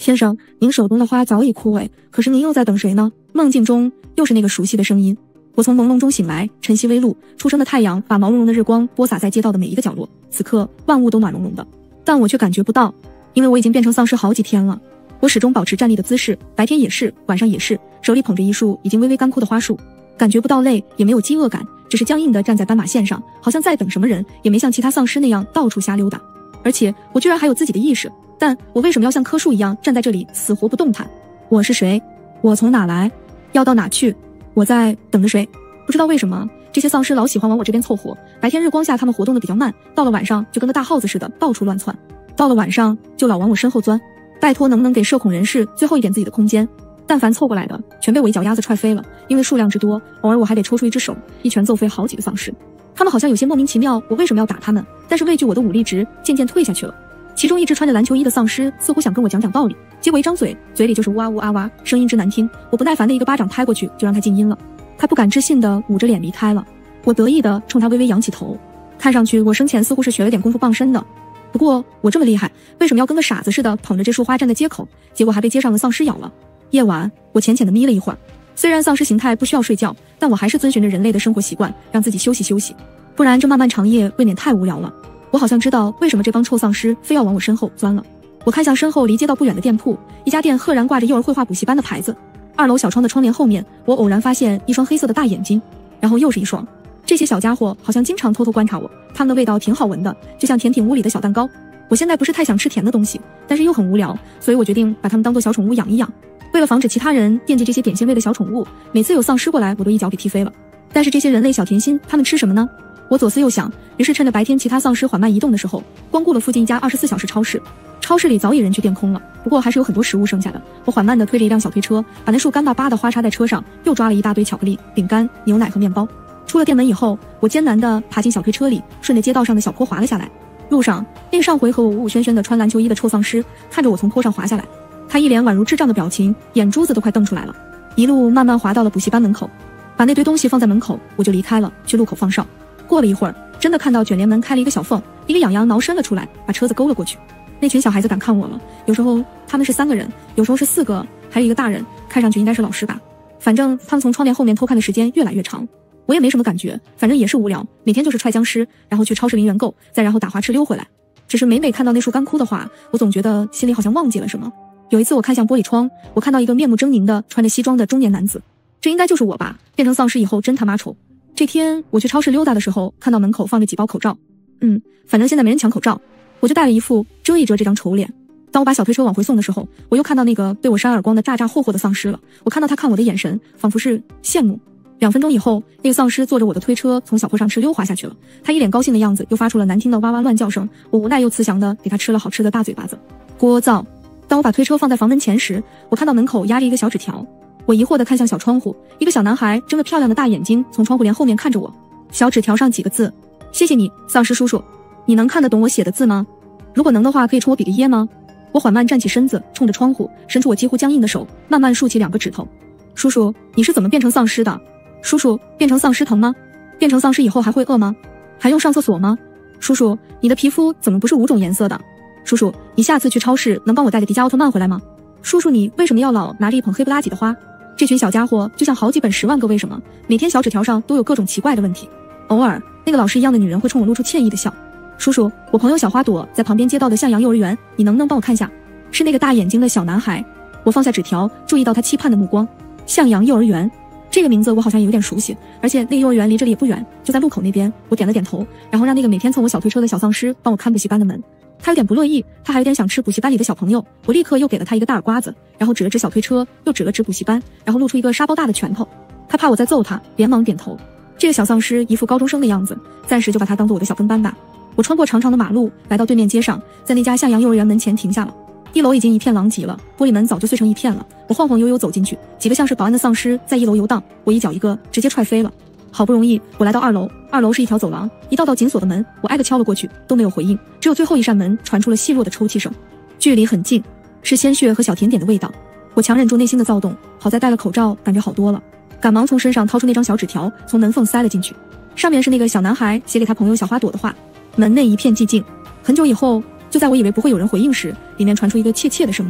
先生，您手中的花早已枯萎，可是您又在等谁呢？梦境中又是那个熟悉的声音。我从朦胧中醒来，晨曦微露，初升的太阳把毛茸茸的日光播洒在街道的每一个角落。此刻万物都暖融融的，但我却感觉不到，因为我已经变成丧尸好几天了。我始终保持站立的姿势，白天也是，晚上也是，手里捧着一束已经微微干枯的花束，感觉不到累，也没有饥饿感，只是僵硬地站在斑马线上，好像在等什么人，也没像其他丧尸那样到处瞎溜达。而且我居然还有自己的意识，但我为什么要像棵树一样站在这里死活不动弹？我是谁？我从哪来？要到哪去？我在等着谁？不知道为什么这些丧尸老喜欢往我这边凑合，白天日光下他们活动的比较慢，到了晚上就跟个大耗子似的到处乱窜，到了晚上就老往我身后钻。拜托能不能给社恐人士最后一点自己的空间？但凡凑过来的全被我一脚丫子踹飞了，因为数量之多，偶尔我还得抽出一只手，一拳揍飞好几个丧尸。他们好像有些莫名其妙我为什么要打他们，但是畏惧我的武力值渐渐退下去了。其中一只穿着篮球衣的丧尸似乎想跟我讲讲道理，结果一张嘴，嘴里就是呜啊呜啊哇，声音之难听，我不耐烦的一个巴掌拍过去就让他静音了。他不敢置信的捂着脸离开了，我得意的冲他微微扬起头，看上去我生前似乎是学了点功夫傍身的。不过我这么厉害，为什么要跟个傻子似的捧着这束花站在街口，结果还被街上的丧尸咬了？夜晚我浅浅的眯了一会儿，虽然丧尸形态不需要睡觉，但我还是遵循着人类的生活习惯，让自己休息休息，不然这漫漫长夜未免太无聊了。我好像知道为什么这帮臭丧尸非要往我身后钻了。我看向身后离街道不远的店铺，一家店赫然挂着幼儿绘画补习班的牌子。2楼小窗的窗帘后面，我偶然发现一双黑色的大眼睛，然后又是一双。这些小家伙好像经常偷偷观察我，他们的味道挺好闻的，就像甜品屋里的小蛋糕。我现在不是太想吃甜的东西，但是又很无聊，所以我决定把它们当做小宠物养一养。为了防止其他人惦记这些点心味的小宠物，每次有丧尸过来我都一脚给踢飞了。但是这些人类小甜心他们吃什么呢？我左思右想，于是趁着白天其他丧尸缓慢移动的时候，光顾了附近一家24小时超市。超市里早已人去店空了，不过还是有很多食物剩下的。我缓慢地推着一辆小推车，把那束干巴巴的花插在车上，又抓了一大堆巧克力、饼干、牛奶和面包。出了店门以后，我艰难地爬进小推车里，顺着街道上的小坡滑了下来。路上，那个上回和我呜呜喧喧的穿篮球衣的臭丧尸看着我从坡上滑下来，他一脸宛如智障的表情，眼珠子都快瞪出来了。一路慢慢滑到了补习班门口，把那堆东西放在门口，我就离开了，去路口放哨。过了一会儿，真的看到卷帘门开了一个小缝，一个痒痒挠伸了出来，把车子勾了过去。那群小孩子敢看我了，有时候他们是3个人，有时候是4个，还有一个大人，看上去应该是老师吧。反正他们从窗帘后面偷看的时间越来越长，我也没什么感觉，反正也是无聊，每天就是踹僵尸，然后去超市零元购，再然后打花痴溜回来。只是每看到那束干枯的花，我总觉得心里好像忘记了什么。有一次我看向玻璃窗，我看到一个面目狰狞的穿着西装的中年男子，这应该就是我吧，变成丧尸以后真他妈丑。这天我去超市溜达的时候，看到门口放着几包口罩，反正现在没人抢口罩，我就戴了一副遮一遮这张丑脸。当我把小推车往回送的时候，我又看到那个被我扇耳光的咋霍霍的丧尸了。我看到他看我的眼神仿佛是羡慕。2分钟以后，那个丧尸坐着我的推车从小坡上哧溜滑下去了，他一脸高兴的样子，又发出了难听的哇哇乱叫声。我无奈又慈祥的给他吃了好吃的大嘴巴子。聒噪。当我把推车放在房门前时，我看到门口压着一个小纸条，我疑惑地看向小窗户，一个小男孩睁着漂亮的大眼睛从窗户帘后面看着我。小纸条上几个字：谢谢你，丧尸叔叔，你能看得懂我写的字吗？如果能的话，可以冲我比个耶吗？我缓慢站起身子，冲着窗户伸出我几乎僵硬的手，慢慢竖起2个指头。叔叔，你是怎么变成丧尸的？叔叔，变成丧尸疼吗？变成丧尸以后还会饿吗？还用上厕所吗？叔叔，你的皮肤怎么不是5种颜色的？叔叔，你下次去超市能帮我带个迪迦奥特曼回来吗？叔叔，你为什么要老拿着一捧黑不拉几的花？这群小家伙就像好几本10万个为什么，每天小纸条上都有各种奇怪的问题。偶尔，那个老师一样的女人会冲我露出歉意的笑。叔叔，我朋友小花朵在旁边街道的向阳幼儿园，你能不能帮我看下？是那个大眼睛的小男孩。我放下纸条，注意到他期盼的目光。向阳幼儿园，这个名字我好像有点熟悉，而且那个幼儿园离这里也不远，就在路口那边。我点了点头，然后让那个每天蹭我小推车的小丧尸帮我看补习班的门。他有点不乐意，他还有点想吃补习班里的小朋友。我立刻又给了他一个大耳刮子，然后指了指小推车，又指了指补习班，然后露出一个沙包大的拳头。他怕我再揍他，连忙点头。这个小丧尸一副高中生的样子，暂时就把他当做我的小跟班吧。我穿过长长的马路，来到对面街上，在那家向阳幼儿园门前停下了。1楼已经一片狼藉了，玻璃门早就碎成一片了。我晃晃悠悠走进去，几个像是保安的丧尸在1楼游荡，我一脚一个直接踹飞了。好不容易我来到2楼，2楼是一条走廊，一道道紧锁的门，我挨个敲了过去，都没有回应，只有最后一扇门传出了细弱的抽泣声。距离很近，是鲜血和小甜点的味道。我强忍住内心的躁动，好在戴了口罩，感觉好多了。赶忙从身上掏出那张小纸条，从门缝塞了进去，上面是那个小男孩写给他朋友小花朵的话。门内一片寂静，很久以后，就在我以为不会有人回应时，里面传出一个怯怯的声音：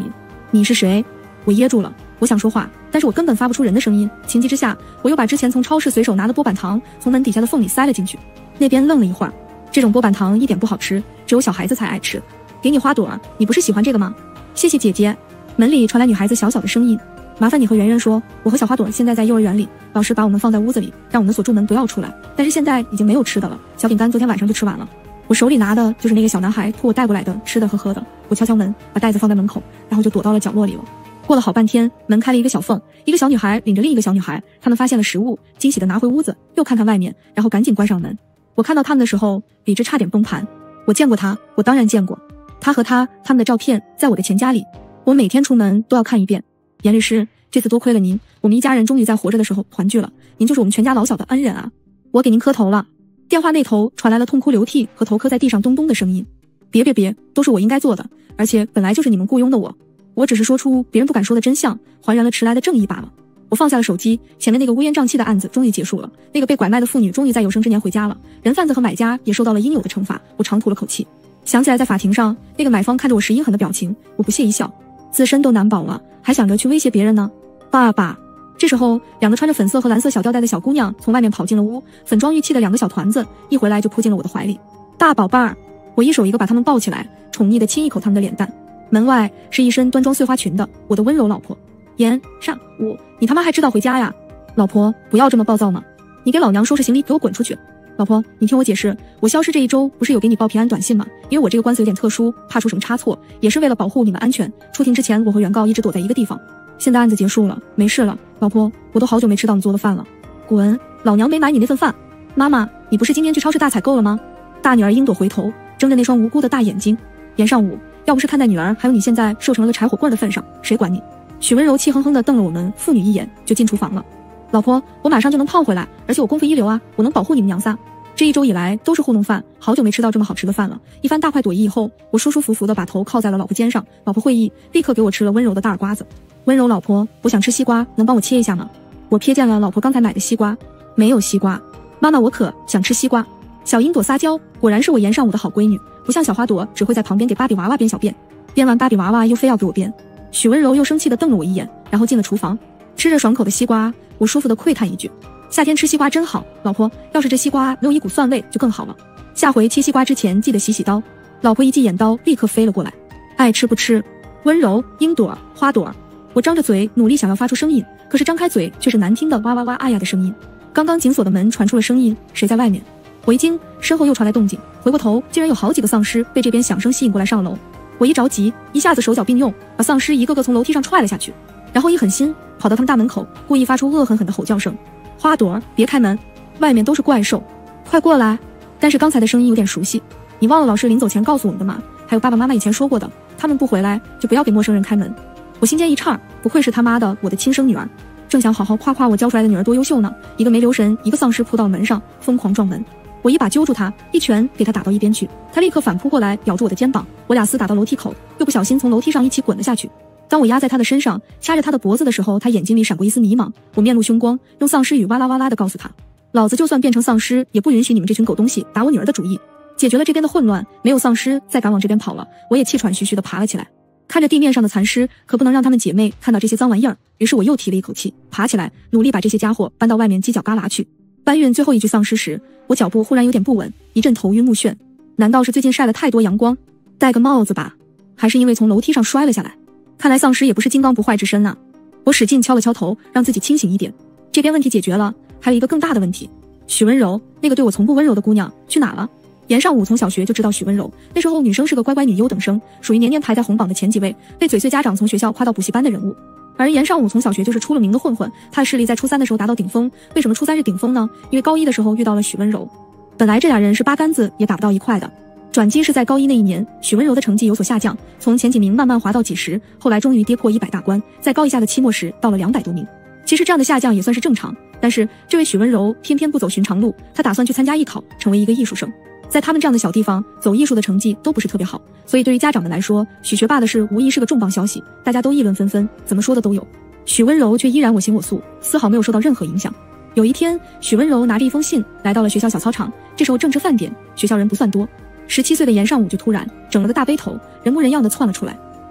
你是谁？我噎住了，我想说话，但是我根本发不出人的声音。情急之下，我又把之前从超市随手拿的波板糖从门底下的缝里塞了进去。那边愣了一会儿，这种波板糖一点不好吃，只有小孩子才爱吃。给你花朵，你不是喜欢这个吗？谢谢姐姐。门里传来女孩子小小的声音，麻烦你和圆圆说，我和小花朵现在在幼儿园里，老师把我们放在屋子里，让我们锁住门不要出来，但是现在已经没有吃的了，小饼干昨天晚上就吃完了。我手里拿的就是那个小男孩托我带过来的吃的和喝的。我敲敲门，把袋子放在门口，然后就躲到了角落里了。过了好半天，门开了一个小缝，一个小女孩领着另一个小女孩，她们发现了食物，惊喜地拿回屋子，又看看外面，然后赶紧关上门。我看到他们的时候，理智差点崩盘。我见过他，我当然见过他和他们的照片在我的钱夹里，我每天出门都要看一遍。严律师，这次多亏了您，我们一家人终于在活着的时候团聚了，您就是我们全家老小的恩人啊！我给您磕头了。电话那头传来了痛哭流涕和头磕在地上咚咚的声音。别，都是我应该做的，而且本来就是你们雇佣的我只是说出别人不敢说的真相，还原了迟来的正义罢了。我放下了手机，前面那个乌烟瘴气的案子终于结束了，那个被拐卖的妇女终于在有生之年回家了，人贩子和买家也受到了应有的惩罚。我长吐了口气，想起来在法庭上那个买方看着我时阴狠的表情，我不屑一笑，自身都难保了，还想着去威胁别人呢。爸爸。这时候两个穿着粉色和蓝色小吊带的小姑娘从外面跑进了屋，粉妆玉砌的两个小团子一回来就扑进了我的怀里。大宝贝儿，我一手一个把他们抱起来，宠溺地亲一口他们的脸蛋。门外是一身端庄碎花裙的我的温柔老婆。武，你他妈还知道回家呀？老婆，不要这么暴躁嘛！你给老娘收拾行李，给我滚出去！老婆，你听我解释，我消失这一周不是有给你报平安短信吗？因为我这个官司有点特殊，怕出什么差错，也是为了保护你们安全。出庭之前，我和原告一直躲在一个地方。现在案子结束了，没事了，老婆，我都好久没吃到你做的饭了。滚！老娘没买你那份饭。妈妈，你不是今天去超市大采购了吗？大女儿英朵回头，睁着那双无辜的大眼睛。严尚武，要不是看在女儿还有你现在瘦成了个柴火棍的份上，谁管你？许温柔气哼哼地瞪了我们父女一眼，就进厨房了。老婆，我马上就能胖回来，而且我功夫一流啊，我能保护你们娘仨。这一周以来都是糊弄饭，好久没吃到这么好吃的饭了。一番大快朵颐以后，我舒舒服服地把头靠在了老婆肩上。老婆会意，立刻给我吃了温柔的大耳瓜子。温柔老婆，我想吃西瓜，能帮我切一下吗？我瞥见了老婆刚才买的西瓜，没有西瓜。妈妈，我可想吃西瓜。小英朵撒娇，果然是我严尚武的好闺女，不像小花朵只会在旁边给芭比娃娃编小辫，编完芭比娃娃又非要给我编。许温柔又生气地瞪了我一眼，然后进了厨房，吃着爽口的西瓜，我舒服地喟叹一句：夏天吃西瓜真好。老婆，要是这西瓜没有一股蒜味就更好了。下回切西瓜之前记得洗刀。老婆一记眼刀立刻飞了过来，爱吃不吃。温柔，英朵，花朵。我张着嘴努力想要发出声音，可是张开嘴却是难听的哇哇哇啊呀的声音。刚刚紧锁的门传出了声音，谁在外面？我一惊，身后又传来动静，回过头竟然有好几个丧尸被这边响声吸引过来上楼。我一着急，一下子手脚并用，把丧尸一个个从楼梯上踹了下去，然后一狠心跑到他们大门口，故意发出恶狠狠的吼叫声：花朵，别开门，外面都是怪兽，快过来！但是刚才的声音有点熟悉，你忘了老师临走前告诉我们的吗？还有爸爸妈妈以前说过的，他们不回来就不要给陌生人开门。我心间一颤，不愧是他妈的我的亲生女儿，正想好好夸夸我教出来的女儿多优秀呢，一个没留神，一个丧尸扑到了门上，疯狂撞门。我一把揪住他，一拳给他打到一边去，他立刻反扑过来，咬住我的肩膀，我俩厮打到楼梯口，又不小心从楼梯上一起滚了下去。当我压在他的身上，掐着他的脖子的时候，他眼睛里闪过一丝迷茫。我面露凶光，用丧尸语哇啦哇啦的告诉他：老子就算变成丧尸，也不允许你们这群狗东西打我女儿的主意。解决了这边的混乱，没有丧尸再敢往这边跑了，我也气喘吁吁地爬了起来。看着地面上的残尸，可不能让他们姐妹看到这些脏玩意儿，于是我又提了一口气，爬起来，努力把这些家伙搬到外面犄角旮旯去。搬运最后一具丧尸时，我脚步忽然有点不稳，一阵头晕目眩。难道是最近晒了太多阳光？戴个帽子吧？还是因为从楼梯上摔了下来？看来丧尸也不是金刚不坏之身啊。我使劲敲了敲头，让自己清醒一点。这边问题解决了，还有一个更大的问题。许温柔，那个对我从不温柔的姑娘去哪了？严尚武从小学就知道许温柔，那时候女生是个乖乖女优等生，属于年年排在红榜的前几位，被嘴碎家长从学校夸到补习班的人物。而严尚武从小学就是出了名的混混，他的势力在初三的时候达到顶峰。为什么初三是顶峰呢？因为高一的时候遇到了许温柔，本来这俩人是八竿子也打不到一块的。转机是在高一那一年，许温柔的成绩有所下降，从前几名慢慢滑到几十，后来终于跌破100大关，在高一下的期末时到了200多名。其实这样的下降也算是正常，但是这位许温柔偏偏不走寻常路，他打算去参加艺考，成为一个艺术生。在他们这样的小地方，走艺术的成绩都不是特别好，所以对于家长们来说，许学霸的事无疑是个重磅消息，大家都议论纷纷，怎么说的都有。许温柔却依然我行我素，丝毫没有受到任何影响。有一天，许温柔拿着一封信来到了学校小操场，这时候正值饭点，学校人不算多。17岁的严尚武就突然整了个大背头，人模人样的窜了出来。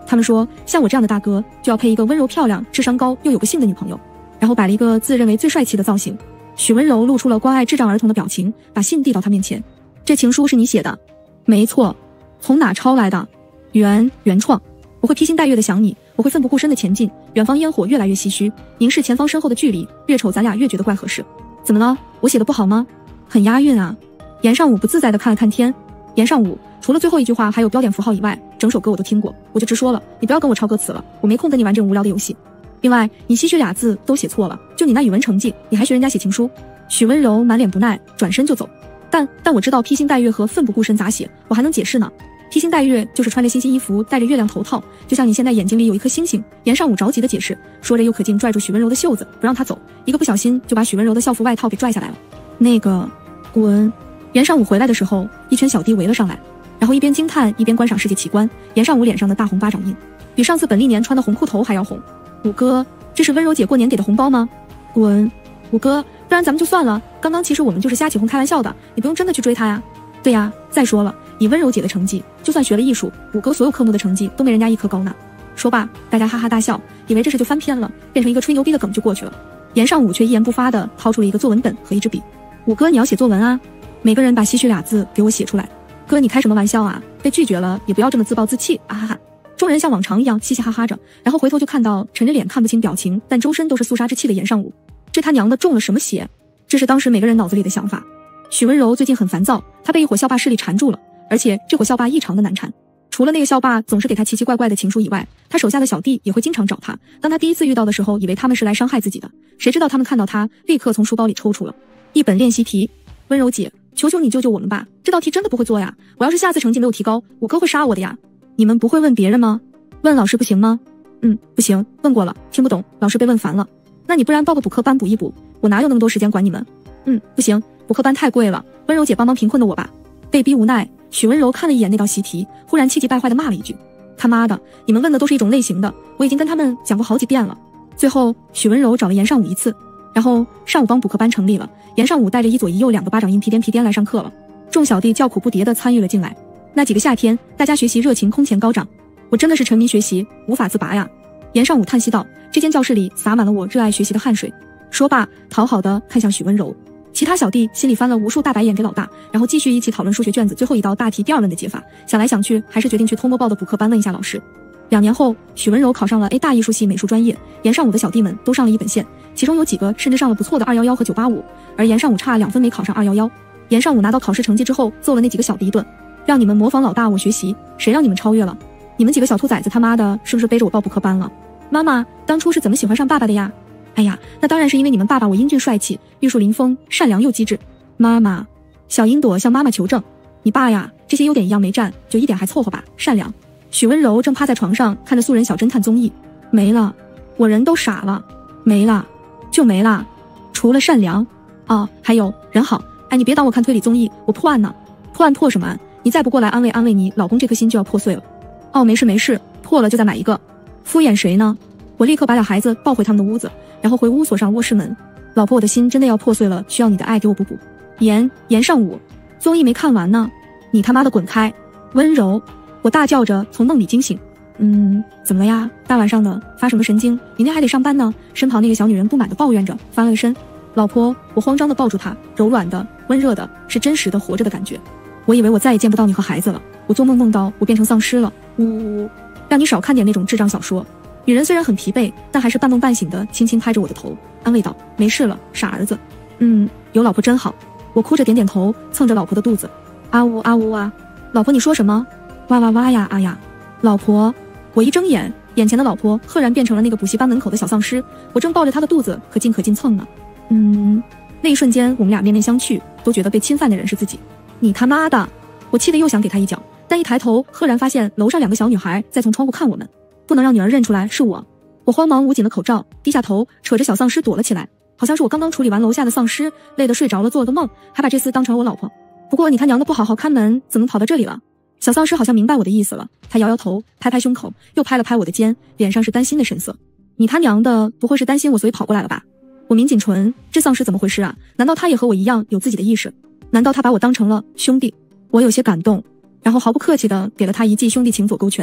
他们说像我这样的大哥就要配一个温柔漂亮、智商高又有个性的女朋友，然后摆了一个自认为最帅气的造型。许温柔露出了关爱智障儿童的表情，把信递到他面前。这情书是你写的？没错。从哪抄来的？原创。我会披星戴月的想你，我会奋不顾身的前进，远方烟火越来越唏嘘，凝视前方身后的距离，越瞅咱俩越觉得怪合适。怎么了？我写的不好吗？很押韵啊。严尚武不自在地看了看天。严尚武，除了最后一句话还有标点符号以外，整首歌我都听过，我就直说了，你不要跟我抄歌词了，我没空跟你玩这种无聊的游戏。另外，你唏嘘俩字都写错了，就你那语文成绩，你还学人家写情书？许温柔满脸不耐，转身就走。但我知道披星戴月和奋不顾身咋写，我还能解释呢。披星戴月就是穿着星星衣服，戴着月亮头套，就像你现在眼睛里有一颗星星。严尚武着急的解释，说着又可劲拽住许温柔的袖子，不让她走，一个不小心就把许温柔的校服外套给拽下来了。那个，滚！严尚武回来的时候，一群小弟围了上来，然后一边惊叹一边观赏世界奇观。严尚武脸上的大红巴掌印，比上次本历年穿的红裤头还要红。武哥，这是温柔姐过年给的红包吗？滚！武哥，不然咱们就算了，刚刚其实我们就是瞎起哄开玩笑的，你不用真的去追她呀。对呀，再说了，以温柔姐的成绩，就算学了艺术，武哥所有科目的成绩都没人家一科高呢。说罢，大家哈哈大笑，以为这事就翻篇了，变成一个吹牛逼的梗就过去了。严尚武却一言不发地掏出了一个作文本和一支笔。武哥，你要写作文啊，每个人把唏嘘俩字给我写出来。哥，你开什么玩笑啊，被拒绝了也不要这么自暴自弃啊哈哈。众人像往常一样嘻嘻哈哈着，然后回头就看到沉着脸看不清表情，但周身都是肃杀之气的严尚武。这他娘的中了什么邪？这是当时每个人脑子里的想法。许温柔最近很烦躁，她被一伙校霸势力缠住了，而且这伙校霸异常的难缠。除了那个校霸总是给她奇奇怪怪的情书以外，她手下的小弟也会经常找她。当她第一次遇到的时候，以为他们是来伤害自己的，谁知道他们看到她，立刻从书包里抽出了一本练习题。温柔姐，求求你救救我们吧，这道题真的不会做呀，我要是下次成绩没有提高，武哥会杀我的呀。你们不会问别人吗？问老师不行吗？不行，问过了，听不懂，老师被问烦了。那你不然报个补课班补一补，我哪有那么多时间管你们？不行，补课班太贵了，温柔姐帮贫困的我吧。被逼无奈，许温柔看了一眼那道习题，忽然气急败坏地骂了一句：他妈的，你们问的都是一种类型的，我已经跟他们讲过好几遍了。最后许温柔找了严尚武一次，然后上午帮补课班成立了，严尚武带着一左一右两个巴掌印屁颠来上课了。众小弟叫苦不迭地参与了进来。那几个夏天，大家学习热情空前高涨，我真的是沉迷学习无法自拔呀。严尚武叹息道，这间教室里洒满了我热爱学习的汗水。说罢讨好地看向许温柔。其他小弟心里翻了无数大白眼给老大，然后继续一起讨论数学卷子最后一道大题第二问的解法，想来想去还是决定去偷摸报的补课班问一下老师。2年后，许温柔考上了 A 大艺术系美术专业，严尚武的小弟们都上了一本线，其中有几个甚至上了不错的211和985，而严尚武差2分没考上211。严尚武拿到考试成绩之后，揍了那几个小弟一顿，让你们模仿老大我学习，谁让你们超越了？你们几个小兔崽子他妈的是不是背着我报补课班了？妈妈当初是怎么喜欢上爸爸的呀？哎呀，那当然是因为你们爸爸我英俊帅气，玉树临风，善良又机智。妈妈，小樱朵向妈妈求证，你爸呀，这些优点一样没占，就一点还凑合吧，善良。许温柔正趴在床上看着素人小侦探综艺，没了，我人都傻了，没了，就没了，除了善良，哦，还有人好。哎，你别当我看推理综艺，我破案呢。破案破什么案？你再不过来安慰安慰你老公，这颗心就要破碎了。哦，没事，破了就再买一个。敷衍谁呢？我立刻把俩孩子抱回他们的屋子，然后回屋锁上卧室门。老婆，我的心真的要破碎了，需要你的爱给我补补。严尚武，综艺没看完呢，你他妈的滚开！温柔，我大叫着从梦里惊醒。怎么了呀？大晚上的发什么神经？明天还得上班呢。身旁那个小女人不满地抱怨着，翻了个身。老婆，我慌张地抱住她，柔软的、温热的，是真实的活着的感觉。我以为我再也见不到你和孩子了，我做梦梦到我变成丧尸了。呜，让你少看点那种智障小说。女人虽然很疲惫，但还是半梦半醒的轻轻拍着我的头，安慰道：没事了，傻儿子。有老婆真好。我哭着点点头，蹭着老婆的肚子。啊呜啊呜啊！老婆你说什么？哇哇哇呀啊呀！老婆，我一睁眼，眼前的老婆赫然变成了那个补习班门口的小丧尸，我正抱着她的肚子可劲蹭呢。那一瞬间我们俩面面相觑，都觉得被侵犯的人是自己。你他妈的！我气得又想给她一脚，但一抬头赫然发现楼上2个小女孩在从窗户看我们，不能让女儿认出来是我。我慌忙捂紧了口罩，低下头扯着小丧尸躲了起来，好像是我刚刚处理完楼下的丧尸，累得睡着了，做了个梦，还把这厮当成了我老婆。不过你他娘的不好好看门，怎么跑到这里了？小丧尸好像明白我的意思了，他摇摇头，拍拍胸口，又拍了拍我的肩，脸上是担心的神色。你他娘的不会是担心我所以跑过来了吧？我抿紧唇，这丧尸怎么回事啊？难道他也和我一样有自己的意识？难道他把我当成了兄弟？我有些感动，然后毫不客气地给了他一记兄弟情左勾拳。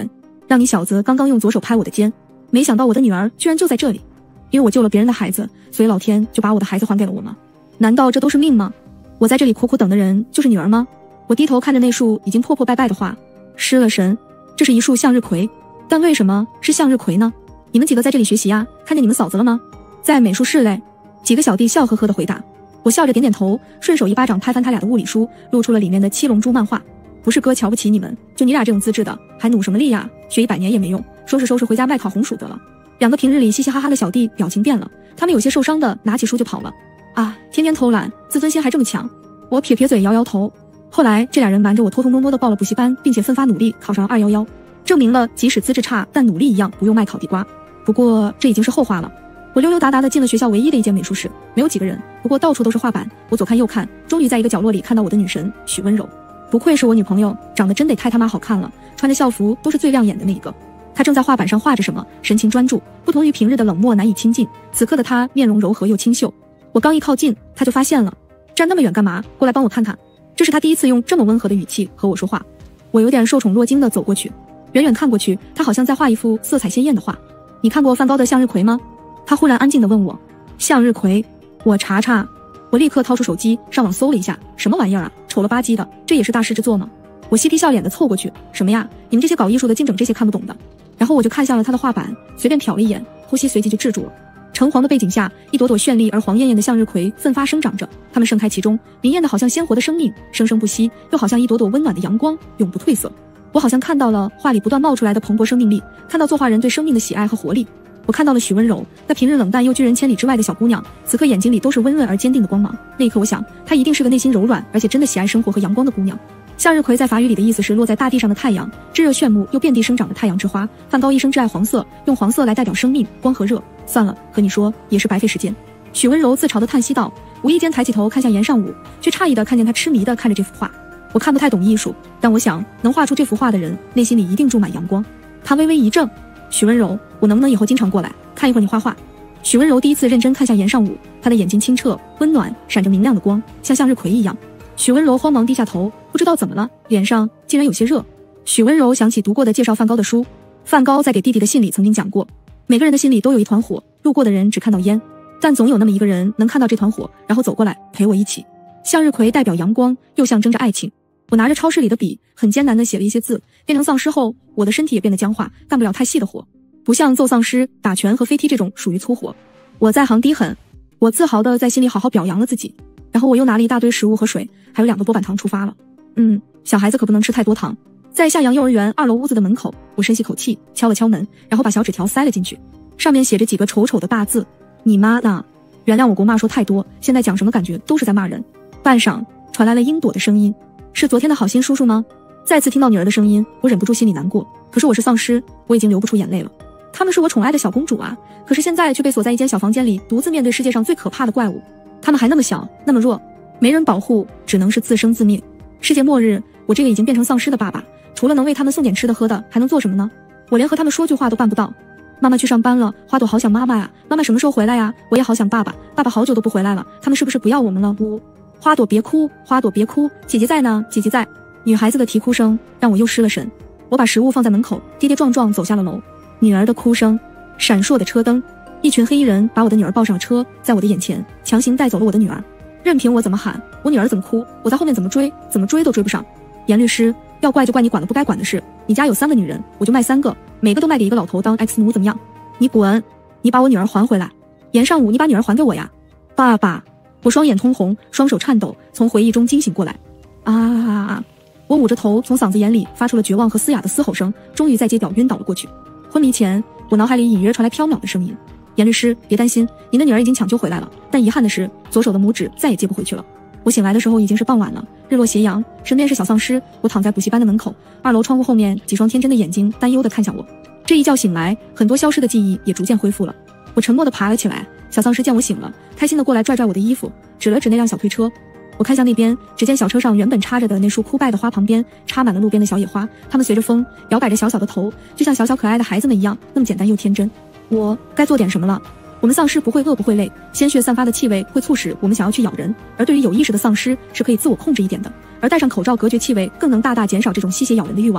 让你小子刚刚用左手拍我的肩，没想到我的女儿居然就在这里。因为我救了别人的孩子，所以老天就把我的孩子还给了我吗？难道这都是命吗？我在这里苦苦等的人就是女儿吗？我低头看着那束已经破破败败的花，失了神。这是一束向日葵，但为什么是向日葵呢？你们几个在这里学习啊？看见你们嫂子了吗？在美术室嘞。几个小弟笑呵呵地回答。我笑着点点头，顺手一巴掌拍翻他俩的物理书，露出了里面的七龙珠漫画。不是哥瞧不起你们，就你俩这种资质的，还努什么力呀？学100年也没用，收拾回家卖烤红薯得了。两个平日里嘻嘻哈哈的小弟表情变了，他们有些受伤的拿起书就跑了。啊，天天偷懒，自尊心还这么强。我撇撇嘴摇摇头。后来这俩人瞒着我偷偷摸摸的报了补习班，并且奋发努力考上211，证明了即使资质差但努力一样不用卖烤地瓜。不过这已经是后话了。我溜溜达达的进了学校唯一的一间美术室，没有几个人，不过到处都是画板。我左看右看，终于在一个角落里看到我的女神许温柔。不愧是我女朋友，长得真得太他妈好看了，穿着校服都是最亮眼的那一个。她正在画板上画着什么，神情专注，不同于平日的冷漠难以亲近。此刻的她面容柔和又清秀，我刚一靠近，她就发现了。站那么远干嘛？过来帮我看看。这是她第一次用这么温和的语气和我说话。我有点受宠若惊的走过去，远远看过去，她好像在画一幅色彩鲜艳的画。你看过梵高的向日葵吗？她忽然安静地问我。向日葵，我查查。我立刻掏出手机上网搜了一下，什么玩意儿啊，丑了吧唧的，这也是大师之作吗？我嬉皮笑脸的凑过去，什么呀，你们这些搞艺术的净整这些看不懂的。然后我就看向了他的画板，随便瞟了一眼，呼吸随即就滞住了。橙黄的背景下，一朵朵绚丽而黄艳艳的向日葵奋发生长着，它们盛开其中，明艳的好像鲜活的生命，生生不息，又好像一朵朵温暖的阳光，永不褪色。我好像看到了画里不断冒出来的蓬勃生命力，看到作画人对生命的喜爱和活力。我看到了许温柔，那平日冷淡又拒人千里之外的小姑娘，此刻眼睛里都是温润而坚定的光芒。那一刻我想，她一定是个内心柔软而且真的喜爱生活和阳光的姑娘。向日葵在法语里的意思是落在大地上的太阳，炙热炫目又遍地生长的太阳之花。梵高一生挚爱黄色，用黄色来代表生命、光和热。算了，和你说也是白费时间。许温柔自嘲地叹息道，无意间抬起头看向严尚武，却诧异地看见他痴迷地看着这幅画。我看不太懂艺术，但我想能画出这幅画的人，内心里一定注满阳光。他微微一怔，许温柔，我能不能以后经常过来看一会儿你画画？许温柔第一次认真看向严尚武，他的眼睛清澈温暖，闪着明亮的光，像向日葵一样。许温柔慌忙低下头，不知道怎么了，脸上竟然有些热。许温柔想起读过的介绍梵高的书，梵高在给弟弟的信里曾经讲过，每个人的心里都有一团火，路过的人只看到烟，但总有那么一个人能看到这团火，然后走过来陪我一起。向日葵代表阳光，又象征着爱情。我拿着超市里的笔，很艰难地写了一些字。变成丧尸后，我的身体也变得僵化，干不了太细的活，不像揍丧尸、打拳和飞踢这种属于粗活。我在行低狠，我自豪地在心里好好表扬了自己。然后我又拿了一大堆食物和水，还有2个多板糖出发了。小孩子可不能吃太多糖。在向阳幼儿园2楼屋子的门口，我深吸口气，敲了敲门，然后把小纸条塞了进去，上面写着几个丑丑的大字：你妈呢？原谅我国骂说太多，现在讲什么感觉都是在骂人。半晌，传来了英朵的声音：是昨天的好心叔叔吗？再次听到女儿的声音，我忍不住心里难过。可是我是丧尸，我已经流不出眼泪了。他们是我宠爱的小公主啊，可是现在却被锁在一间小房间里，独自面对世界上最可怕的怪物。他们还那么小，那么弱，没人保护，只能是自生自灭。世界末日，我这个已经变成丧尸的爸爸，除了能为他们送点吃的喝的，还能做什么呢？我连和他们说句话都办不到。妈妈去上班了，花朵好想妈妈呀，妈妈什么时候回来呀？我也好想爸爸，爸爸好久都不回来了，他们是不是不要我们了？花朵别哭，花朵别哭，姐姐在呢，姐姐在。女孩子的啼哭声让我又失了神。我把食物放在门口，跌跌撞撞走下了楼。女儿的哭声，闪烁的车灯，一群黑衣人把我的女儿抱上了车，在我的眼前强行带走了我的女儿。任凭我怎么喊，我女儿怎么哭，我在后面怎么追都追不上。严律师，要怪就怪你管了不该管的事。你家有3个女人，我就卖3个，每个都卖给一个老头当 X 奴，怎么样？你滚！你把我女儿还回来。严尚武，你把女儿还给我呀！爸爸！我双眼通红，双手颤抖，从回忆中惊醒过来。我捂着头，从嗓子眼里发出了绝望和嘶哑的嘶吼声，终于在街角晕倒了过去。昏迷前，我脑海里隐约传来飘渺的声音：严律师，别担心，您的女儿已经抢救回来了，但遗憾的是，左手的拇指再也接不回去了。我醒来的时候已经是傍晚了，日落斜阳，身边是小丧尸。我躺在补习班的门口，2楼窗户后面，几双天真的眼睛担忧地看向我。这一觉醒来，很多消失的记忆也逐渐恢复了。我沉默地爬了起来，小丧尸见我醒了，开心地过来拽拽我的衣服，指了指那辆小推车。我看向那边，只见小车上原本插着的那束枯败的花旁边插满了路边的小野花，它们随着风摇摆着小小的头，就像小小可爱的孩子们一样，那么简单又天真。我该做点什么了？我们丧尸不会饿不会累，鲜血散发的气味会促使我们想要去咬人，而对于有意识的丧尸是可以自我控制一点的，而戴上口罩隔绝气味更能大大减少这种吸血咬人的欲望。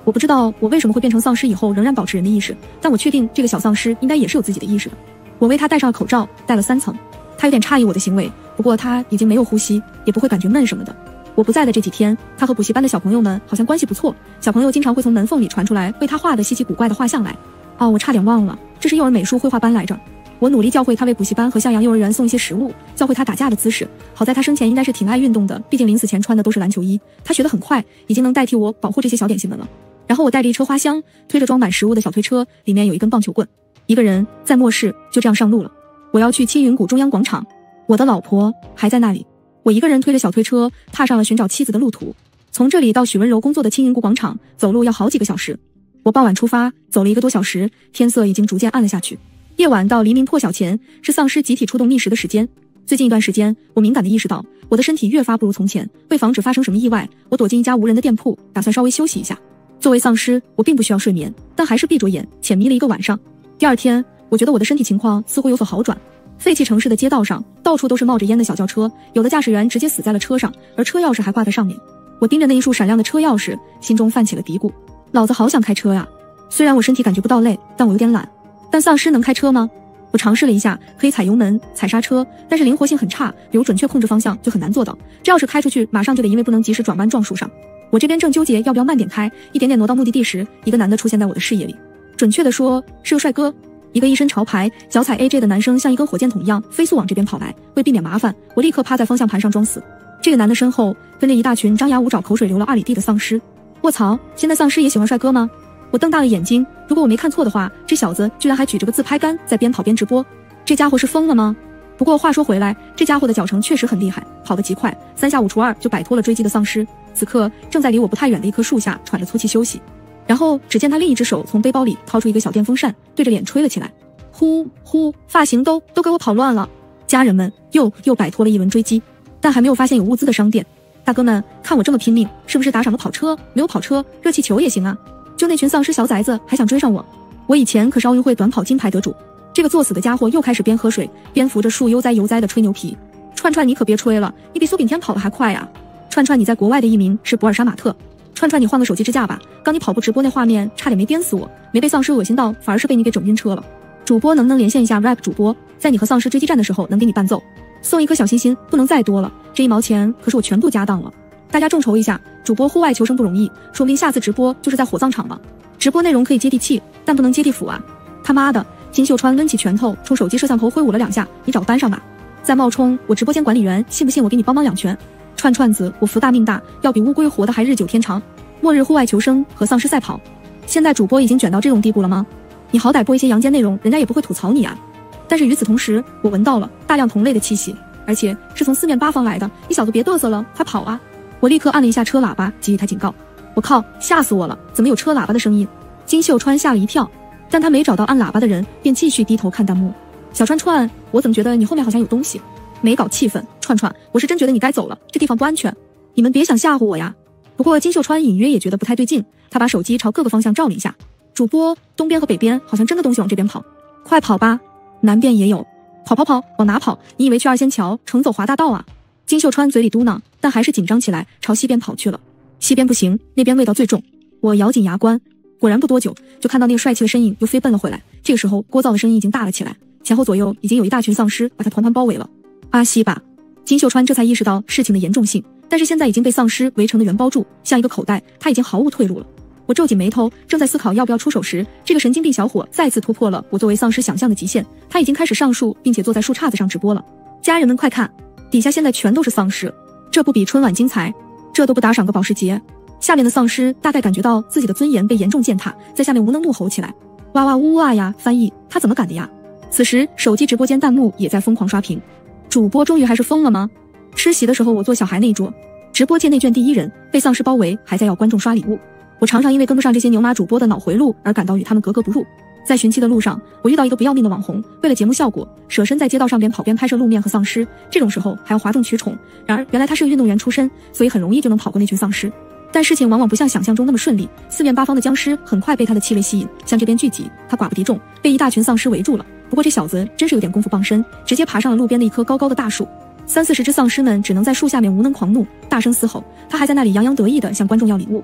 我不知道我为什么会变成丧尸以后仍然保持人的意识，但我确定这个小丧尸应该也是有自己的意识的。我为他戴上了口罩，戴了3层。他有点诧异我的行为，不过他已经没有呼吸，也不会感觉闷什么的。我不在的这几天，他和补习班的小朋友们好像关系不错，小朋友经常会从门缝里传出来为他画的稀奇古怪的画像来。哦，我差点忘了，这是幼儿美术绘画班来着。我努力教会他为补习班和向阳幼儿园送一些食物，教会他打架的姿势。好在他生前应该是挺爱运动的，毕竟临死前穿的都是篮球衣。他学得很快，已经能代替我保护这些小点心们了。然后我带着一车花箱，推着装满食物的小推车，里面有一根棒球棍。一个人在末世就这样上路了。我要去青云谷中央广场，我的老婆还在那里。我一个人推着小推车，踏上了寻找妻子的路途。从这里到许温柔工作的青云谷广场，走路要好几个小时。我傍晚出发，走了1个多小时，天色已经逐渐暗了下去。夜晚到黎明破晓前是丧尸集体出动觅食的时间。最近一段时间，我敏感地意识到我的身体越发不如从前。为防止发生什么意外，我躲进一家无人的店铺，打算稍微休息一下。作为丧尸，我并不需要睡眠，但还是闭着眼浅迷了1个晚上。第二天，我觉得我的身体情况似乎有所好转。废弃城市的街道上，到处都是冒着烟的小轿车，有的驾驶员直接死在了车上，而车钥匙还挂在上面。我盯着那一束闪亮的车钥匙，心中泛起了嘀咕：老子好想开车呀！虽然我身体感觉不到累，但我有点懒。但丧尸能开车吗？我尝试了一下，可以踩油门、踩刹车，但是灵活性很差，比如准确控制方向就很难做到。这要是开出去，马上就得因为不能及时转弯撞树上。我这边正纠结要不要慢点开，一点点挪到目的地时，一个男的出现在我的视野里。准确的说，是个帅哥。一个一身潮牌、脚踩 AJ 的男生像一根火箭筒一样飞速往这边跑来。为避免麻烦，我立刻趴在方向盘上装死。这个男的身后跟着一大群张牙舞爪、口水流了2里地的丧尸。卧槽，现在丧尸也喜欢帅哥吗？我瞪大了眼睛，如果我没看错的话，这小子居然还举着个自拍杆在边跑边直播。这家伙是疯了吗？不过话说回来，这家伙的脚程确实很厉害，跑得极快，3下5除2就摆脱了追击的丧尸。此刻正在离我不太远的一棵树下喘着粗气休息。然后只见他另一只手从背包里掏出一个小电风扇，对着脸吹了起来。呼呼，发型都给我跑乱了。家人们又摆脱了一轮追击，但还没有发现有物资的商店。大哥们，看我这么拼命，是不是打赏个跑车？没有跑车，热气球也行啊。就那群丧尸小崽子还想追上我？我以前可是奥运会短跑金牌得主。这个作死的家伙又开始边喝水边扶着树悠哉的吹牛皮。串串，你可别吹了，你比苏炳添跑得还快呀！串串，你在国外的艺名是博尔沙马特。串串，你换个手机支架吧，刚你跑步直播那画面差点没颠死我，没被丧尸恶心到，反而是被你给整晕车了。主播能不能连线一下 rap 主播，在你和丧尸追击战的时候能给你伴奏，送1颗小心心，不能再多了，这1毛钱可是我全部家当了。大家众筹一下，主播户外求生不容易，说不定下次直播就是在火葬场了。直播内容可以接地气，但不能接地府啊！他妈的，金秀川抡起拳头冲手机摄像头挥舞了2下，你找搬上吧。再冒充我直播间管理员，信不信我给你帮忙2拳？串串子，我福大命大，要比乌龟活得还日久天长。末日户外求生和丧尸赛跑，现在主播已经卷到这种地步了吗？你好歹播一些阳间内容，人家也不会吐槽你啊。但是与此同时，我闻到了大量同类的气息，而且是从4面8方来的。你小子别嘚瑟了，快跑啊！我立刻按了一下车喇叭，给予他警告。我靠，吓死我了，怎么有车喇叭的声音？金秀川吓了一跳，但他没找到按喇叭的人，便继续低头看弹幕。小川串，我怎么觉得你后面好像有东西？没搞气氛，串串，我是真觉得你该走了，这地方不安全，你们别想吓唬我呀。不过金秀川隐约也觉得不太对劲，他把手机朝各个方向照了一下。主播，东边和北边好像真的东西往这边跑，快跑吧！南边也有，跑，往哪跑？你以为去2仙桥乘走华大道啊？金秀川嘴里嘟囔，但还是紧张起来，朝西边跑去了。西边不行，那边味道最重。我咬紧牙关，果然不多久就看到那个帅气的身影又飞奔了回来。这个时候聒噪的声音已经大了起来，前后左右已经有一大群丧尸把他团团包围了。阿西吧！金秀川这才意识到事情的严重性，但是现在已经被丧尸围成的圆包住，像一个口袋，他已经毫无退路了。我皱紧眉头，正在思考要不要出手时，这个神经病小伙再次突破了我作为丧尸想象的极限。他已经开始上树，并且坐在树杈子上直播了。家人们快看，底下现在全都是丧尸，这不比春晚精彩？这都不打赏个保时捷？下面的丧尸大概感觉到自己的尊严被严重践踏，在下面无能怒吼起来，哇哇呜啊呀！翻译，他怎么敢的呀？此时手机直播间弹幕也在疯狂刷屏，主播终于还是疯了吗？吃席的时候我坐小孩那一桌，直播界内卷第1人被丧尸包围，还在要观众刷礼物。我常常因为跟不上这些牛马主播的脑回路而感到与他们格格不入。在寻妻的路上，我遇到一个不要命的网红，为了节目效果，舍身在街道上边跑边拍摄路面和丧尸，这种时候还要哗众取宠。然而原来他是个运动员出身，所以很容易就能跑过那群丧尸。但事情往往不像想象中那么顺利，4面8方的僵尸很快被他的气味吸引，向这边聚集。他寡不敌众，被一大群丧尸围住了。不过这小子真是有点功夫傍身，直接爬上了路边的一棵高高的大树。30-40只丧尸们只能在树下面无能狂怒，大声嘶吼。他还在那里洋洋得意地向观众要礼物。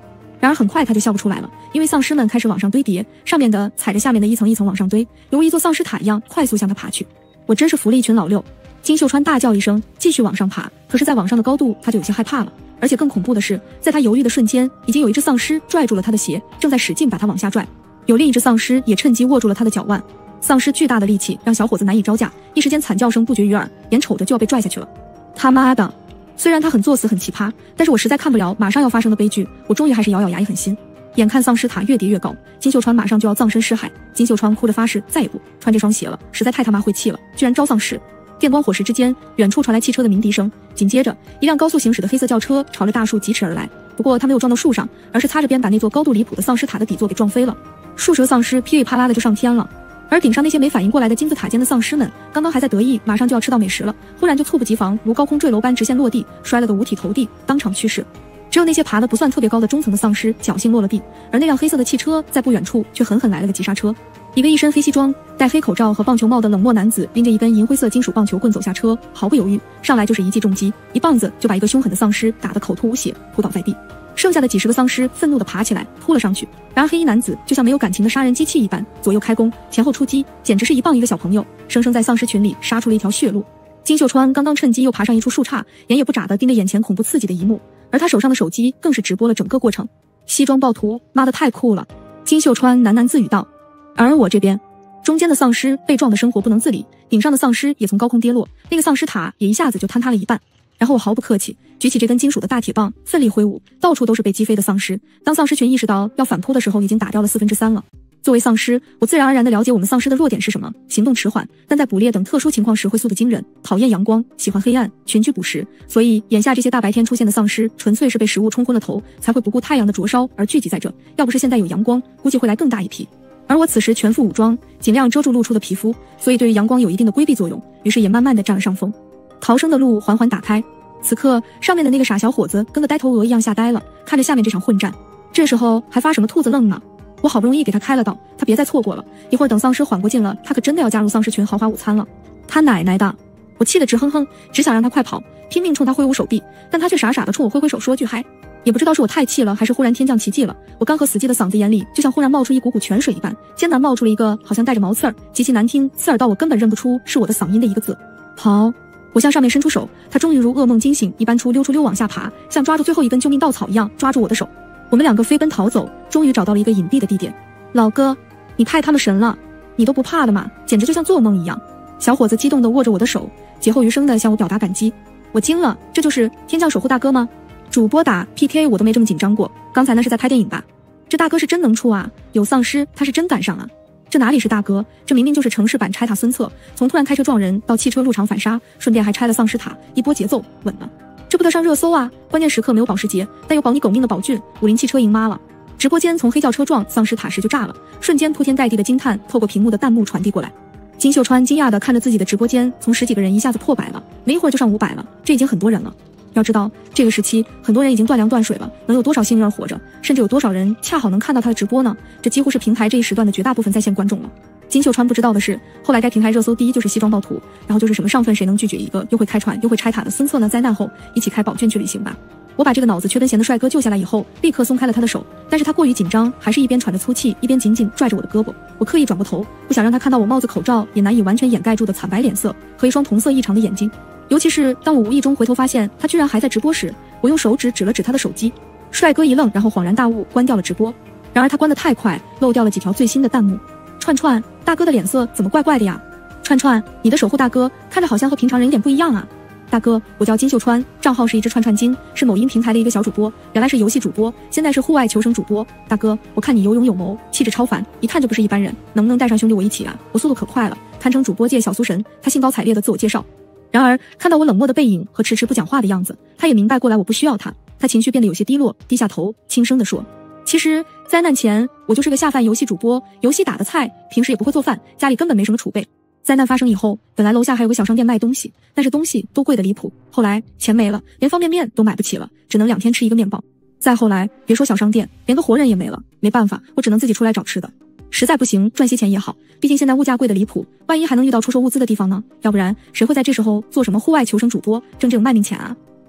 然而很快他就笑不出来了，因为丧尸们开始往上堆叠，上面的踩着下面的一层一层往上堆，犹如一座丧尸塔一样快速向他爬去。我真是服了一群老六。金秀川大叫一声，继续往上爬。可是在往上的高度他就有些害怕了，而且更恐怖的是，在他犹豫的瞬间，已经有一只丧尸拽住了他的鞋，正在使劲把他往下拽。有另一只丧尸也趁机握住了他的脚腕。丧尸巨大的力气让小伙子难以招架，一时间惨叫声不绝于耳，眼瞅着就要被拽下去了。他妈的！虽然他很作死很奇葩，但是我实在看不了马上要发生的悲剧，我终于还是咬咬牙一狠心。眼看丧尸塔越叠越高，金秀川马上就要葬身尸海，金秀川哭着发誓再也不穿这双鞋了，实在太他妈晦气了，居然招丧尸。电光火石之间，远处传来汽车的鸣笛声，紧接着一辆高速行驶的黑色轿车朝着大树疾驰而来，不过他没有撞到树上，而是擦着边把那座高度离谱的丧尸塔的底座给撞飞了。数十个丧尸噼里啪啦的就上天了，而顶上那些没反应过来的金字塔尖的丧尸们，刚刚还在得意马上就要吃到美食了，忽然就猝不及防，如高空坠楼般直线落地，摔了个五体投地，当场去世。只有那些爬得不算特别高的中层的丧尸侥幸落了地，而那辆黑色的汽车在不远处却狠狠来了个急刹车。一位一身黑西装、戴黑口罩和棒球帽的冷漠男子拎着一根银灰色金属棒球棍走下车，毫不犹豫，上来就是一记重击，一棒子就把一个凶狠的丧尸打得口吐无血，扑倒在地。剩下的几十个丧尸愤怒地爬起来，扑了上去。然而黑衣男子就像没有感情的杀人机器一般，左右开弓，前后出击，简直是一棒一个小朋友，生生在丧尸群里杀出了一条血路。金秀川刚刚趁机又爬上一处树杈，眼也不眨地盯着眼前恐怖刺激的一幕，而他手上的手机更是直播了整个过程。西装暴徒，妈的太酷了！金秀川喃喃自语道。而我这边，中间的丧尸被撞得生活不能自理，顶上的丧尸也从高空跌落，那个丧尸塔也一下子就坍塌了一半。然后我毫不客气举起这根金属的大铁棒，奋力挥舞，到处都是被击飞的丧尸。当丧尸群意识到要反扑的时候，已经打掉了3/4了。作为丧尸，我自然而然地了解我们丧尸的弱点是什么，行动迟缓，但在捕猎等特殊情况时会速度惊人，讨厌阳光，喜欢黑暗，群居捕食。所以眼下这些大白天出现的丧尸，纯粹是被食物冲昏了头，才会不顾太阳的灼烧而聚集在这。要不是现在有阳光，估计会来更大一批。而我此时全副武装，尽量遮住露出的皮肤，所以对于阳光有一定的规避作用，于是也慢慢地占了上风。逃生的路缓缓打开，此刻上面的那个傻小伙子跟个呆头鹅一样吓呆了，看着下面这场混战。这时候还发什么兔子愣呢？我好不容易给他开了道，他别再错过了，一会儿等丧尸缓过劲了，他可真的要加入丧尸群豪华午餐了。他奶奶的！我气得直哼哼，只想让他快跑，拼命冲他挥舞手臂，但他却傻傻的冲我挥挥手说句嗨。也不知道是我太气了，还是忽然天降奇迹了，我干涸死寂的嗓子眼里就像忽然冒出一股股泉水一般，艰难冒出了一个好像带着毛刺儿，极其难听，刺耳到我根本认不出是我的嗓音的一个字。跑！我向上面伸出手，他终于如噩梦惊醒一般溜出溜往下爬，像抓住最后一根救命稻草一样抓住我的手。我们两个飞奔逃走，终于找到了一个隐蔽的地点。老哥，你太他妈神了，你都不怕的吗？简直就像做梦一样。小伙子激动地握着我的手，劫后余生地向我表达感激。我惊了，这就是天降守护大哥吗？主播打 PK 我都没这么紧张过，刚才那是在拍电影吧？这大哥是真能出啊，有丧尸他是真赶上啊。这哪里是大哥，这明明就是城市版拆塔孙策，从突然开车撞人到汽车入场反杀，顺便还拆了丧尸塔，一波节奏稳了。这不得上热搜啊，关键时刻没有保时捷，但有保你狗命的宝骏，武林汽车赢妈了。直播间从黑轿车撞丧尸塔时就炸了，瞬间铺天盖地的惊叹透过屏幕的弹幕传递过来。金秀川惊讶地看着自己的直播间从10几个人一下子破百了，没一会儿就上500了，这已经很多人了。要知道这个时期很多人已经断粮断水了，能有多少幸运儿活着，甚至有多少人恰好能看到他的直播呢？这几乎是平台这一时段的绝大部分在线观众了。金秀川不知道的是，后来该平台热搜第一就是西装暴徒，然后就是什么上分谁能拒绝一个又会开船又会拆塔的孙策呢？灾难后一起开宝骏去旅行吧。我把这个脑子缺根弦的帅哥救下来以后，立刻松开了他的手，但是他过于紧张，还是一边喘着粗气，一边紧紧拽着我的胳膊。我刻意转过头，不想让他看到我帽子口罩也难以完全掩盖住的惨白脸色和一双同色异常的眼睛。尤其是当我无意中回头发现他居然还在直播时，我用手指指了指他的手机。帅哥一愣，然后恍然大悟，关掉了直播。然而他关得太快，漏掉了几条最新的弹幕。串串，大哥的脸色怎么怪怪的呀？串串，你的守护大哥看着好像和平常人有点不一样啊。大哥，我叫金秀川，账号是一只串串金，是某音平台的一个小主播，原来是游戏主播，现在是户外求生主播。大哥，我看你有勇有谋，气质超凡，一看就不是一般人，能不能带上兄弟我一起啊？我速度可快了，堪称主播界小苏神。他兴高采烈的自我介绍。然而看到我冷漠的背影和迟迟不讲话的样子，他也明白过来我不需要他，他情绪变得有些低落，低下头轻声地说，其实灾难前我就是个下饭游戏主播，游戏打的菜，平时也不会做饭，家里根本没什么储备。灾难发生以后，本来楼下还有个小商店卖东西，但是东西都贵得离谱，后来钱没了，连方便面都买不起了，只能2天吃一个面包。再后来别说小商店，连个活人也没了，没办法，我只能自己出来找吃的，实在不行赚些钱也好，毕竟现在物价贵得离谱，万一还能遇到出售物资的地方呢？要不然谁会在这时候做什么户外求生主播挣这种卖命钱啊？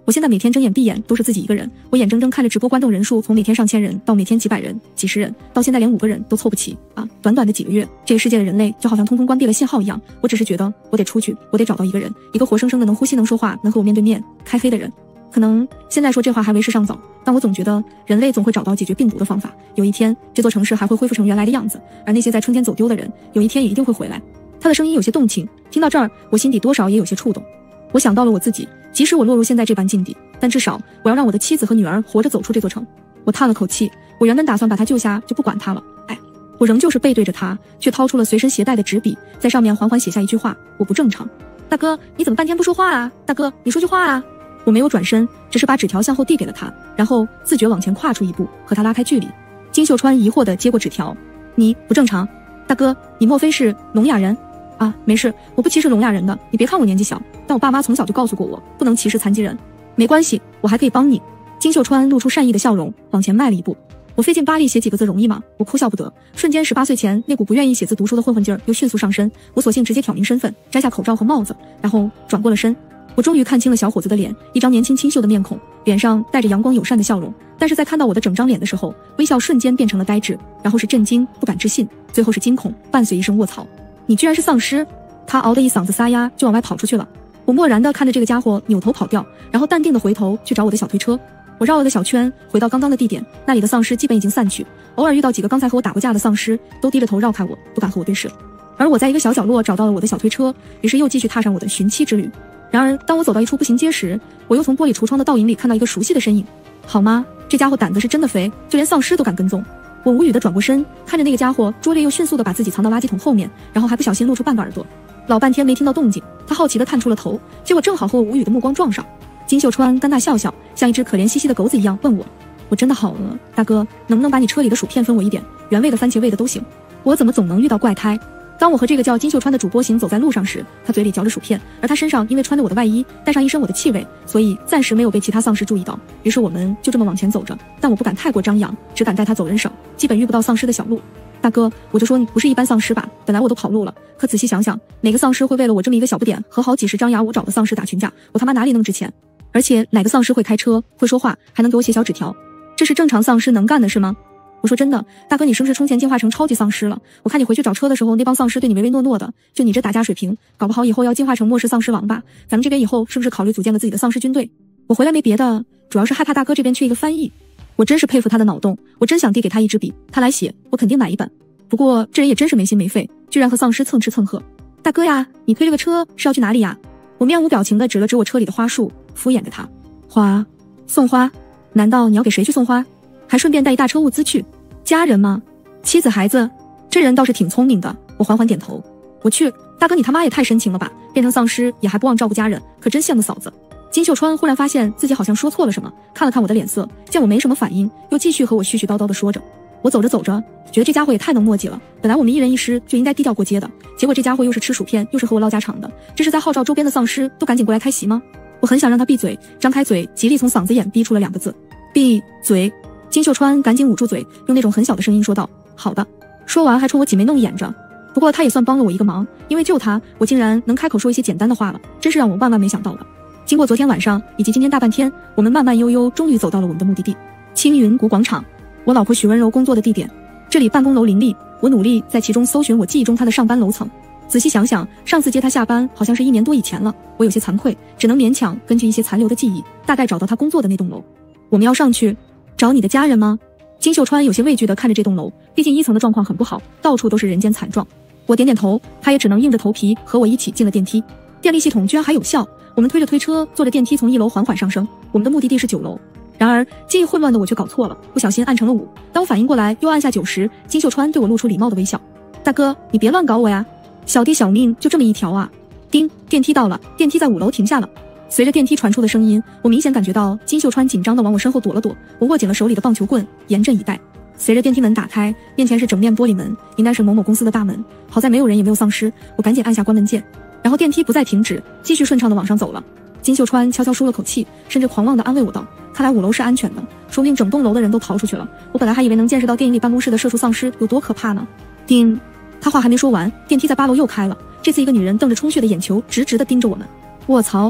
我现在每天睁眼闭眼都是自己一个人，我眼睁睁看着直播观众人数从每天上千人到每天几百人、几十人，到现在连5个人都凑不齐啊！短短的几个月，这个世界的人类就好像通通关闭了信号一样。我只是觉得我得出去，我得找到一个人，一个活生生的能呼吸、能说话、能和我面对面开黑的人。可能现在说这话还为时尚早，但我总觉得人类总会找到解决病毒的方法。有一天，这座城市还会恢复成原来的样子，而那些在春天走丢的人，有一天也一定会回来。他的声音有些动情，听到这儿，我心底多少也有些触动。我想到了我自己，即使我落入现在这般境地，但至少我要让我的妻子和女儿活着走出这座城。我叹了口气，我原本打算把他救下，就不管他了。我仍旧是背对着他，却掏出了随身携带的纸笔，在上面缓缓写下一句话：我不正常。大哥，你怎么半天不说话啊？大哥，你说句话啊！我没有转身，只是把纸条向后递给了他，然后自觉往前跨出一步，和他拉开距离。金秀川疑惑地接过纸条：你不正常？大哥，你莫非是聋哑人？啊，没事，我不歧视聋哑人的。你别看我年纪小，但我爸妈从小就告诉过我，不能歧视残疾人。没关系，我还可以帮你。金秀川露出善意的笑容，往前迈了一步。我费劲巴力写几个字容易吗？我哭笑不得。瞬间18岁前那股不愿意写字读书的混混劲儿又迅速上身，我索性直接挑明身份，摘下口罩和帽子，然后转过了身。我终于看清了小伙子的脸，一张年轻清秀的面孔，脸上带着阳光友善的笑容。但是在看到我的整张脸的时候，微笑瞬间变成了呆滞，然后是震惊、不敢置信，最后是惊恐，伴随一声卧槽。你居然是丧尸！他嗷的一嗓子撒丫就往外跑出去了。我漠然地看着这个家伙扭头跑掉，然后淡定地回头去找我的小推车。我绕了个小圈，回到刚刚的地点，那里的丧尸基本已经散去，偶尔遇到几个刚才和我打过架的丧尸，都低着头绕开我，不敢和我对视。而我在一个小角落找到了我的小推车，于是又继续踏上我的寻妻之旅。然而当我走到一处步行街时，我又从玻璃橱窗的倒影里看到一个熟悉的身影。好吗？这家伙胆子是真的肥，就连丧尸都敢跟踪。我无语地转过身，看着那个家伙拙劣又迅速地把自己藏到垃圾桶后面，然后还不小心露出半个耳朵。老半天没听到动静，他好奇地探出了头，结果正好和我无语的目光撞上。金秀川尴尬笑笑，像一只可怜兮兮的狗子一样问我：我真的好饿，大哥，能不能把你车里的薯片分我一点，原味的、番茄味的都行。我怎么总能遇到怪胎？当我和这个叫金秀川的主播行走在路上时，他嘴里嚼着薯片，而他身上因为穿着我的外衣，带上一身我的气味，所以暂时没有被其他丧尸注意到。于是我们就这么往前走着，但我不敢太过张扬，只敢带他走人省，基本遇不到丧尸的小路。大哥，我就说你不是一般丧尸吧？本来我都跑路了，可仔细想想，哪个丧尸会为了我这么一个小不点和好几十张牙舞爪的丧尸打群架？我他妈哪里那么值钱？而且哪个丧尸会开车、会说话，还能给我写小纸条？这是正常丧尸能干的事吗？我说真的，大哥，你是不是充钱进化成超级丧尸了？我看你回去找车的时候，那帮丧尸对你唯唯诺诺的，就你这打架水平，搞不好以后要进化成末世丧尸王吧？咱们这边以后是不是考虑组建了自己的丧尸军队？我回来没别的，主要是害怕大哥这边缺一个翻译。我真是佩服他的脑洞，我真想递给他一支笔，他来写，我肯定买一本。不过这人也真是没心没肺，居然和丧尸蹭吃蹭喝。大哥呀，你推这个车是要去哪里呀？我面无表情地指了指我车里的花束，敷衍着他。花？送花？难道你要给谁去送花？还顺便带一大车物资去？家人吗？妻子孩子？这人倒是挺聪明的。我缓缓点头。我去，大哥你他妈也太深情了吧，变成丧尸也还不忘照顾家人，可真羡慕嫂子。金秀川忽然发现自己好像说错了什么，看了看我的脸色，见我没什么反应，又继续和我絮絮叨叨地说着。我走着走着，觉得这家伙也太能磨叽了，本来我们一人一尸就应该低调过街的，结果这家伙又是吃薯片又是和我唠家常的，这是在号召周边的丧尸都赶紧过来开席吗？我很想让他闭嘴，张开嘴极力从嗓子眼逼出了2个字：闭嘴。金秀川赶紧捂住嘴，用那种很小的声音说道：好的。说完还冲我挤眉弄眼着。不过他也算帮了我一个忙，因为救他，我竟然能开口说一些简单的话了，真是让我万万没想到的。经过昨天晚上以及今天大半天，我们慢慢悠悠终于走到了我们的目的地——青云谷广场，我老婆许温柔工作的地点。这里办公楼林立，我努力在其中搜寻我记忆中她的上班楼层。仔细想想，上次接她下班好像是1年多以前了，我有些惭愧，只能勉强根据一些残留的记忆，大概找到她工作的那栋楼。我们要上去找你的家人吗？金秀川有些畏惧地看着这栋楼，毕竟1层的状况很不好，到处都是人间惨状。我点点头，他也只能硬着头皮和我一起进了电梯。电力系统居然还有效，我们推着推车，坐着电梯从1楼缓缓上升。我们的目的地是9楼。然而记忆混乱的我却搞错了，不小心按成了5。当我反应过来又按下9时，金秀川对我露出礼貌的微笑：大哥，你别乱搞我呀，小弟小命就这么一条啊。叮，电梯到了，电梯在5楼停下了。随着电梯传出的声音，我明显感觉到金秀川紧张地往我身后躲了躲，我握紧了手里的棒球棍，严阵以待。随着电梯门打开，面前是整面玻璃门，应该是某某公司的大门。好在没有人也没有丧尸，我赶紧按下关门键，然后电梯不再停止，继续顺畅地往上走了。金秀川悄悄舒了口气，甚至狂妄地安慰我道：看来5楼是安全的，说不定整栋楼的人都逃出去了。我本来还以为能见识到电影里办公室的社畜丧尸有多可怕呢。叮，他话还没说完，电梯在8楼又开了，这次一个女人瞪着充血的眼球直直地盯着我们。卧槽！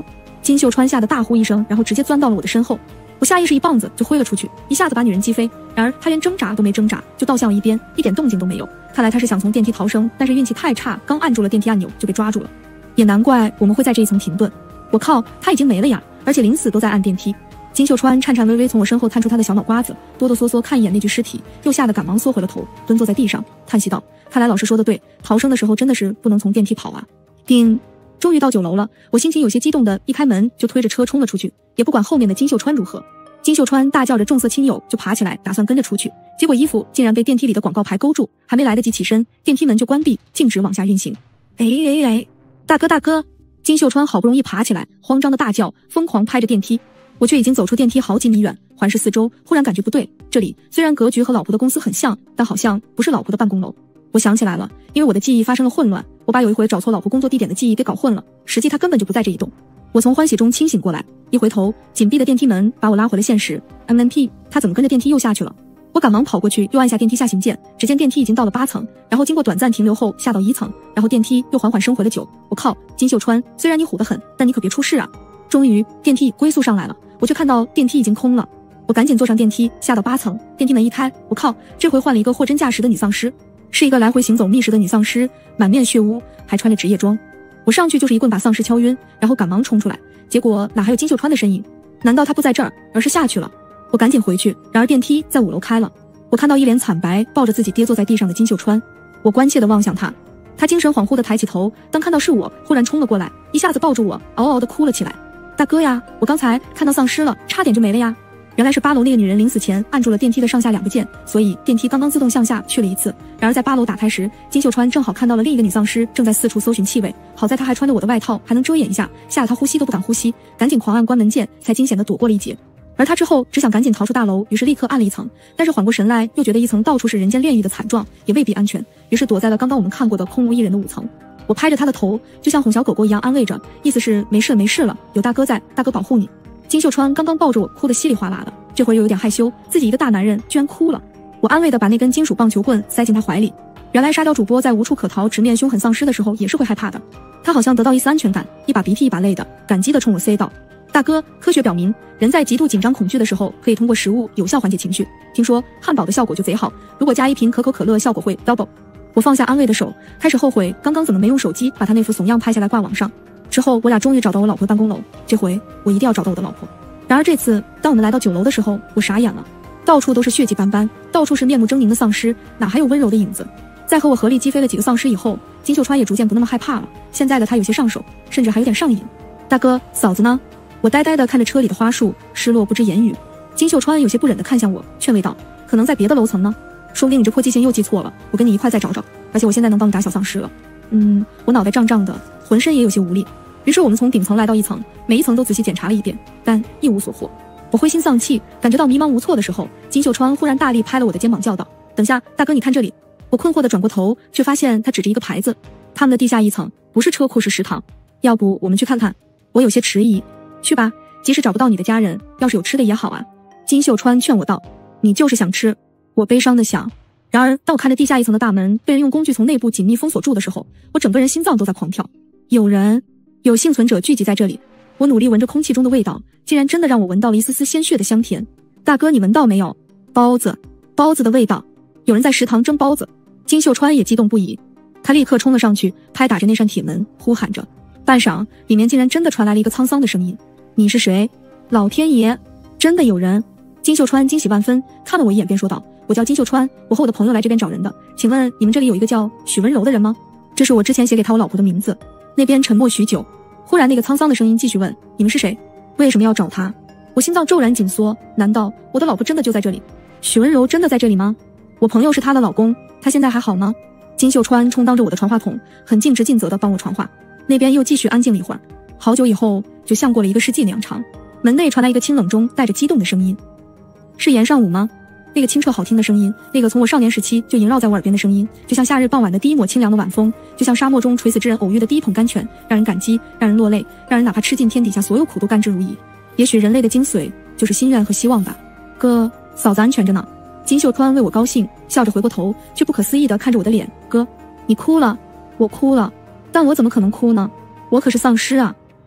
金秀川吓得大呼一声，然后直接钻到了我的身后。我下意识一棒子就挥了出去，一下子把女人击飞。然而她连挣扎都没挣扎，就倒向了一边，一点动静都没有。看来她是想从电梯逃生，但是运气太差，刚按住了电梯按钮就被抓住了。也难怪我们会在这一层停顿。我靠，她已经没了呀，而且临死都在按电梯。金秀川颤颤巍巍从我身后探出他的小脑瓜子，哆哆嗦嗦看一眼那具尸体，又吓得赶忙缩回了头，蹲坐在地上，叹息道：“看来老师说的对，逃生的时候真的是不能从电梯跑啊。”叮，终于到9楼了，我心情有些激动的一开门就推着车冲了出去，也不管后面的金秀川如何。金秀川大叫着重色轻友就爬起来，打算跟着出去，结果衣服竟然被电梯里的广告牌勾住，还没来得及起身，电梯门就关闭，径直往下运行。哎，大哥大哥！金秀川好不容易爬起来，慌张的大叫，疯狂拍着电梯。我却已经走出电梯好几米远，环视四周，忽然感觉不对，这里虽然格局和老婆的公司很像，但好像不是老婆的办公楼。我想起来了，因为我的记忆发生了混乱，我把有一回找错老婆工作地点的记忆给搞混了，实际她根本就不在这一栋。我从欢喜中清醒过来，一回头，紧闭的电梯门把我拉回了现实。MNP， 他怎么跟着电梯又下去了？我赶忙跑过去，又按下电梯下行键，只见电梯已经到了8层，然后经过短暂停留后下到1层，然后电梯又缓缓升回了9。我靠，金秀川，虽然你虎得很，但你可别出事啊！终于，电梯龟速上来了，我却看到电梯已经空了。我赶紧坐上电梯，下到8层，电梯门一开，我靠，这回换了一个货真价实的女丧尸，是一个来回行走觅食的女丧尸，满面血污，还穿着职业装。我上去就是一棍把丧尸敲晕，然后赶忙冲出来，结果哪还有金秀川的身影？难道他不在这儿，而是下去了？我赶紧回去，然而电梯在5楼开了。我看到一脸惨白抱着自己跌坐在地上的金秀川，我关切地望向他，他精神恍惚地抬起头，当看到是我，忽然冲了过来，一下子抱住我，嗷嗷地哭了起来。大哥呀，我刚才看到丧尸了，差点就没了呀。原来是8楼那个女人临死前按住了电梯的上下2个键，所以电梯刚刚自动向下去了一次。然而在8楼打开时，金秀川正好看到了另一个女丧尸正在四处搜寻气味，好在她还穿着我的外套，还能遮掩一下，吓得她呼吸都不敢呼吸，赶紧狂按关门键，才惊险地躲过了一劫。而她之后只想赶紧逃出大楼，于是立刻按了1层，但是缓过神来，又觉得1层到处是人间炼狱的惨状，也未必安全，于是躲在了刚刚我们看过的空无一人的5层。我拍着她的头，就像哄小狗狗一样安慰着，意思是没事没事了，有大哥在，大哥保护你。金秀川刚刚抱着我哭得稀里哗啦的，这会儿又有点害羞，自己一个大男人居然哭了。我安慰地把那根金属棒球棍塞进他怀里。原来沙雕主播在无处可逃直面凶狠丧尸的时候也是会害怕的，他好像得到一丝安全感，一把鼻涕一把泪的感激地冲我塞道：大哥，科学表明人在极度紧张恐惧的时候可以通过食物有效缓解情绪，听说汉堡的效果就贼好，如果加1瓶可口可乐效果会 double。 我放下安慰的手，开始后悔刚刚怎么没用手机把他那副怂样拍下来挂网上。之后我俩终于找到我老婆办公楼，这回我一定要找到我的老婆。然而这次当我们来到9楼的时候，我傻眼了，到处都是血迹斑斑，到处是面目狰狞的丧尸，哪还有温柔的影子？在和我合力击飞了几个丧尸以后，金秀川也逐渐不那么害怕了，现在的他有些上手，甚至还有点上瘾。大哥，嫂子呢？我呆呆地看着车里的花束，失落不知言语。金秀川有些不忍地看向我，劝慰道：可能在别的楼层呢，说不定你这破记性又记错了，我跟你一块再找找，而且我现在能帮你打小丧尸了。我脑袋胀胀的，浑身也有些无力。于是我们从顶层来到1层，每一层都仔细检查了一遍，但一无所获。我灰心丧气，感觉到迷茫无措的时候，金秀川忽然大力拍了我的肩膀，叫道：等下，大哥你看这里。我困惑地转过头，却发现他指着一个牌子，他们的地下1层不是车库，是食堂，要不我们去看看？我有些迟疑。去吧，即使找不到你的家人，要是有吃的也好啊。金秀川劝我道：你就是想吃。我悲伤地想。然而当我看着地下1层的大门被人用工具从内部紧密封锁住的时候，我整个人心脏都在狂跳。有幸存者聚集在这里。我努力闻着空气中的味道，竟然真的让我闻到了一丝丝鲜血的香甜。大哥，你闻到没有？包子的味道，有人在食堂蒸包子。金秀川也激动不已，他立刻冲了上去，拍打着那扇铁门，呼喊着。半晌，里面竟然真的传来了一个沧桑的声音：你是谁？老天爷，真的有人！金秀川惊喜万分，看了我一眼便说道：我叫金秀川，我和我的朋友来这边找人的，请问你们这里有一个叫许温柔的人吗？这是我之前写给他我老婆的名字。那边沉默许久，忽然那个沧桑的声音继续问：你们是谁？为什么要找他？我心脏骤然紧缩，难道我的老婆真的就在这里？许温柔真的在这里吗？我朋友是她的老公，他现在还好吗？金秀川充当着我的传话筒，很尽职尽责地帮我传话。那边又继续安静了一会儿，好久以后，就像过了1个世纪那样长。门内传来一个清冷中带着激动的声音：是岩上舞吗？那个清澈好听的声音，那个从我少年时期就萦绕在我耳边的声音，就像夏日傍晚的第一抹清凉的晚风，就像沙漠中垂死之人偶遇的第一捧甘泉，让人感激，让人落泪，让人哪怕吃尽天底下所有苦都甘之如饴。也许人类的精髓就是心愿和希望吧。哥，嫂子安全着呢。金秀川为我高兴，笑着回过头，却不可思议地看着我的脸。哥，你哭了。我哭了，但我怎么可能哭呢？我可是丧尸啊。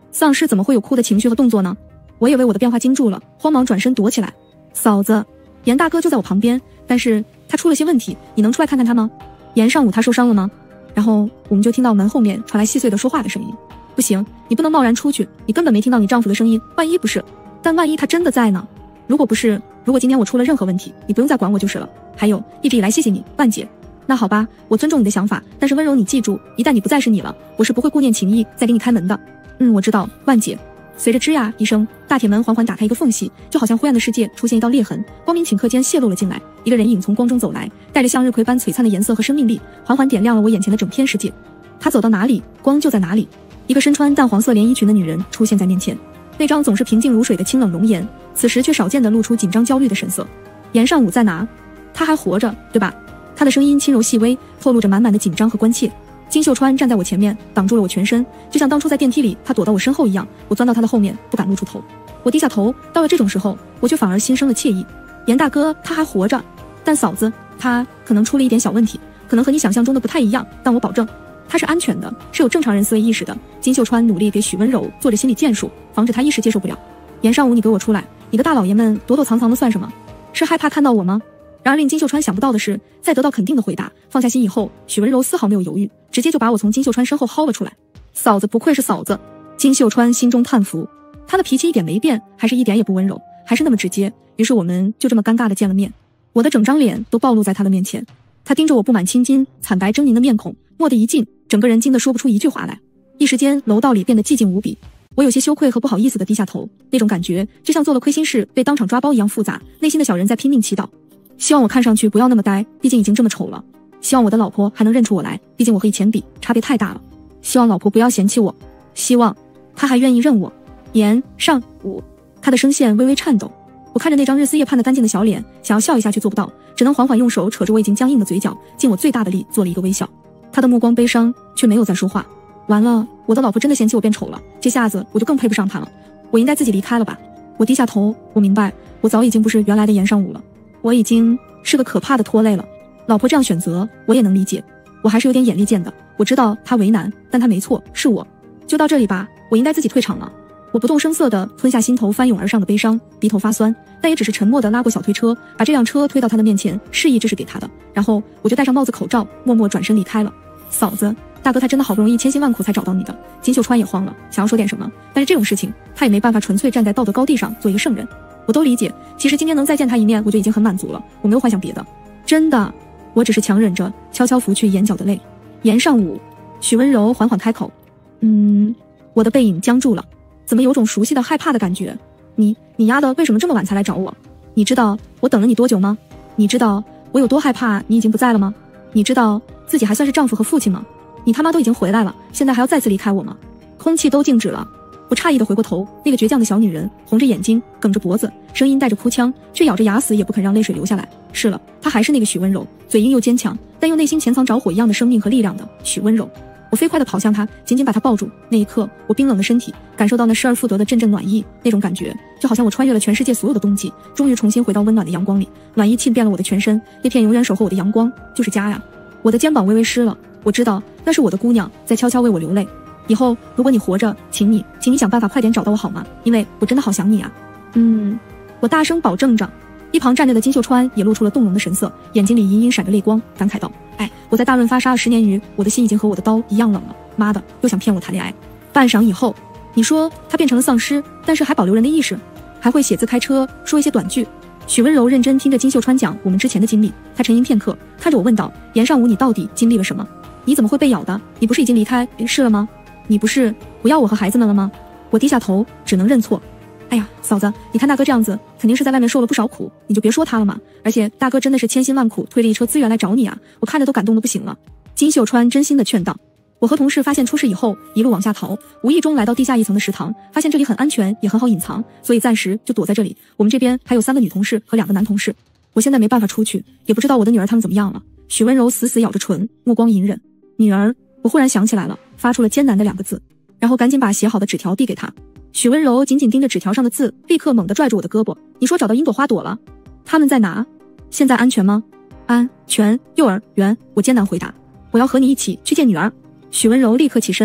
丧尸怎么会有哭的情绪和动作呢？我也为我的变化惊住了，慌忙转身躲起来。嫂子，严大哥就在我旁边，但是他出了些问题，你能出来看看他吗？严上武他受伤了吗？然后我们就听到门后面传来细碎的说话的声音。不行，你不能贸然出去，你根本没听到你丈夫的声音，万一不是，但万一他真的在呢？如果不是，如果今天我出了任何问题，你不用再管我就是了。还有，一直以来谢谢你，万姐。那好吧，我尊重你的想法，但是温柔你记住，一旦你不再是你了，我是不会顾念情谊再给你开门的。我知道，万姐。随着吱呀一声，大铁门缓缓打开一个缝隙，就好像灰暗的世界出现一道裂痕，光明顷刻间泄露了进来。一个人影从光中走来，带着向日葵般璀璨的颜色和生命力，缓缓点亮了我眼前的整片世界。他走到哪里，光就在哪里。一个身穿淡黄色连衣裙的女人出现在面前，那张总是平静如水的清冷容颜，此时却少见地露出紧张焦虑的神色。严尚武在哪？他还活着，对吧？他的声音轻柔细微，透露着满满的紧张和关切。金秀川站在我前面，挡住了我全身，就像当初在电梯里他躲到我身后一样，我钻到他的后面，不敢露出头。我低下头，到了这种时候，我却反而心生了惬意。严大哥他还活着，但嫂子他可能出了一点小问题，可能和你想象中的不太一样，但我保证他是安全的，是有正常人思维意识的。金秀川努力给许温柔做着心理建树，防止他一时接受不了。严尚武，你给我出来，你的大老爷们躲躲藏藏的算什么？是害怕看到我吗？然而令金秀川想不到的是，在得到肯定的回答，放下心以后，许温柔丝毫没有犹豫，直接就把我从金秀川身后薅了出来。嫂子不愧是嫂子，金秀川心中叹服，他的脾气一点没变，还是一点也不温柔，还是那么直接。于是我们就这么尴尬的见了面，我的整张脸都暴露在他的面前。他盯着我布满青筋、惨白狰狞的面孔，蓦地一近，整个人惊得说不出一句话来。一时间，楼道里变得寂静无比。我有些羞愧和不好意思的低下头，那种感觉就像做了亏心事被当场抓包一样复杂，内心的小人在拼命祈祷。希望我看上去不要那么呆，毕竟已经这么丑了。希望我的老婆还能认出我来，毕竟我和以前比差别太大了。希望老婆不要嫌弃我，希望她还愿意认我。严尚武，他的声线微微颤抖。我看着那张日思夜盼的干净的小脸，想要笑一下却做不到，只能缓缓用手扯住我已经僵硬的嘴角，尽我最大的力做了一个微笑。他的目光悲伤，却没有再说话。完了，我的老婆真的嫌弃我变丑了，这下子我就更配不上她了。我应该自己离开了吧。我低下头，我明白，我早已经不是原来的严尚武了，我已经是个可怕的拖累了。老婆这样选择，我也能理解，我还是有点眼力见的。我知道她为难，但她没错，是我。就到这里吧，我应该自己退场了。我不动声色地吞下心头翻涌而上的悲伤，鼻头发酸，但也只是沉默地拉过小推车，把这辆车推到他的面前，示意这是给他的。然后我就戴上帽子口罩，默默转身离开了。嫂子，大哥他真的好不容易千辛万苦才找到你的。金秀川也慌了，想要说点什么，但是这种事情他也没办法纯粹站在道德高地上做一个圣人。我都理解，其实今天能再见他一面，我就已经很满足了，我没有幻想别的。真的，我只是强忍着悄悄拂去眼角的泪。严尚武，许温柔缓缓开口，我的背影僵住了，怎么有种熟悉的害怕的感觉？你丫的为什么这么晚才来找我？你知道我等了你多久吗？你知道我有多害怕你已经不在了吗？你知道自己还算是丈夫和父亲吗？你他妈都已经回来了，现在还要再次离开我吗？空气都静止了。我诧异地回过头，那个倔强的小女人红着眼睛，梗着脖子，声音带着哭腔，却咬着牙死也不肯让泪水流下来。是了，她还是那个许温柔，嘴硬又坚强，但又内心潜藏着火一样的生命和力量的许温柔。我飞快地跑向她，紧紧把她抱住。那一刻，我冰冷的身体感受到那失而复得的阵阵暖意，那种感觉就好像我穿越了全世界所有的冬季，终于重新回到温暖的阳光里。暖意沁遍了我的全身，那片永远守候我的阳光就是家呀。我的肩膀微微湿了，我知道那是我的姑娘在悄悄为我流泪。以后如果你活着，请你想办法快点找到我好吗？因为我真的好想你啊。我大声保证着。一旁站着的金秀川也露出了动容的神色，眼睛里隐隐闪着泪光，感慨道：我在大润发杀了10年鱼，我的心已经和我的刀一样冷了，妈的，又想骗我谈恋爱。半晌以后，你说他变成了丧尸，但是还保留人的意识，还会写字开车，说一些短句。许温柔认真听着金秀川讲我们之前的经历，他沉吟片刻，看着我问道：严尚武，你到底经历了什么？你怎么会被咬的？你不是已经离开是了吗？你不是不要我和孩子们了吗？我低下头，只能认错。哎呀，嫂子，你看大哥这样子，肯定是在外面受了不少苦，你就别说他了嘛。而且大哥真的是千辛万苦推了一车资源来找你啊，我看着都感动得不行了。金秀川真心的劝道。我和同事发现出事以后，一路往下逃，无意中来到地下一层的食堂，发现这里很安全，也很好隐藏，所以暂时就躲在这里。我们这边还有3个女同事和2个男同事，我现在没办法出去，也不知道我的女儿她们怎么样了。许温柔死死咬着唇，目光隐忍。女儿，我忽然想起来了，发出了艰难的2个字，然后赶紧把写好的纸条递给她。许温柔紧紧盯着纸条上的字，立刻猛地拽住我的胳膊。你说找到1朵花朵了？他们在哪？现在安全吗？安全，幼儿园。我艰难回答。我要和你一起去见女儿。许温柔立刻起身。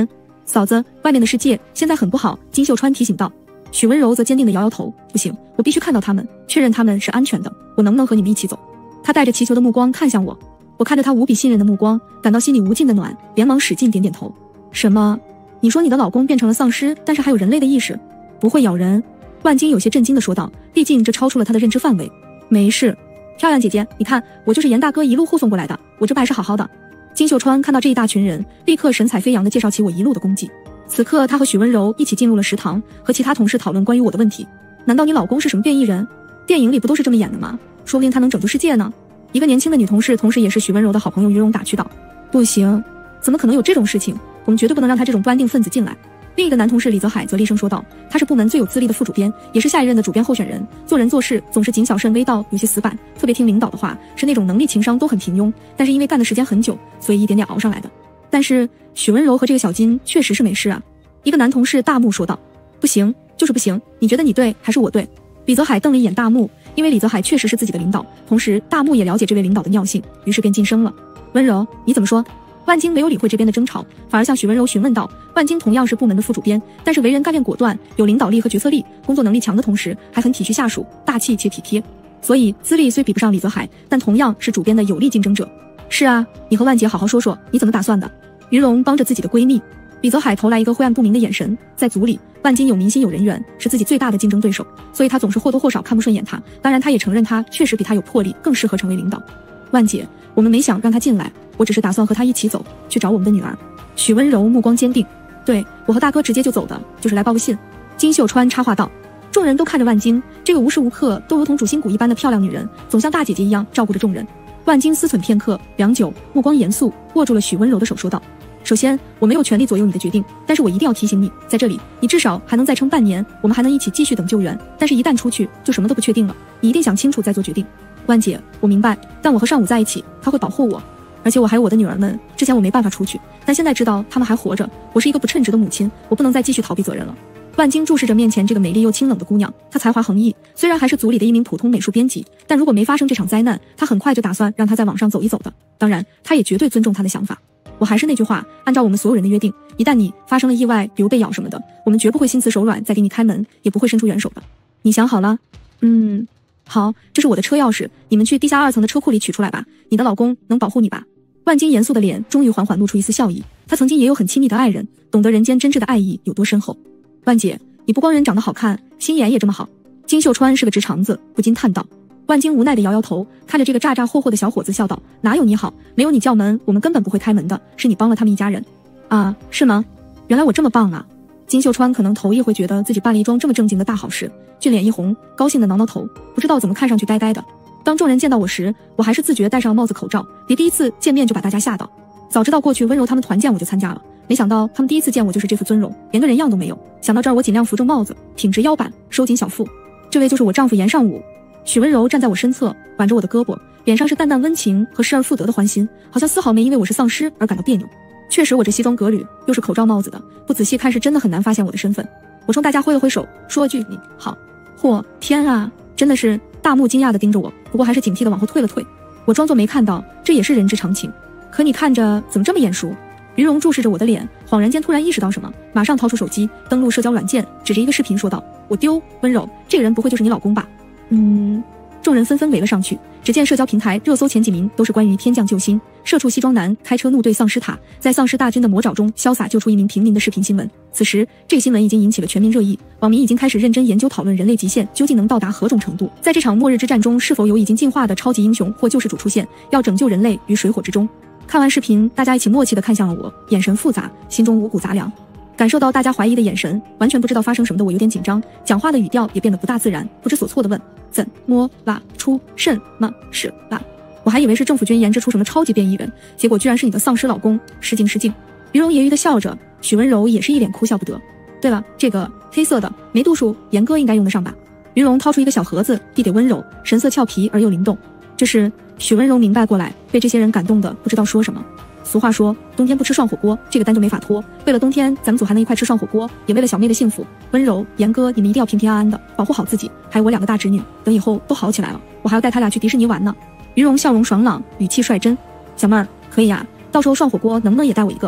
嫂子，外面的世界现在很不好，金秀川提醒道。许温柔则坚定地摇摇头，不行，我必须看到他们，确认他们是安全的，我能不能和你们一起走？他带着祈求的目光看向我，我看着他无比信任的目光，感到心里无尽的暖，连忙使劲点点头。什么？你说你的老公变成了丧尸，但是还有人类的意识，不会咬人？万金有些震惊地说道，毕竟这超出了他的认知范围。没事，漂亮姐姐，你看，我就是严大哥一路护送过来的，我这不还是好好的。金秀川看到这一大群人，立刻神采飞扬地介绍起我一路的功绩。此刻他和许温柔一起进入了食堂，和其他同事讨论关于我的问题。难道你老公是什么变异人？电影里不都是这么演的吗？说不定他能拯救世界呢。一个年轻的女同事，同时也是许温柔的好朋友云荣打趣道。不行，怎么可能有这种事情？我们绝对不能让他这种不安定分子进来。另一个男同事李泽海则厉声说道，他是部门最有资历的副主编，也是下一任的主编候选人，做人做事总是谨小慎微到有些死板，特别听领导的话，是那种能力情商都很平庸，但是因为干的时间很久，所以一点点熬上来的。但是许温柔和这个小金确实是没事啊。一个男同事大木说道，不行，就是不行，你觉得你对还是我对？李泽海瞪了一眼大木，因为李泽海确实是自己的领导，同时大木也了解这位领导的尿性，于是便晋升了。温柔，你怎么说？万金没有理会这边的争吵，反而向许温柔询问道。万金同样是部门的副主编，但是为人干练果断，有领导力和决策力，工作能力强的同时还很体恤下属，大气且体贴，所以资历虽比不上李泽海，但同样是主编的有力竞争者。是啊，你和万姐好好说说，你怎么打算的？云龙帮着自己的闺蜜。李泽海投来一个晦暗不明的眼神，在组里，万金有民心有人缘，是自己最大的竞争对手，所以他总是或多或少看不顺眼他。当然，他也承认他确实比他有魄力，更适合成为领导。万姐，我们没想让他进来，我只是打算和他一起走，去找我们的女儿。许温柔目光坚定，对，我和大哥直接就走的，就是来报个信。金秀川插话道。众人都看着万金，这个无时无刻都如同主心骨一般的漂亮女人，总像大姐姐一样照顾着众人。万金思忖片刻，良久，目光严肃，握住了许温柔的手说道，首先，我没有权利左右你的决定，但是我一定要提醒你，在这里，你至少还能再撑半年，我们还能一起继续等救援。但是，一旦出去，就什么都不确定了。你一定想清楚再做决定。万姐，我明白，但我和尚武在一起，他会保护我，而且我还有我的女儿们。之前我没办法出去，但现在知道他们还活着，我是一个不称职的母亲，我不能再继续逃避责任了。万金注视着面前这个美丽又清冷的姑娘，她才华横溢，虽然还是组里的一名普通美术编辑，但如果没发生这场灾难，她很快就打算让她再往上走一走的。当然，她也绝对尊重她的想法。我还是那句话，按照我们所有人的约定，一旦你发生了意外，比如被咬什么的，我们绝不会心慈手软再给你开门，也不会伸出援手的。你想好了？好，这是我的车钥匙，你们去地下2层的车库里取出来吧。你的老公能保护你吧？万金严肃的脸终于缓缓露出一丝笑意，他曾经也有很亲密的爱人，懂得人间真挚的爱意有多深厚。万姐，你不光人长得好看，心眼也这么好。金秀川是个直肠子，不禁叹道。万金无奈地摇摇头，看着这个咋咋霍霍的小伙子笑道，哪有你好，没有你叫门，我们根本不会开门的，是你帮了他们一家人。啊，是吗？原来我这么棒啊。金秀川可能头一回觉得自己办了一桩这么正经的大好事，俊脸一红，高兴地挠挠头，不知道怎么看上去呆呆的。当众人见到我时，我还是自觉戴上了帽子口罩，别第一次见面就把大家吓到。早知道过去温柔他们团建我就参加了，没想到他们第一次见我就是这副尊容，连个人样都没有。想到这儿，我尽量扶正帽子，挺直腰板，收紧小腹。这位就是我丈夫严尚武。许温柔站在我身侧，挽着我的胳膊，脸上是淡淡温情和失而复得的欢心，好像丝毫没因为我是丧尸而感到别扭。确实，我这西装革履，又是口罩帽子的，不仔细看是真的很难发现我的身份。我冲大家挥了挥手，说了句你好。嚯，天啊，真的是！大木惊讶地盯着我，不过还是警惕地往后退了退。我装作没看到，这也是人之常情。可你看着怎么这么眼熟？云荣注视着我的脸，恍然间突然意识到什么，马上掏出手机，登录社交软件，指着一个视频说道：“我丢，温柔，这个人不会就是你老公吧？”众人纷纷围了上去。只见社交平台热搜前几名都是关于天降救星，社畜西装男开车怒对丧尸塔，在丧尸大军的魔爪中潇洒救出一名平民的视频新闻。此时，这个新闻已经引起了全民热议，网民已经开始认真研究讨论人类极限究竟能到达何种程度，在这场末日之战中，是否有已经进化的超级英雄或救世主出现，要拯救人类于水火之中。看完视频，大家一起默契地看向了我，眼神复杂，心中五谷杂粮。感受到大家怀疑的眼神，完全不知道发生什么的我有点紧张，讲话的语调也变得不大自然，不知所措地问：怎么啦？出什么事啦？我还以为是政府军研制出什么超级变异人，结果居然是你的丧尸老公。失敬失敬。于容揶揄地笑着，许温柔也是一脸哭笑不得。对了，这个黑色的没度数，严哥应该用得上吧？于容掏出一个小盒子，递给温柔，神色俏皮而又灵动。这是许温柔明白过来，被这些人感动的不知道说什么。俗话说，冬天不吃涮火锅，这个单就没法脱。为了冬天，咱们组还能一块吃涮火锅，也为了小妹的幸福，温柔、严哥，你们一定要平平安安的，保护好自己。还有我2个大侄女，等以后都好起来了，我还要带他俩去迪士尼玩呢。于容笑容爽朗，语气率真。小妹儿，可以呀，到时候涮火锅能不能也带我一个？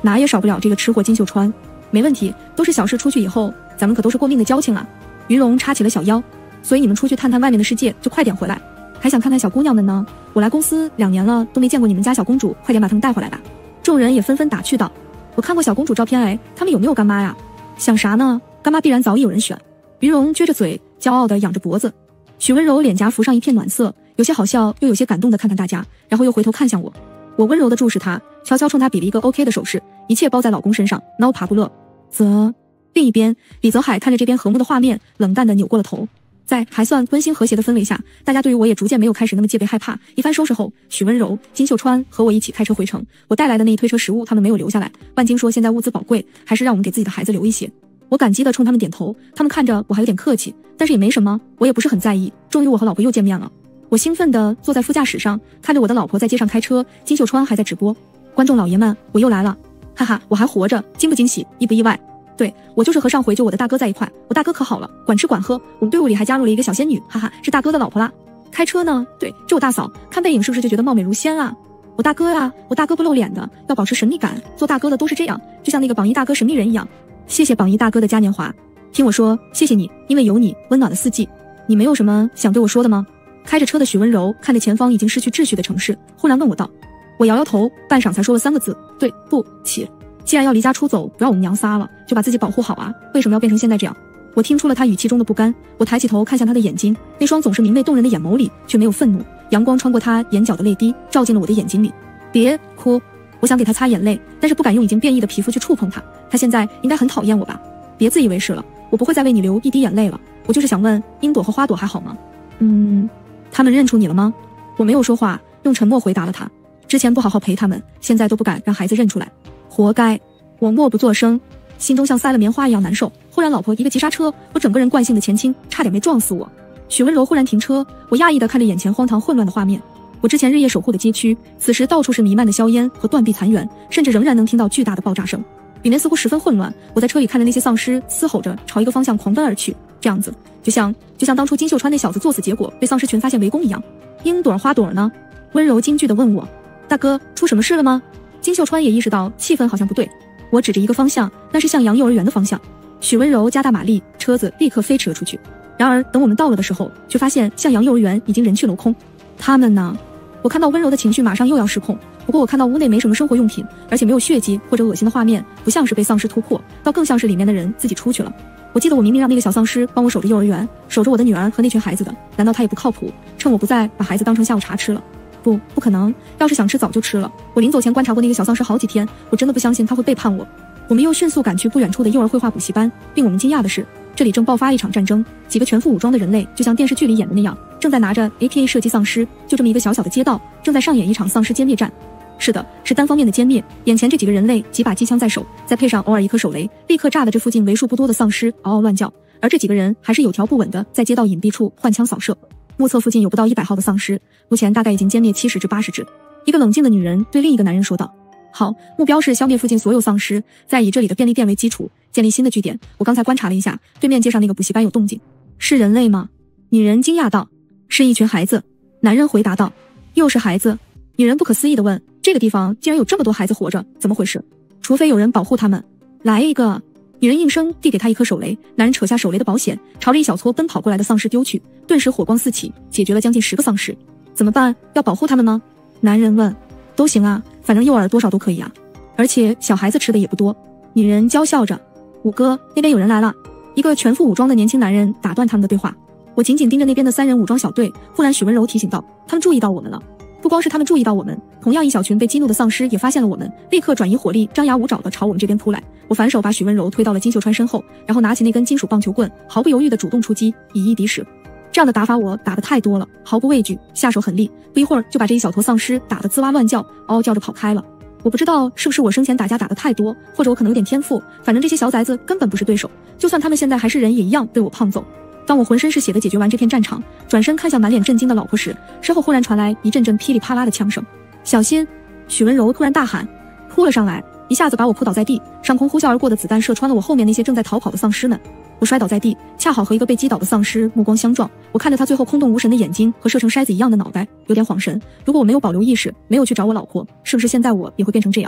哪也少不了这个吃货金秀川。没问题，都是小事，出去以后咱们可都是过命的交情啊。云荣插起了小腰，所以你们出去探探外面的世界就快点回来，还想看看小姑娘们呢。我来公司2年了，都没见过你们家小公主，快点把她们带回来吧。众人也纷纷打趣道，我看过小公主照片哎，她们有没有干妈呀？想啥呢？干妈必然早已有人选。云荣撅着嘴，骄傲地仰着脖子。许温柔脸颊浮上一片暖色，有些好笑又有些感动地看看大家，然后又回头看向我。我温柔地注视她，悄悄冲她比了一个 OK 的手势，一切包在老公身上，挠爬不乐。另一边，李泽海看着这边和睦的画面，冷淡地扭过了头。在还算温馨和谐的氛围下，大家对于我也逐渐没有开始那么戒备害怕。一番收拾后，许温柔、金秀川和我一起开车回城。我带来的那一推车食物他们没有留下来，万金说现在物资宝贵，还是让我们给自己的孩子留一些。我感激地冲他们点头，他们看着我还有点客气，但是也没什么，我也不是很在意。终于我和老婆又见面了。我兴奋地坐在副驾驶上，看着我的老婆在街上开车，金秀川还在直播。观众老爷们，我又来了，哈哈，我还活着，惊不惊喜，意不意外？对，我就是和上回救我的大哥在一块，我大哥可好了，管吃管喝，我们队伍里还加入了一个小仙女，哈哈，是大哥的老婆啦。开车呢，对，这我大嫂，看背影是不是就觉得貌美如仙啊？我大哥呀，我大哥不露脸的，要保持神秘感，做大哥的都是这样，就像那个榜一大哥神秘人一样。谢谢榜一大哥的嘉年华，听我说，谢谢你，因为有你，温暖的四季。你没有什么想对我说的吗？开着车的许温柔看着前方已经失去秩序的城市，忽然问我道。我摇摇头，半晌才说了3个字，对不起。既然要离家出走，不让我们娘仨了，就把自己保护好啊！为什么要变成现在这样？我听出了他语气中的不甘，我抬起头看向他的眼睛，那双总是明媚动人的眼眸里却没有愤怒，阳光穿过他眼角的泪滴，照进了我的眼睛里。别哭，我想给他擦眼泪，但是不敢用已经变异的皮肤去触碰他，他现在应该很讨厌我吧？别自以为是了，我不会再为你流一滴眼泪了，我就是想问，樱朵和花朵还好吗？他们认出你了吗？我没有说话，用沉默回答了他。之前不好好陪他们，现在都不敢让孩子认出来。活该！我默不作声，心中像塞了棉花一样难受。忽然老婆一个急刹车，我整个人惯性的前倾，差点没撞死我。许温柔忽然停车，我讶异地看着眼前荒唐混乱的画面。我之前日夜守护的街区，此时到处是弥漫的硝烟和断壁残垣，甚至仍然能听到巨大的爆炸声。里面似乎十分混乱，我在车里看着那些丧尸嘶吼着朝一个方向狂奔而去，这样子就像当初金秀川那小子作死，结果被丧尸群发现围攻一样。樱朵花朵呢？温柔惊惧地问我。大哥，出什么事了吗？金秀川也意识到气氛好像不对，我指着一个方向，那是向阳幼儿园的方向。许温柔加大马力，车子立刻飞驰了出去。然而等我们到了的时候，却发现向阳幼儿园已经人去楼空。他们呢？我看到温柔的情绪马上又要失控，不过我看到屋内没什么生活用品，而且没有血迹或者恶心的画面，不像是被丧尸突破，倒更像是里面的人自己出去了。我记得我明明让那个小丧尸帮我守着幼儿园，守着我的女儿和那群孩子的，难道他也不靠谱？趁我不在，把孩子当成下午茶吃了？不可能，要是想吃早就吃了。我临走前观察过那个小丧尸好几天，我真的不相信他会背叛我。我们又迅速赶去不远处的幼儿绘画补习班，令我们惊讶的是，这里正爆发一场战争，几个全副武装的人类就像电视剧里演的那样，正在拿着 AK 射击丧尸，就这么一个小小的街道，正在上演一场丧尸歼灭战。是的，是单方面的歼灭，眼前这几个人类几把机枪在手，再配上偶尔一颗手雷，立刻炸得这附近为数不多的丧尸嗷嗷乱叫，而这几个人还是有条不紊的在街道隐蔽处换枪扫射。目测附近有不到100号的丧尸，目前大概已经歼灭70至80只。一个冷静的女人对另一个男人说道。好，目标是消灭附近所有丧尸，再以这里的便利店为基础，建立新的据点。我刚才观察了一下，对面街上那个补习班有动静。是人类吗？女人惊讶道。是一群孩子。男人回答道。又是孩子？女人不可思议地问。这个地方竟然有这么多孩子活着，怎么回事？除非有人保护他们。来一个。女人应声递给他一颗手雷，男人扯下手雷的保险，朝着一小撮奔跑过来的丧尸丢去，顿时火光四起，解决了将近10个丧尸。怎么办？要保护他们吗？男人问。都行啊，反正诱饵多少都可以啊，而且小孩子吃的也不多。女人娇笑着。五哥，那边有人来了。一个全副武装的年轻男人打断他们的对话。我紧紧盯着那边的3人武装小队，忽然许温柔提醒道，他们注意到我们了。不光是他们注意到我们，同样一小群被激怒的丧尸也发现了我们，立刻转移火力，张牙舞爪地朝我们这边扑来。我反手把许温柔推到了金秀川身后，然后拿起那根金属棒球棍，毫不犹豫地主动出击，以一敌10。这样的打法我打得太多了，毫不畏惧，下手很利，不一会儿就把这一小坨丧尸打得滋哇乱叫，嗷嗷叫着跑开了。我不知道是不是我生前打架打得太多，或者我可能有点天赋，反正这些小崽子根本不是对手，就算他们现在还是人也一样被我胖揍。当我浑身是血地解决完这片战场，转身看向满脸震惊的老婆时，身后忽然传来一阵阵噼里啪啦的枪声。小心！许温柔突然大喊，扑了上来，一下子把我扑倒在地，上空呼啸而过的子弹射穿了我后面那些正在逃跑的丧尸们。我摔倒在地，恰好和一个被击倒的丧尸目光相撞，我看着他最后空洞无神的眼睛和射成筛子一样的脑袋，有点恍神。如果我没有保留意识，没有去找我老婆，是不是现在我也会变成这样？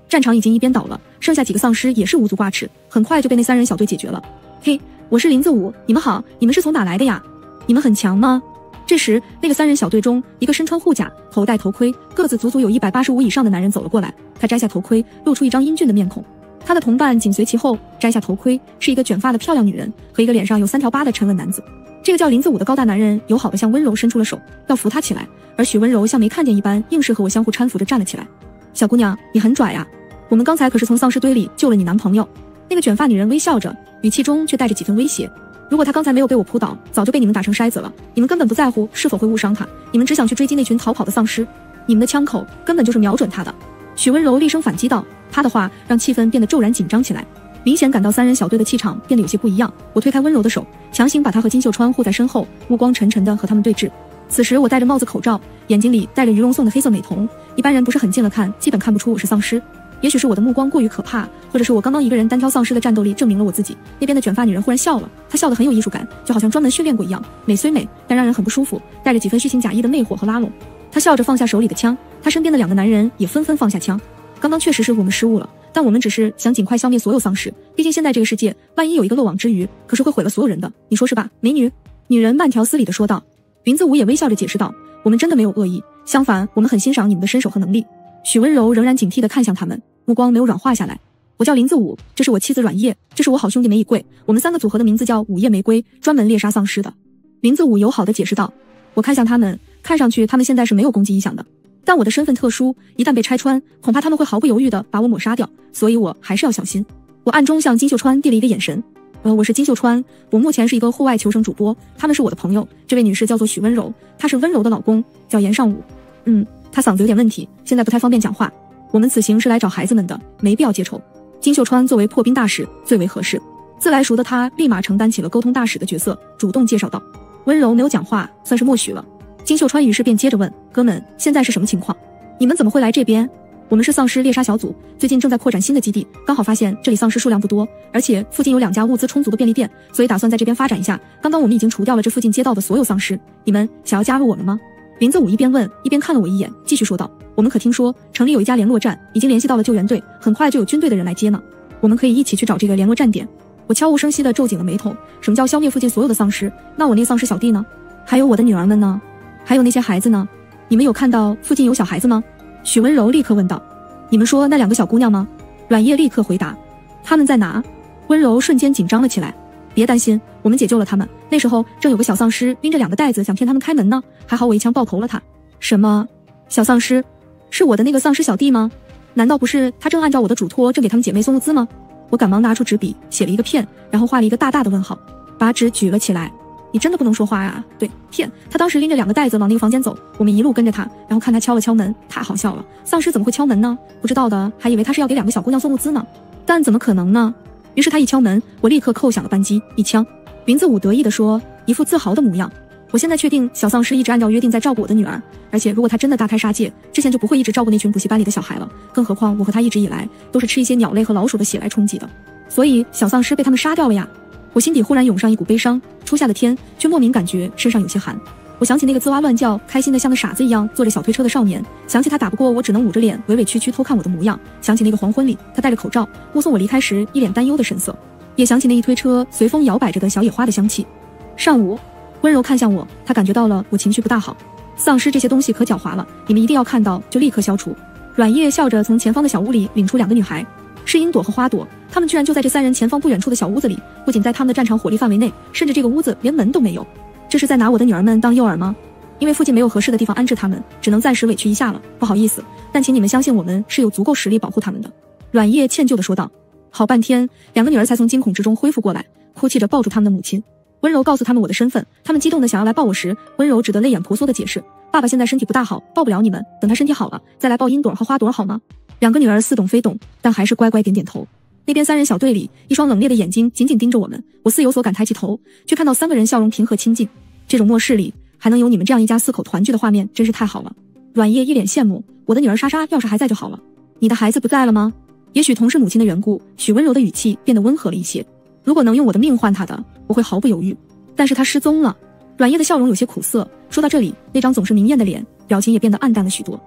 战场已经一边倒了，剩下几个丧尸也是无足挂齿，很快就被那3人小队解决了。嘿，我是林子武，你们好，你们是从哪来的呀？你们很强吗？这时，那个3人小队中，一个身穿护甲、头戴头盔、个子足足有185以上的男人走了过来。他摘下头盔，露出一张英俊的面孔。他的同伴紧随其后，摘下头盔，是一个卷发的漂亮女人和一个脸上有3条疤的沉稳男子。这个叫林子武的高大男人友好地向温柔伸出了手，要扶他起来，而许温柔像没看见一般，硬是和我相互搀扶着站了起来。小姑娘，你很拽呀！我们刚才可是从丧尸堆里救了你男朋友。那个卷发女人微笑着，语气中却带着几分威胁。如果他刚才没有被我扑倒，早就被你们打成筛子了。你们根本不在乎是否会误伤他，你们只想去追击那群逃跑的丧尸。你们的枪口根本就是瞄准他的。许温柔厉声反击道，他的话让气氛变得骤然紧张起来，明显感到3人小队的气场变得有些不一样。我推开温柔的手，强行把他和金秀川护在身后，目光沉沉地和他们对峙。此时我戴着帽子口罩，眼睛里带着鱼龙送的黑色美瞳，一般人不是很近了看，基本看不出我是丧尸。也许是我的目光过于可怕，或者是我刚刚一个人单挑丧尸的战斗力证明了我自己。那边的卷发女人忽然笑了，她笑得很有艺术感，就好像专门训练过一样，美虽美，但让人很不舒服，带着几分虚情假意的魅惑和拉拢。她笑着放下手里的枪，她身边的2个男人也纷纷放下枪。刚刚确实是我们失误了，但我们只是想尽快消灭所有丧尸，毕竟现在这个世界，万一有一个漏网之鱼，可是会毁了所有人的，你说是吧，美女？女人慢条斯理地说道。林子武也微笑着解释道，我们真的没有恶意，相反，我们很欣赏你们的身手和能力。许温柔仍然警惕地看向他们，目光没有软化下来。我叫林子武，这是我妻子阮叶，这是我好兄弟梅以贵，我们3个组合的名字叫午夜玫瑰，专门猎杀丧尸的。林子武友好地解释道。我看向他们，看上去他们现在是没有攻击意向的，但我的身份特殊，一旦被拆穿，恐怕他们会毫不犹豫地把我抹杀掉，所以我还是要小心。我暗中向金秀川递了一个眼神。我是金秀川，我目前是一个户外求生主播，他们是我的朋友，这位女士叫做许温柔，她是温柔的老公，叫严尚武。他嗓子有点问题，现在不太方便讲话。我们此行是来找孩子们的，没必要结仇。金秀川作为破冰大使最为合适，自来熟的他立马承担起了沟通大使的角色，主动介绍道。温柔没有讲话，算是默许了。金秀川于是便接着问，哥们，现在是什么情况？你们怎么会来这边？我们是丧尸猎杀小组，最近正在扩展新的基地，刚好发现这里丧尸数量不多，而且附近有2家物资充足的便利店，所以打算在这边发展一下。刚刚我们已经除掉了这附近街道的所有丧尸，你们想要加入我们吗？林子武一边问一边看了我一眼，继续说道，我们可听说城里有一家联络站，已经联系到了救援队，很快就有军队的人来接呢，我们可以一起去找这个联络站点。我悄无声息地皱紧了眉头，什么叫消灭附近所有的丧尸？那我那丧尸小弟呢？还有我的女儿们呢？还有那些孩子呢？你们有看到附近有小孩子吗？许温柔立刻问道。你们说那2个小姑娘吗？阮叶立刻回答。他们在哪？温柔瞬间紧张了起来。别担心，我们解救了他们，那时候正有个小丧尸拎着2个袋子想骗他们开门呢，还好我一枪爆头了他。什么？小丧尸？是我的那个丧尸小弟吗？难道不是他正按照我的嘱托正给他们姐妹送物资吗？我赶忙拿出纸笔写了一个骗，然后画了一个大大的问号，把纸举了起来。你真的不能说话呀？对，骗。他当时拎着2个袋子往那个房间走，我们一路跟着他，然后看他敲了敲门，太好笑了。丧尸怎么会敲门呢？不知道的还以为他是要给2个小姑娘送物资呢，但怎么可能呢？于是他一敲门，我立刻扣响了扳机，一枪。林子武得意地说，一副自豪的模样。我现在确定小丧尸一直按照约定在照顾我的女儿，而且如果他真的大开杀戒，之前就不会一直照顾那群补习班里的小孩了，更何况我和他一直以来都是吃一些鸟类和老鼠的血来充饥的，所以小丧尸被他们杀掉了呀。我心底忽然涌上一股悲伤，初夏的天却莫名感觉身上有些寒。我想起那个滋哇乱叫开心的像个傻子一样坐着小推车的少年，想起他打不过我只能捂着脸委委屈屈偷看我的模样，想起那个黄昏里他戴着口罩目送我离开时一脸担忧的神色，也想起那一推车随风摇摆着的小野花的香气。上午温柔看向我，他感觉到了我情绪不大好。丧尸这些东西可狡猾了，你们一定要看到就立刻消除。阮叶笑着从前方的小屋里领出2个女孩，是樱朵和花朵，她们居然就在这3人前方不远处的小屋子里，不仅在他们的战场火力范围内，甚至这个屋子连门都没有。这是在拿我的女儿们当诱饵吗？因为附近没有合适的地方安置他们，只能暂时委屈一下了，不好意思，但请你们相信我们是有足够实力保护他们的。阮叶歉疚地说道。好半天，2个女儿才从惊恐之中恢复过来，哭泣着抱住他们的母亲。温柔告诉他们我的身份，他们激动地想要来抱我时，温柔只得泪眼婆娑地解释，爸爸现在身体不大好，抱不了你们，等他身体好了再来抱樱朵和花朵好吗？2个女儿似懂非懂，但还是乖乖点点头。那边3人小队里，一双冷冽的眼睛紧紧盯着我们，我似有所感抬起头，却看到3个人笑容平和亲近。这种末世里还能有你们这样一家4口团聚的画面，真是太好了。阮叶一脸羡慕，我的女儿莎莎要是还在就好了。你的孩子不在了吗？也许同是母亲的缘故，许温柔的语气变得温和了一些。如果能用我的命换他的，我会毫不犹豫。但是他失踪了。阮叶的笑容有些苦涩，说到这里，那张总是明艳的脸，表情也变得暗淡了许多。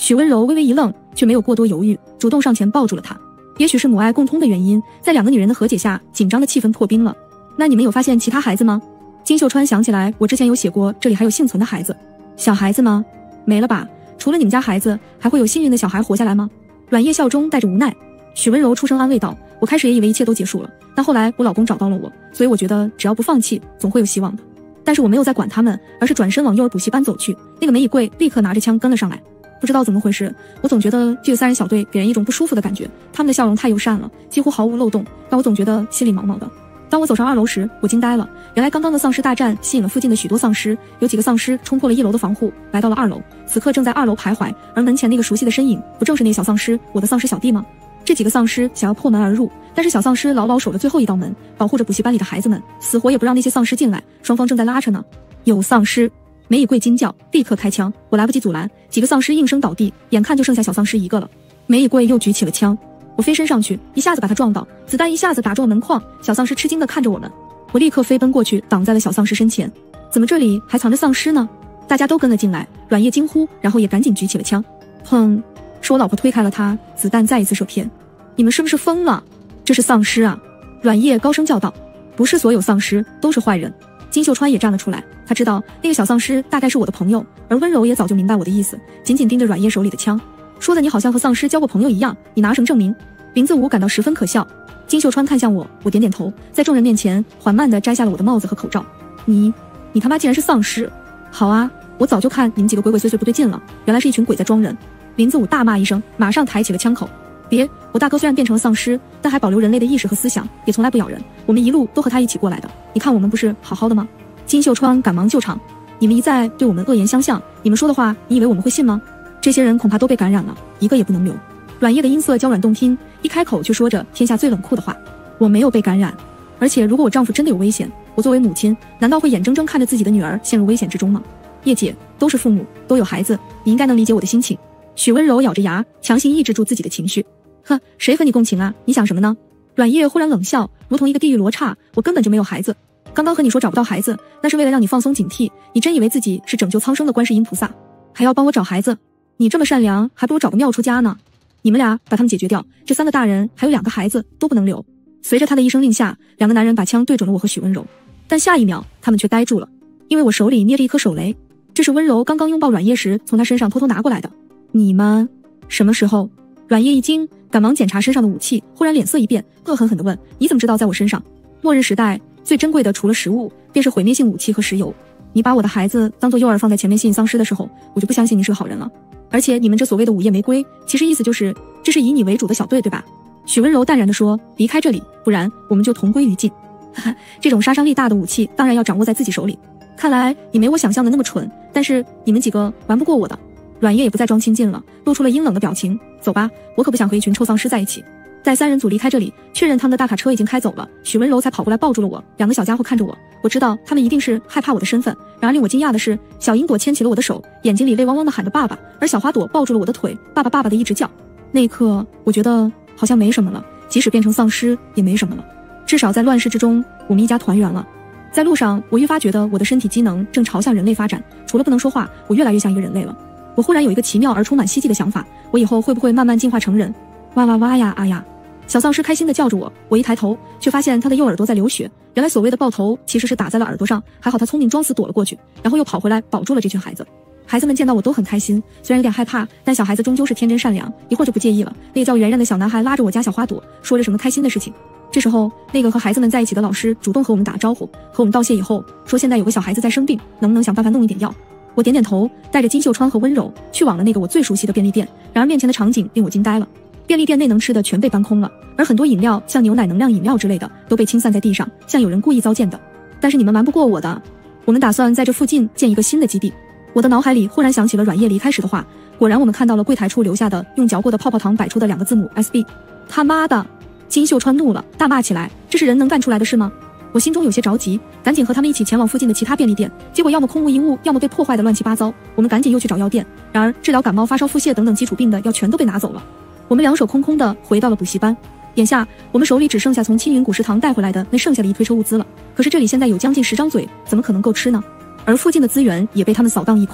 许温柔微微一愣，却没有过多犹豫，主动上前抱住了她。也许是母爱共通的原因，在两个女人的和解下，紧张的气氛破冰了。那你们有发现其他孩子吗？金秀川想起来，我之前有写过这里还有幸存的孩子。小孩子吗？没了吧，除了你们家孩子，还会有幸运的小孩活下来吗？阮叶笑中带着无奈。许温柔出声安慰道，我开始也以为一切都结束了，但后来我老公找到了我，所以我觉得只要不放弃，总会有希望的。但是我没有再管他们，而是转身往幼儿补习班走去。那个梅以贵立刻拿着枪跟了上来。不知道怎么回事，我总觉得这个三人小队给人一种不舒服的感觉，他们的笑容太友善了，几乎毫无漏洞，让我总觉得心里毛毛的。当我走上2楼时，我惊呆了，原来刚刚的丧尸大战吸引了附近的许多丧尸，有几个丧尸冲破了1楼的防护，来到了2楼，此刻正在2楼徘徊，而门前那个熟悉的身影，不正是那小丧尸，我的丧尸小弟吗？这几个丧尸想要破门而入，但是小丧尸牢牢守着最后一道门，保护着补习班里的孩子们，死活也不让那些丧尸进来，双方正在拉扯呢。有丧尸！梅以贵惊叫，立刻开枪，我来不及阻拦，几个丧尸应声倒地，眼看就剩下小丧尸一个了。梅以贵又举起了枪，我飞身上去，一下子把他撞倒，子弹一下子打中了门框，小丧尸吃惊地看着我们，我立刻飞奔过去，挡在了小丧尸身前。怎么这里还藏着丧尸呢？大家都跟了进来，阮叶惊呼，然后也赶紧举起了枪。砰！是我老婆推开了他，子弹再一次射偏。你们是不是疯了？这是丧尸啊！阮叶高声叫道。不是所有丧尸都是坏人。金秀川也站了出来，他知道那个小丧尸大概是我的朋友，而温柔也早就明白我的意思，紧紧盯着阮叶手里的枪，说的你好像和丧尸交过朋友一样，你拿什么证明？林子武感到十分可笑。金秀川看向我，我点点头，在众人面前缓慢地摘下了我的帽子和口罩。你他妈竟然是丧尸！好啊，我早就看你们几个鬼鬼祟祟不对劲了，原来是一群鬼在装人。林子武大骂一声，马上抬起了枪口。别，我大哥虽然变成了丧尸，但还保留人类的意识和思想，也从来不咬人，我们一路都和他一起过来的，你看我们不是好好的吗？金秀川赶忙救场，你们一再对我们恶言相向，你们说的话你以为我们会信吗？这些人恐怕都被感染了，一个也不能留。阮叶的音色娇软动听，一开口却说着天下最冷酷的话，我没有被感染，而且如果我丈夫真的有危险，我作为母亲难道会眼睁睁看着自己的女儿陷入危险之中吗？叶姐，都是父母，都有孩子，你应该能理解我的心情。许温柔咬着牙强行抑制住自己的情绪。哼，谁和你共情啊？你想什么呢？阮叶忽然冷笑，如同一个地狱罗刹，我根本就没有孩子。刚刚和你说找不到孩子，那是为了让你放松警惕，你真以为自己是拯救苍生的观世音菩萨，还要帮我找孩子？你这么善良，还不如找个庙出家呢。你们俩把他们解决掉，这3个大人还有2个孩子都不能留。随着他的一声令下，2个男人把枪对准了我和许温柔，但下一秒他们却呆住了，因为我手里捏着一颗手雷，这是温柔刚刚拥抱阮叶时从他身上偷偷拿过来的。你们什么时候？阮叶一惊，赶忙检查身上的武器，忽然脸色一变，恶狠狠地问，你怎么知道在我身上？末日时代最珍贵的除了食物，便是毁灭性武器和石油。你把我的孩子当作诱饵放在前面吸引丧尸的时候，我就不相信你是个好人了。而且你们这所谓的午夜玫瑰，其实意思就是这是以你为主的小队，对吧？许温柔淡然地说，离开这里，不然我们就同归于尽。这种杀伤力大的武器当然要掌握在自己手里。看来你没我想象的那么蠢，但是你们几个玩不过我的。阮叶也不再装亲近了，露出了阴冷的表情。走吧，我可不想和一群臭丧尸在一起。待3人组离开这里，确认他们的大卡车已经开走了，许温柔才跑过来抱住了我。2个小家伙看着我，我知道他们一定是害怕我的身份。然而令我惊讶的是，小樱朵牵起了我的手，眼睛里泪汪汪地喊着爸爸，而小花朵抱住了我的腿，爸爸爸爸的一直叫。那一刻，我觉得好像没什么了，即使变成丧尸也没什么了，至少在乱世之中，我们一家团圆了。在路上，我愈发觉得我的身体机能正朝向人类发展，除了不能说话，我越来越像一个人类了。我忽然有一个奇妙而充满希冀的想法，我以后会不会慢慢进化成人？哇哇哇呀啊呀！小丧尸开心地叫着我，我一抬头，却发现他的右耳朵在流血。原来所谓的爆头其实是打在了耳朵上，还好他聪明装死躲了过去，然后又跑回来保住了这群孩子。孩子们见到我都很开心，虽然有点害怕，但小孩子终究是天真善良，一会儿就不介意了。那个叫圆圆的小男孩拉着我家小花朵，说着什么开心的事情。这时候，那个和孩子们在一起的老师主动和我们打招呼，和我们道谢以后，说现在有个小孩子在生病，能不能想办法弄一点药。我点点头，带着金秀川和温柔去往了那个我最熟悉的便利店。然而面前的场景令我惊呆了，便利店内能吃的全被搬空了，而很多饮料像牛奶、能量饮料之类的都被倾散在地上，像有人故意糟践的。但是你们瞒不过我的，我们打算在这附近建一个新的基地。我的脑海里忽然想起了阮叶离开时的话，果然我们看到了柜台处留下的用嚼过的泡泡糖摆出的2个字母 SB。他妈的！金秀川怒了，大骂起来，这是人能干出来的事吗？我心中有些着急，赶紧和他们一起前往附近的其他便利店，结果要么空无一物，要么被破坏的乱七八糟。我们赶紧又去找药店，然而治疗感冒、发烧、腹泻等等基础病的药全都被拿走了。我们2手空空的回到了补习班，眼下我们手里只剩下从青云古食堂带回来的那剩下的一推车物资了。可是这里现在有将近10张嘴，怎么可能够吃呢？而附近的资源也被他们扫荡一空。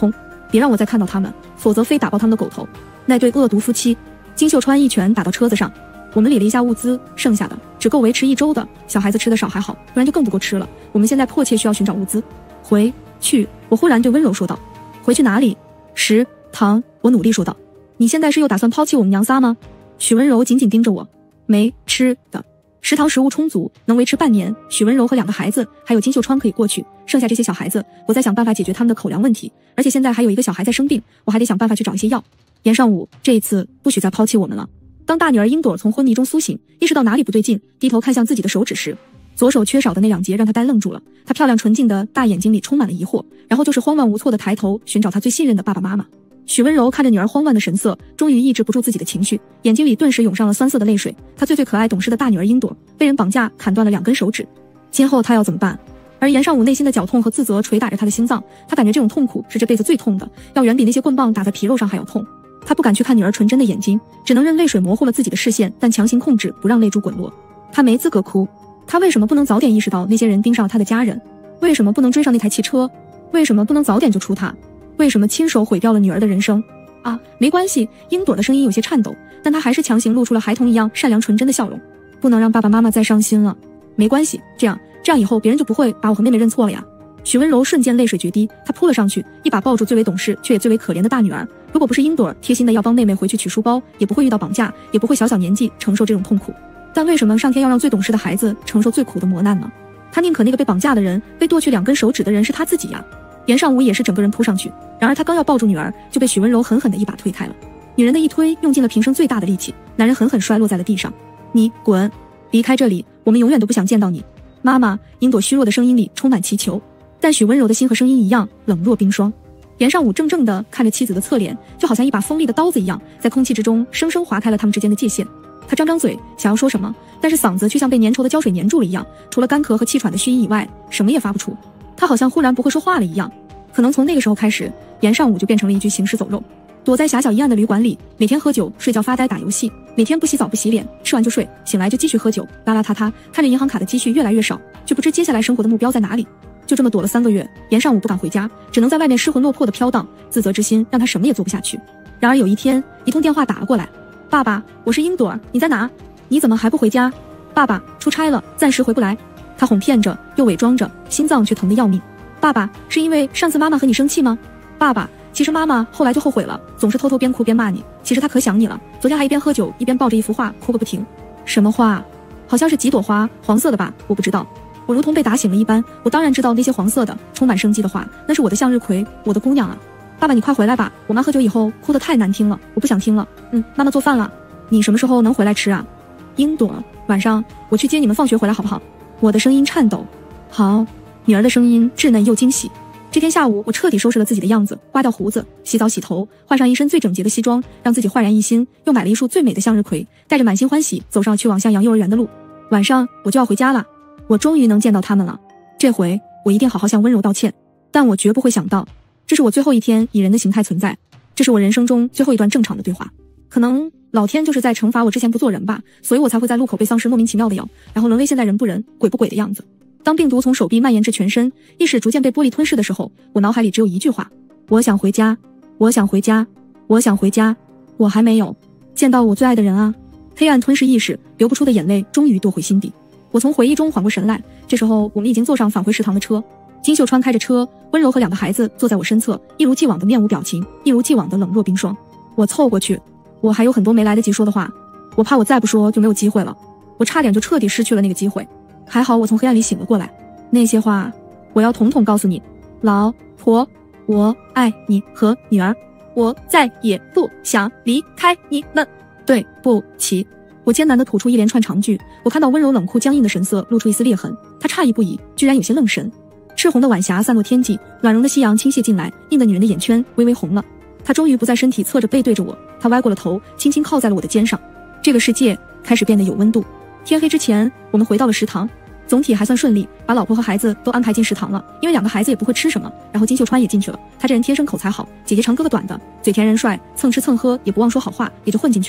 别让我再看到他们，否则非打爆他们的狗头。那对恶毒夫妻，金秀川一拳打到车子上。我们理了一下物资，剩下的只够维持1周的，小孩子吃的少还好，不然就更不够吃了。我们现在迫切需要寻找物资。回去，我忽然对温柔说道。回去哪里？食堂，我努力说道。你现在是又打算抛弃我们娘仨吗？许温柔紧紧盯着我。没吃的。食堂食物充足，能维持半年。许温柔和2个孩子还有金秀川可以过去，剩下这些小孩子，我在想办法解决他们的口粮问题。而且现在还有一个小孩在生病，我还得想办法去找一些药。严尚武，这一次不许再抛弃我们了。当大女儿英朵从昏迷中苏醒，意识到哪里不对劲，低头看向自己的手指时，左手缺少的那2节让她呆愣住了。她漂亮纯净的大眼睛里充满了疑惑，然后就是慌乱无措的抬头寻找她最信任的爸爸妈妈。许温柔看着女儿慌乱的神色，终于抑制不住自己的情绪，眼睛里顿时涌上了酸涩的泪水。她最可爱懂事的大女儿英朵被人绑架砍断了2根手指，今后她要怎么办？而严尚武内心的绞痛和自责捶打着他的心脏，他感觉这种痛苦是这辈子最痛的，要远比那些棍棒打在皮肉上还要痛。他不敢去看女儿纯真的眼睛，只能任泪水模糊了自己的视线，但强行控制不让泪珠滚落。他没资格哭，他为什么不能早点意识到那些人盯上了他的家人？为什么不能追上那台汽车？为什么不能早点就出他？为什么亲手毁掉了女儿的人生？啊，没关系，英朵的声音有些颤抖，但她还是强行露出了孩童一样善良纯真的笑容。不能让爸爸妈妈再伤心了。没关系，这样以后别人就不会把我和妹妹认错了呀。许温柔瞬间泪水决堤，她扑了上去，一把抱住最为懂事却也最为可怜的大女儿。如果不是英朵贴心的要帮妹妹回去取书包，也不会遇到绑架，也不会小年纪承受这种痛苦。但为什么上天要让最懂事的孩子承受最苦的磨难呢？他宁可那个被绑架的人，被剁去2根手指的人是他自己呀。严尚武也是整个人扑上去，然而他刚要抱住女儿，就被许温柔狠狠的一把推开了。女人的一推用尽了平生最大的力气，男人狠狠摔落在了地上。你滚，离开这里，我们永远都不想见到你。妈妈，英朵虚弱的声音里充满祈求，但许温柔的心和声音一样冷若冰霜。严尚武怔怔地看着妻子的侧脸，就好像一把锋利的刀子一样，在空气之中生生划开了他们之间的界限。他张张嘴想要说什么，但是嗓子却像被粘稠的胶水粘住了一样，除了干咳和气喘的虚音以外，什么也发不出。他好像忽然不会说话了一样。可能从那个时候开始，严尚武就变成了一具行尸走肉，躲在狭小阴暗的旅馆里，每天喝酒睡觉发呆打游戏，每天不洗澡不洗脸，吃完就睡，醒来就继续喝酒，邋邋遢遢，看着银行卡的积蓄越来越少，却不知接下来生活的目标在哪里。就这么躲了3个月，严尚武不敢回家，只能在外面失魂落魄的飘荡，自责之心让他什么也做不下去。然而有一天，一通电话打了过来。爸爸，我是英朵，你在哪？你怎么还不回家？爸爸，出差了，暂时回不来。他哄骗着又伪装着，心脏却疼得要命。爸爸，是因为上次妈妈和你生气吗？爸爸，其实妈妈后来就后悔了，总是偷偷边哭边骂你，其实她可想你了，昨天还一边喝酒一边抱着一幅画哭个不停。什么画？好像是几朵花，黄色的吧，我不知道。我如同被打醒了一般，我当然知道那些黄色的充满生机的画，那是我的向日葵，我的姑娘啊。爸爸，你快回来吧，我妈喝酒以后哭得太难听了，我不想听了。妈妈做饭了，你什么时候能回来吃啊？英朵，晚上我去接你们放学回来好不好？我的声音颤抖。好。女儿的声音稚嫩又惊喜。这天下午，我彻底收拾了自己的样子，刮掉胡子，洗澡洗头，换上一身最整洁的西装，让自己焕然一新，又买了一束最美的向日葵，带着满心欢喜走上去往向阳幼儿园的路。晚上我就要回家了，我终于能见到他们了。这回我一定好好向温柔道歉，但我绝不会想到，这是我最后一天以人的形态存在，这是我人生中最后一段正常的对话。可能老天就是在惩罚我之前不做人吧，所以我才会在路口被丧尸莫名其妙的咬，然后沦为现在人不人鬼不鬼的样子。当病毒从手臂蔓延至全身，意识逐渐被玻璃吞噬的时候，我脑海里只有一句话：我想回家，我想回家，我想回家。我还没有见到我最爱的人啊！黑暗吞噬意识，流不出的眼泪终于堕回心底。我从回忆中缓过神来，这时候我们已经坐上返回食堂的车。金秀川开着车，温柔和2个孩子坐在我身侧，一如既往的面无表情，一如既往的冷若冰霜。我凑过去，我还有很多没来得及说的话，我怕我再不说就没有机会了，我差点就彻底失去了那个机会。还好我从黑暗里醒了过来，那些话我要统统告诉你。老婆，我爱你和女儿，我再也不想离开你们。对不起。我艰难地吐出一连串长句，我看到温柔冷酷僵硬的神色露出一丝裂痕，她诧异不已，居然有些愣神。赤红的晚霞散落天际，暖融的夕阳倾泻进来，映得女人的眼圈微微红了。她终于不在身体侧着背对着我，她歪过了头，轻轻靠在了我的肩上。这个世界开始变得有温度。天黑之前，我们回到了食堂，总体还算顺利，把老婆和孩子都安排进食堂了，因为2个孩子也不会吃什么。然后金秀川也进去了，他这人天生口才好，姐姐长胳膊短的，嘴甜人帅，蹭吃蹭喝也不忘说好话，也就混进去了。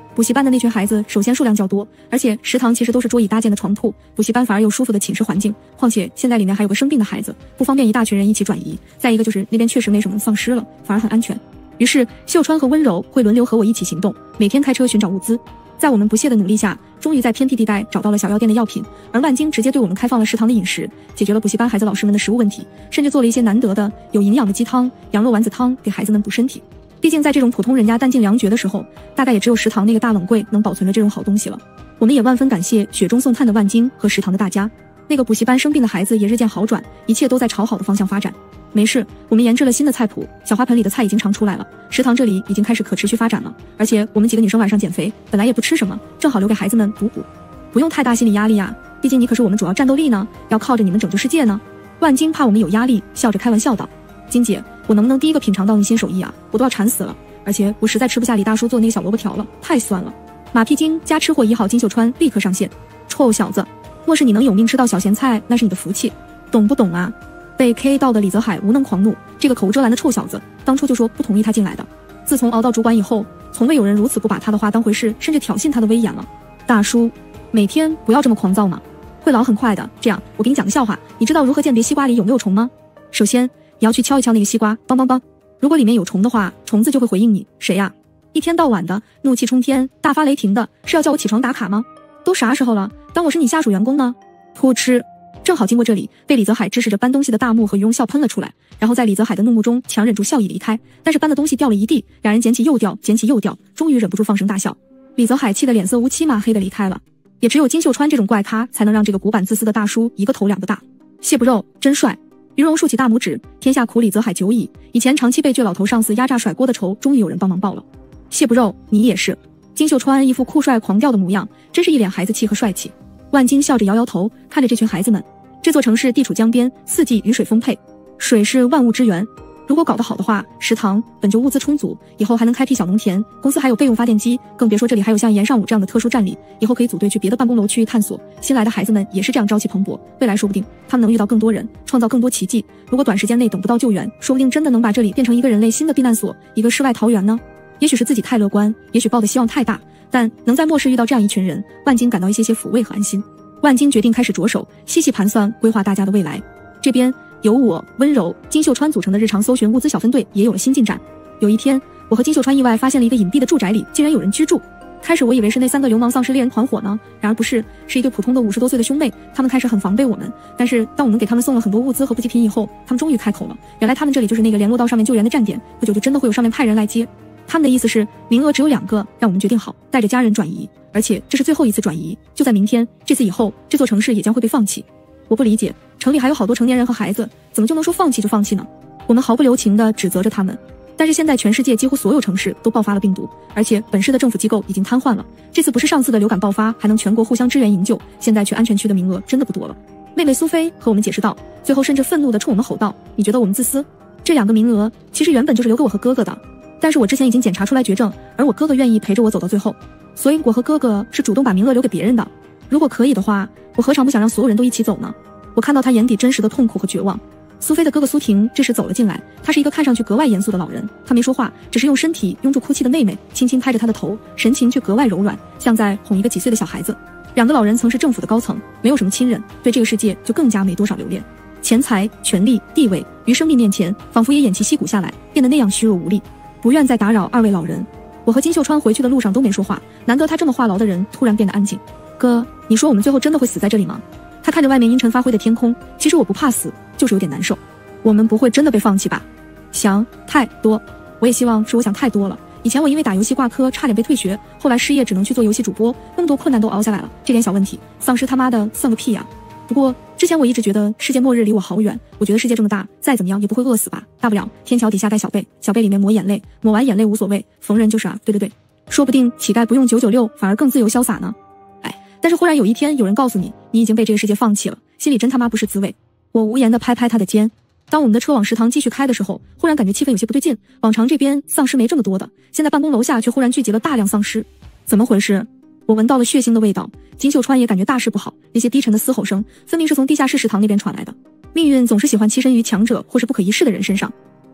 补习班的那群孩子首先数量较多，而且食堂其实都是桌椅搭建的床铺，补习班反而有舒服的寝室环境。况且现在里面还有个生病的孩子，不方便一大群人一起转移。再一个就是那边确实没什么丧尸了，反而很安全。于是秀川和温柔会轮流和我一起行动，每天开车寻找物资。在我们不懈的努力下，终于在偏僻地带找到了小药店的药品，而万金直接对我们开放了食堂的饮食，解决了补习班孩子老师们的食物问题，甚至做了一些难得的有营养的鸡汤、羊肉丸子汤给孩子们补身体。毕竟在这种普通人家弹尽粮绝的时候，大概也只有食堂那个大冷柜能保存着这种好东西了。我们也万分感谢雪中送炭的万金和食堂的大家。那个补习班生病的孩子也日渐好转，一切都在朝好的方向发展。没事，我们研制了新的菜谱，小花盆里的菜已经常出来了，食堂这里已经开始可持续发展了。而且我们几个女生晚上减肥，本来也不吃什么，正好留给孩子们补补。不用太大心理压力啊，毕竟你可是我们主要战斗力呢，要靠着你们拯救世界呢。万金怕我们有压力，笑着开玩笑道：金姐，我能不能第一个品尝到你新手艺啊？我都要馋死了，而且我实在吃不下李大叔做那个小萝卜条了，太酸了。马屁精加吃货1号金秀川立刻上线，臭小子，若是你能有命吃到小咸菜，那是你的福气，懂不懂啊？被 K 到的李泽海无能狂怒，这个口无遮拦的臭小子，当初就说不同意他进来的。自从熬到主管以后，从未有人如此不把他的话当回事，甚至挑衅他的威严了。大叔，每天不要这么狂躁嘛，会老很快的。这样，我给你讲个笑话，你知道如何鉴别西瓜里有没有虫吗？首先，你要去敲一敲那个西瓜，梆梆梆，如果里面有虫的话，虫子就会回应你。谁呀？一天到晚的怒气冲天、大发雷霆的，是要叫我起床打卡吗？都啥时候了，当我是你下属员工呢？噗嗤。正好经过这里，被李泽海支持着搬东西的大木和余荣笑喷了出来，然后在李泽海的怒目中强忍住笑意离开，但是搬的东西掉了一地，两人捡起又掉，捡起又掉，终于忍不住放声大笑。李泽海气得脸色乌漆嘛黑的离开了。也只有金秀川这种怪咖才能让这个古板自私的大叔一个头两个大。蟹不肉真帅。余荣竖起大拇指，天下苦李泽海久矣，以前长期被倔老头上司压榨甩锅的仇终于有人帮忙报了。蟹不肉，你也是。金秀川一副酷帅狂调的模样，真是一脸孩子气和帅气。万金笑着摇摇头，看着这群孩子们。这座城市地处江边，四季雨水丰沛，水是万物之源。如果搞得好的话，食堂本就物资充足，以后还能开辟小农田，公司还有备用发电机，更别说这里还有像岩上舞这样的特殊站立，以后可以组队去别的办公楼区域探索。新来的孩子们也是这样朝气蓬勃，未来说不定他们能遇到更多人，创造更多奇迹。如果短时间内等不到救援，说不定真的能把这里变成一个人类新的避难所，一个世外桃源呢。也许是自己太乐观，也许抱的希望太大，但能在末世遇到这样一群人，万金感到一些抚慰和安心。万金决定开始着手细细盘算规划大家的未来。这边由我、温柔、金秀川组成的日常搜寻物资小分队也有了新进展。有一天，我和金秀川意外发现了一个隐蔽的住宅里竟然有人居住。开始我以为是那3个流氓丧尸猎人团伙呢，然而不是，是一对普通的50多岁的兄妹。他们开始很防备我们，但是当我们给他们送了很多物资和补给品以后，他们终于开口了。原来他们这里就是那个联络道上面救援的站点，不久就真的会有上面派人来接。他们的意思是名额只有2个，让我们决定好带着家人转移，而且这是最后一次转移，就在明天。这次以后，这座城市也将会被放弃。我不理解，城里还有好多成年人和孩子，怎么就能说放弃就放弃呢？我们毫不留情地指责着他们。但是现在全世界几乎所有城市都爆发了病毒，而且本市的政府机构已经瘫痪了。这次不是上次的流感爆发还能全国互相支援营救，现在去安全区的名额真的不多了。妹妹苏菲和我们解释道，最后甚至愤怒地冲我们吼道：你觉得我们自私？这2个名额其实原本就是留给我和哥哥的，但是我之前已经检查出来绝症，而我哥哥愿意陪着我走到最后，所以我和哥哥是主动把名额留给别人的。如果可以的话，我何尝不想让所有人都一起走呢？我看到他眼底真实的痛苦和绝望。苏菲的哥哥苏婷这时走了进来，他是一个看上去格外严肃的老人，他没说话，只是用身体拥住哭泣的妹妹，轻轻拍着她的头，神情却格外柔软，像在哄一个几岁的小孩子。2个老人曾是政府的高层，没有什么亲人，对这个世界就更加没多少留恋。钱财、权力、地位于生命面前仿佛也偃旗息鼓下来，变得那样虚弱无力。不愿再打扰2位老人。我和金秀川回去的路上都没说话，难得他这么话痨的人突然变得安静。哥，你说我们最后真的会死在这里吗？他看着外面阴沉发灰的天空，其实我不怕死，就是有点难受。我们不会真的被放弃吧？想太多。我也希望是我想太多了。以前我因为打游戏挂科差点被退学，后来失业只能去做游戏主播，那么多困难都熬下来了，这点小问题丧尸他妈的算个屁呀。不过之前我一直觉得世界末日离我好远，我觉得世界这么大，再怎么样也不会饿死吧，大不了天桥底下盖小被，小被里面抹眼泪，抹完眼泪无所谓，逢人就是啊，对对对，说不定乞丐不用996反而更自由潇洒呢。但是忽然有一天有人告诉你，你已经被这个世界放弃了，心里真他妈不是滋味。我无言地拍拍他的肩。当我们的车往食堂继续开的时候，忽然感觉气氛有些不对劲，往常这边丧尸没这么多的，现在办公楼下却忽然聚集了大量丧尸，怎么回事？我闻到了血腥的味道，金秀川也感觉大事不好，那些低沉的嘶吼声分明是从地下室食堂那边传来的。命运总是喜欢栖身于强者或是不可一世的人身上。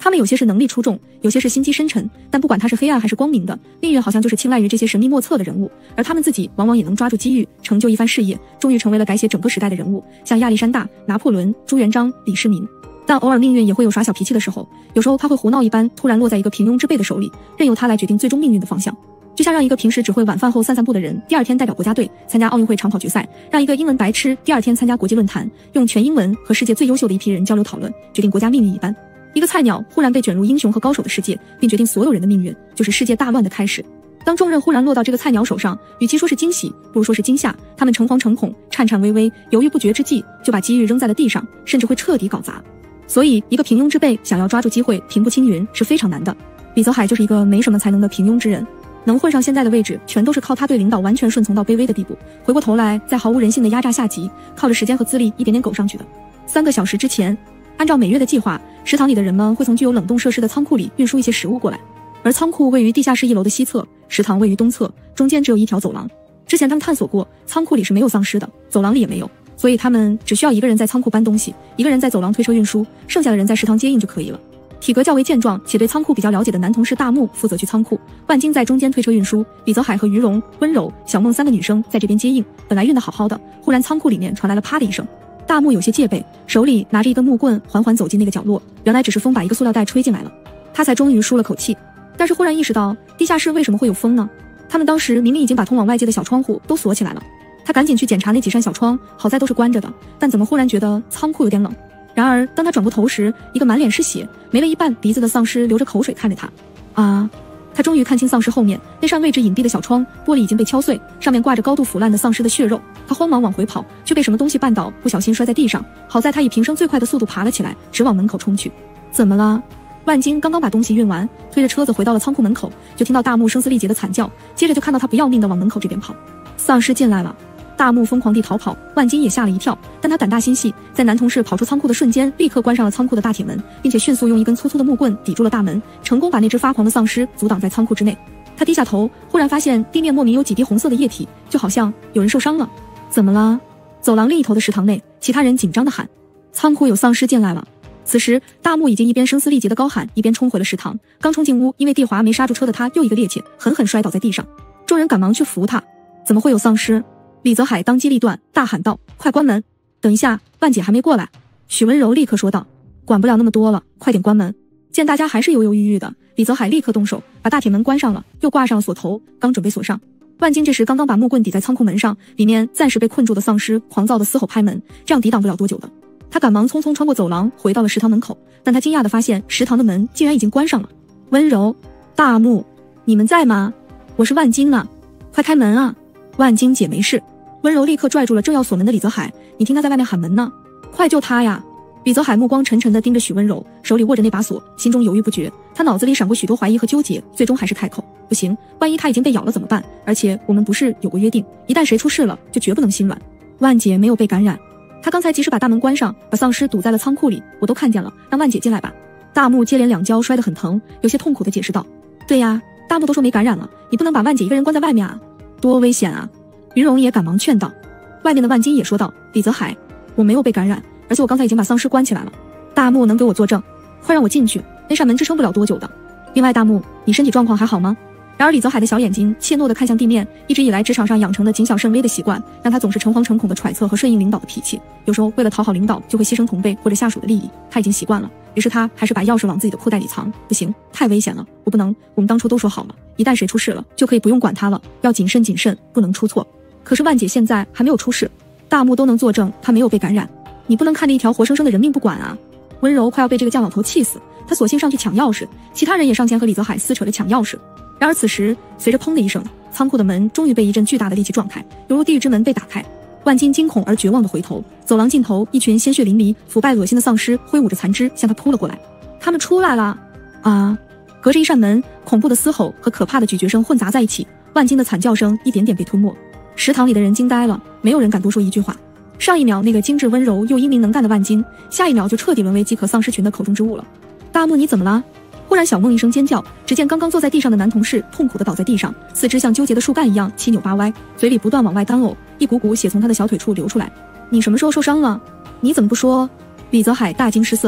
他们有些是能力出众，有些是心机深沉，但不管他是黑暗还是光明的，命运好像就是青睐于这些神秘莫测的人物，而他们自己往往也能抓住机遇，成就一番事业，终于成为了改写整个时代的人物，像亚历山大、拿破仑、朱元璋、李世民。但偶尔命运也会有耍小脾气的时候，有时候他会胡闹一般突然落在一个平庸之辈的手里，任由他来决定最终命运的方向。就像让一个平时只会晚饭后散散步的人，第二天代表国家队参加奥运会长跑决赛，让一个英文白痴第二天参加国际论坛，用全英文和世界最优秀的一批人交流讨论，决定国家命运一般。一个菜鸟忽然被卷入英雄和高手的世界，并决定所有人的命运，就是世界大乱的开始。当重任忽然落到这个菜鸟手上，与其说是惊喜，不如说是惊吓。他们诚惶诚恐，颤颤巍巍，犹豫不决之际，就把机遇扔在了地上，甚至会彻底搞砸。所以一个平庸之辈想要抓住机会平步青云是非常难的。李泽海就是一个没什么才能的平庸之人，能混上现在的位置，全都是靠他对领导完全顺从到卑微的地步，回过头来在毫无人性的压榨下级，靠着时间和资历一点点苟上去的。3个小时之前，按照每月的计划，食堂里的人们会从具有冷冻设施的仓库里运输一些食物过来，而仓库位于地下室1楼的西侧，食堂位于东侧，中间只有一条走廊。之前他们探索过，仓库里是没有丧尸的，走廊里也没有，所以他们只需要一个人在仓库搬东西，一个人在走廊推车运输，剩下的人在食堂接应就可以了。体格较为健壮且对仓库比较了解的男同事大木负责去仓库，万金在中间推车运输，李泽海和于蓉、温柔、小梦3个女生在这边接应。本来运得好好的，忽然仓库里面传来了啪的一声，大木有些戒备，手里拿着一根木棍缓缓走进那个角落，原来只是风把一个塑料袋吹进来了，他才终于舒了口气。但是忽然意识到地下室为什么会有风呢？他们当时明明已经把通往外界的小窗户都锁起来了。他赶紧去检查那几扇小窗，好在都是关着的，但怎么忽然觉得仓库有点冷。然而当他转过头时，一个满脸是血没了一半鼻子的丧尸流着口水看着他。他终于看清丧尸后面那扇位置隐蔽的小窗，玻璃已经被敲碎，上面挂着高度腐烂的丧尸的血肉。他慌忙往回跑，却被什么东西绊倒，不小心摔在地上。好在他以平生最快的速度爬了起来，直往门口冲去。怎么了？万金刚刚把东西运完，推着车子回到了仓库门口，就听到大木声嘶力竭的惨叫，接着就看到他不要命的往门口这边跑。丧尸进来了，大木疯狂地逃跑，万金也吓了一跳，但他胆大心细，在男同事跑出仓库的瞬间，立刻关上了仓库的大铁门，并且迅速用一根粗粗的木棍抵住了大门，成功把那只发狂的丧尸阻挡在仓库之内。他低下头，忽然发现地面莫名有几滴红色的液体，就好像有人受伤了。怎么了？走廊另一头的食堂内，其他人紧张地喊：仓库有丧尸进来了。此时大木已经一边声嘶力竭地高喊，一边冲回了食堂。刚冲进屋，因为地滑没刹住车的他又一个趔趄，狠狠摔倒在地上。众人赶忙去扶他。怎么会有丧尸？李泽海当机立断，大喊道：快关门！等一下，万姐还没过来。许温柔立刻说道：管不了那么多了，快点关门！见大家还是犹犹豫豫的，李泽海立刻动手，把大铁门关上了，又挂上了锁头，刚准备锁上。万金这时刚刚把木棍抵在仓库门上，里面暂时被困住的丧尸狂躁的嘶吼拍门，这样抵挡不了多久的。他赶忙匆匆穿过走廊，回到了食堂门口，但他惊讶地发现食堂的门竟然已经关上了。温柔、大木，你们在吗？我是万金呢，快开门啊！万金姐没事。温柔立刻拽住了正要锁门的李泽海，你听他在外面喊门呢，快救他呀！李泽海目光沉沉地盯着许温柔，手里握着那把锁，心中犹豫不决。他脑子里闪过许多怀疑和纠结，最终还是开口：不行，万一他已经被咬了怎么办？而且我们不是有过约定，一旦谁出事了，就绝不能心软。万姐没有被感染，他刚才及时把大门关上，把丧尸堵在了仓库里，我都看见了，让万姐进来吧。大木接连2跤摔得很疼，有些痛苦地解释道：对呀，大木都说没感染了，你不能把万姐一个人关在外面啊，多危险啊！于蓉也赶忙劝道。外面的万金也说道：李泽海，我没有被感染，而且我刚才已经把丧尸关起来了。大木能给我作证，快让我进去，那扇门支撑不了多久的。另外，大木，你身体状况还好吗？然而李泽海的小眼睛怯懦地看向地面，一直以来职场上养成的谨小慎微的习惯，让他总是诚惶诚恐地揣测和顺应领导的脾气，有时候为了讨好领导就会牺牲同辈或者下属的利益，他已经习惯了。于是他还是把钥匙往自己的裤袋里藏，不行，太危险了，我不能，我们当初都说好了，一旦谁出事了就可以不用管他了，要谨慎谨慎，不能出错。可是万姐现在还没有出事，大木都能作证她没有被感染，你不能看着一条活生生的人命不管啊！温柔快要被这个犟老头气死，他索性上去抢钥匙，其他人也上前和李泽海撕扯着抢钥匙。然而此时随着砰的一声，仓库的门终于被一阵巨大的力气撞开，犹如地狱之门被打开。万金惊恐而绝望地回头，走廊尽头一群鲜血淋漓、腐败恶心的丧尸挥舞着残肢向他扑了过来。他们出来了啊！隔着一扇门，恐怖的嘶吼和可怕的咀嚼声混杂在一起，万金的惨叫声一点点被吞没。食堂里的人惊呆了，没有人敢多说一句话。上一秒那个精致温柔又英明能干的万金，下一秒就彻底沦为饥渴丧尸群的口中之物了。大木，你怎么了？忽然小梦一声尖叫，只见刚刚坐在地上的男同事痛苦地倒在地上，四肢像纠结的树干一样七扭八歪，嘴里不断往外单呕，一股股血从他的小腿处流出来。你什么时候受伤了？你怎么不说？李泽海大惊失色。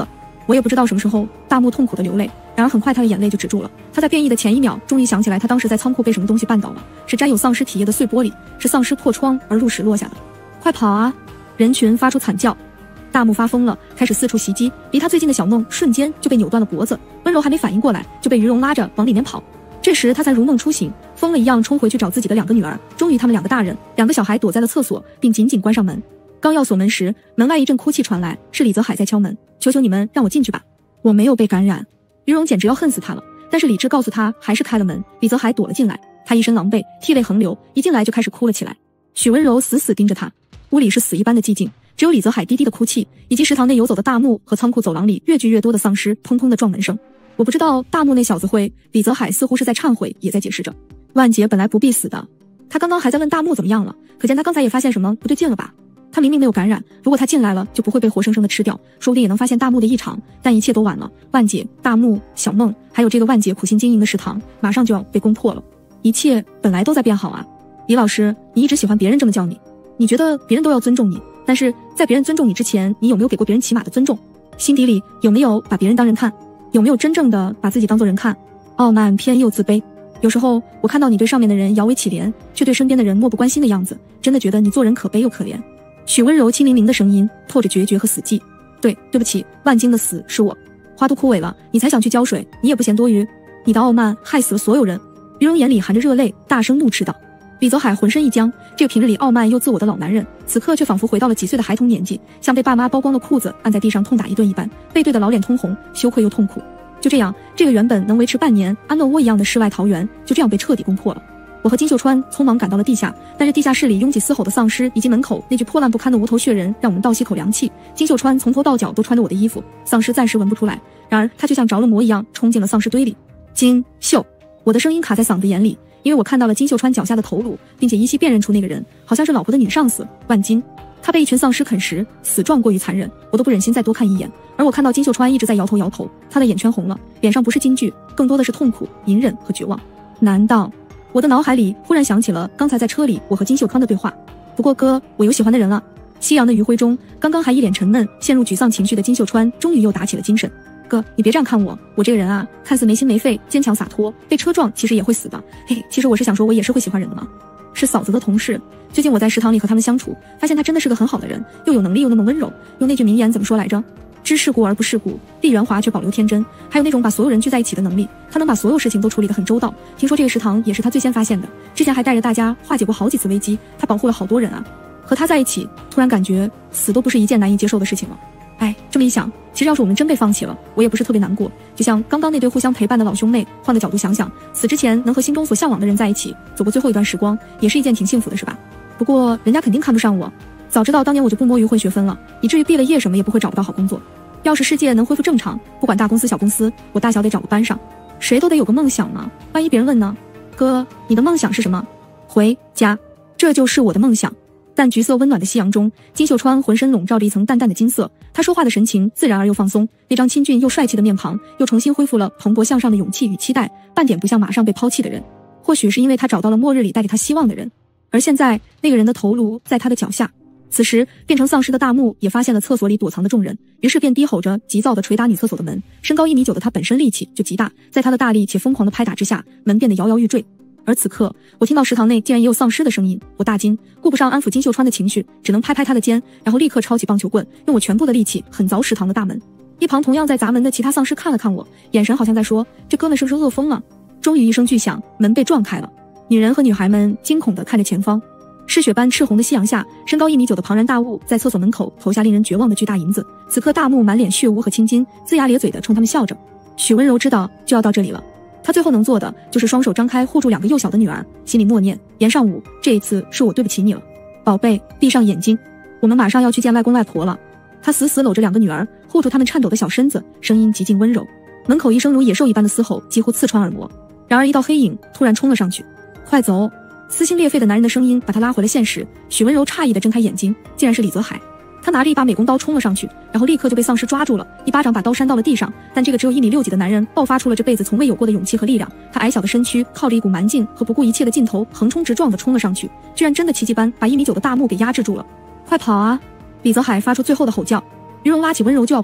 我也不知道什么时候，大木痛苦的流泪，然而很快他的眼泪就止住了。他在变异的前一秒，终于想起来，他当时在仓库被什么东西绊倒了，是沾有丧尸体液的碎玻璃，是丧尸破窗而入时落下的。快跑啊！人群发出惨叫。大木发疯了，开始四处袭击，离他最近的小梦瞬间就被扭断了脖子，温柔还没反应过来，就被于荣拉着往里面跑。这时他才如梦初醒，疯了一样冲回去找自己的2个女儿。终于他们2个大人，2个小孩躲在了厕所，并紧紧关上门。刚要锁门时，门外一阵哭泣传来，是李泽海在敲门，求求你们让我进去吧，我没有被感染。于荣简直要恨死他了，但是理智告诉他还是开了门。李泽海躲了进来，他一身狼狈，涕泪横流，一进来就开始哭了起来。许温柔死死盯着他，屋里是死一般的寂静，只有李泽海低低的哭泣，以及食堂内游走的大木和仓库走廊里越聚越多的丧尸砰砰的撞门声。我不知道大木那小子会，李泽海似乎是在忏悔，也在解释着。万杰本来不必死的，他刚刚还在问大木怎么样了，可见他刚才也发现什么不对劲了吧。他明明没有感染，如果他进来了就不会被活生生的吃掉，说不定也能发现大木的异常，但一切都晚了。万姐、大木、小梦，还有这个万姐苦心经营的食堂，马上就要被攻破了。一切本来都在变好啊。李老师，你一直喜欢别人这么叫你，你觉得别人都要尊重你，但是在别人尊重你之前，你有没有给过别人起码的尊重？心底里有没有把别人当人看？有没有真正的把自己当作人看？傲慢偏又自卑。有时候我看到你对上面的人摇尾乞怜，却对身边的人漠不关心的样子，真的觉得你做人可悲又可怜。许温柔清灵灵的声音透着决绝和死寂。对不起，万金的死是我。花都枯萎了，你才想去浇水，你也不嫌多余。你的傲慢害死了所有人。于荣眼里含着热泪，大声怒斥道。李泽海浑身一僵，这个平日里傲慢又自我的老男人，此刻却仿佛回到了几岁的孩童年纪，像被爸妈剥光了裤子按在地上痛打一顿一般，背对的老脸通红，羞愧又痛苦。就这样，这个原本能维持半年安乐窝一样的世外桃源，就这样被彻底攻破了。我和金秀川匆忙赶到了地下，但是地下室里拥挤嘶吼的丧尸以及门口那具破烂不堪的无头血人让我们倒吸口凉气。金秀川从头到脚都穿着我的衣服，丧尸暂时闻不出来，然而他就像着了魔一样冲进了丧尸堆里。金秀，我的声音卡在嗓子眼里，因为我看到了金秀川脚下的头颅，并且依稀辨认出那个人好像是老婆的女上司万金。他被一群丧尸啃食，死状过于残忍，我都不忍心再多看一眼。而我看到金秀川一直在摇头，他的眼圈红了，脸上不是惊惧，更多的是痛苦、隐忍和绝望。难道……我的脑海里忽然想起了刚才在车里我和金秀川的对话。不过哥，我有喜欢的人了。夕阳的余晖中，刚刚还一脸沉闷陷入沮丧情绪的金秀川终于又打起了精神。哥，你别这样看我，我这个人啊，看似没心没肺，坚强洒脱，被车撞其实也会死的。嘿，其实我是想说，我也是会喜欢人的嘛。是嫂子的同事，最近我在食堂里和他们相处，发现他真的是个很好的人，又有能力又那么温柔。用那句名言怎么说来着？知世故而不世故，立圆滑却保留天真。还有那种把所有人聚在一起的能力，他能把所有事情都处理得很周到。听说这个食堂也是他最先发现的，之前还带着大家化解过好几次危机，他保护了好多人啊。和他在一起，突然感觉死都不是一件难以接受的事情了。哎，这么一想，其实要是我们真被放弃了，我也不是特别难过。就像刚刚那对互相陪伴的老兄妹，换个角度想想，死之前能和心中所向往的人在一起，走过最后一段时光，也是一件挺幸福的，是吧？不过人家肯定看不上我，早知道当年我就不摸鱼混学分了，以至于毕了业什么也不会找不到好工作。要是世界能恢复正常，不管大公司小公司，我大小得找个班上。谁都得有个梦想嘛，万一别人问呢？哥，你的梦想是什么？回家，这就是我的梦想。淡橘色温暖的夕阳中，金秀川浑身笼罩着一层淡淡的金色，他说话的神情自然而又放松，那张清俊又帅气的面庞又重新恢复了蓬勃向上的勇气与期待，半点不像马上被抛弃的人。或许是因为他找到了末日里带给他希望的人，而现在那个人的头颅在他的脚下。此时变成丧尸的大木也发现了厕所里躲藏的众人，于是便低吼着急躁地捶打女厕所的门。身高1.9米的他本身力气就极大，在他的大力且疯狂的拍打之下，门变得摇摇欲坠。而此刻我听到食堂内竟然也有丧尸的声音，我大惊，顾不上安抚金秀川的情绪，只能拍拍他的肩，然后立刻抄起棒球棍，用我全部的力气狠凿食堂的大门。一旁同样在砸门的其他丧尸看了看我，眼神好像在说，这哥们是不是饿疯了？终于一声巨响，门被撞开了，女人和女孩们惊恐地看着前方。嗜血般赤红的夕阳下，身高1.9米的庞然大物在厕所门口投下令人绝望的巨大银子。此刻大木满脸血污和青筋，龇牙咧嘴地冲他们笑着。许温柔知道就要到这里了，他最后能做的就是双手张开护住2个幼小的女儿，心里默念：严尚武，这一次是我对不起你了，宝贝，闭上眼睛，我们马上要去见外公外婆了。他死死搂着2个女儿，护住他们颤抖的小身子，声音极尽温柔。门口一声如野兽一般的嘶吼几乎刺穿耳膜，然而一道黑影突然冲了上去，快走！撕心裂肺的男人的声音把他拉回了现实。许温柔诧异地睁开眼睛，竟然是李泽海。他拿着一把美工刀冲了上去，然后立刻就被丧尸抓住了，一巴掌把刀扇到了地上。但这个只有1.6米几的男人爆发出了这辈子从未有过的勇气和力量，他矮小的身躯靠着一股蛮劲和不顾一切的劲头横冲直撞地冲了上去，居然真的奇迹般把1.9米的大木给压制住了。快跑啊！李泽海发出最后的吼叫。于荣拉起温柔就要跑，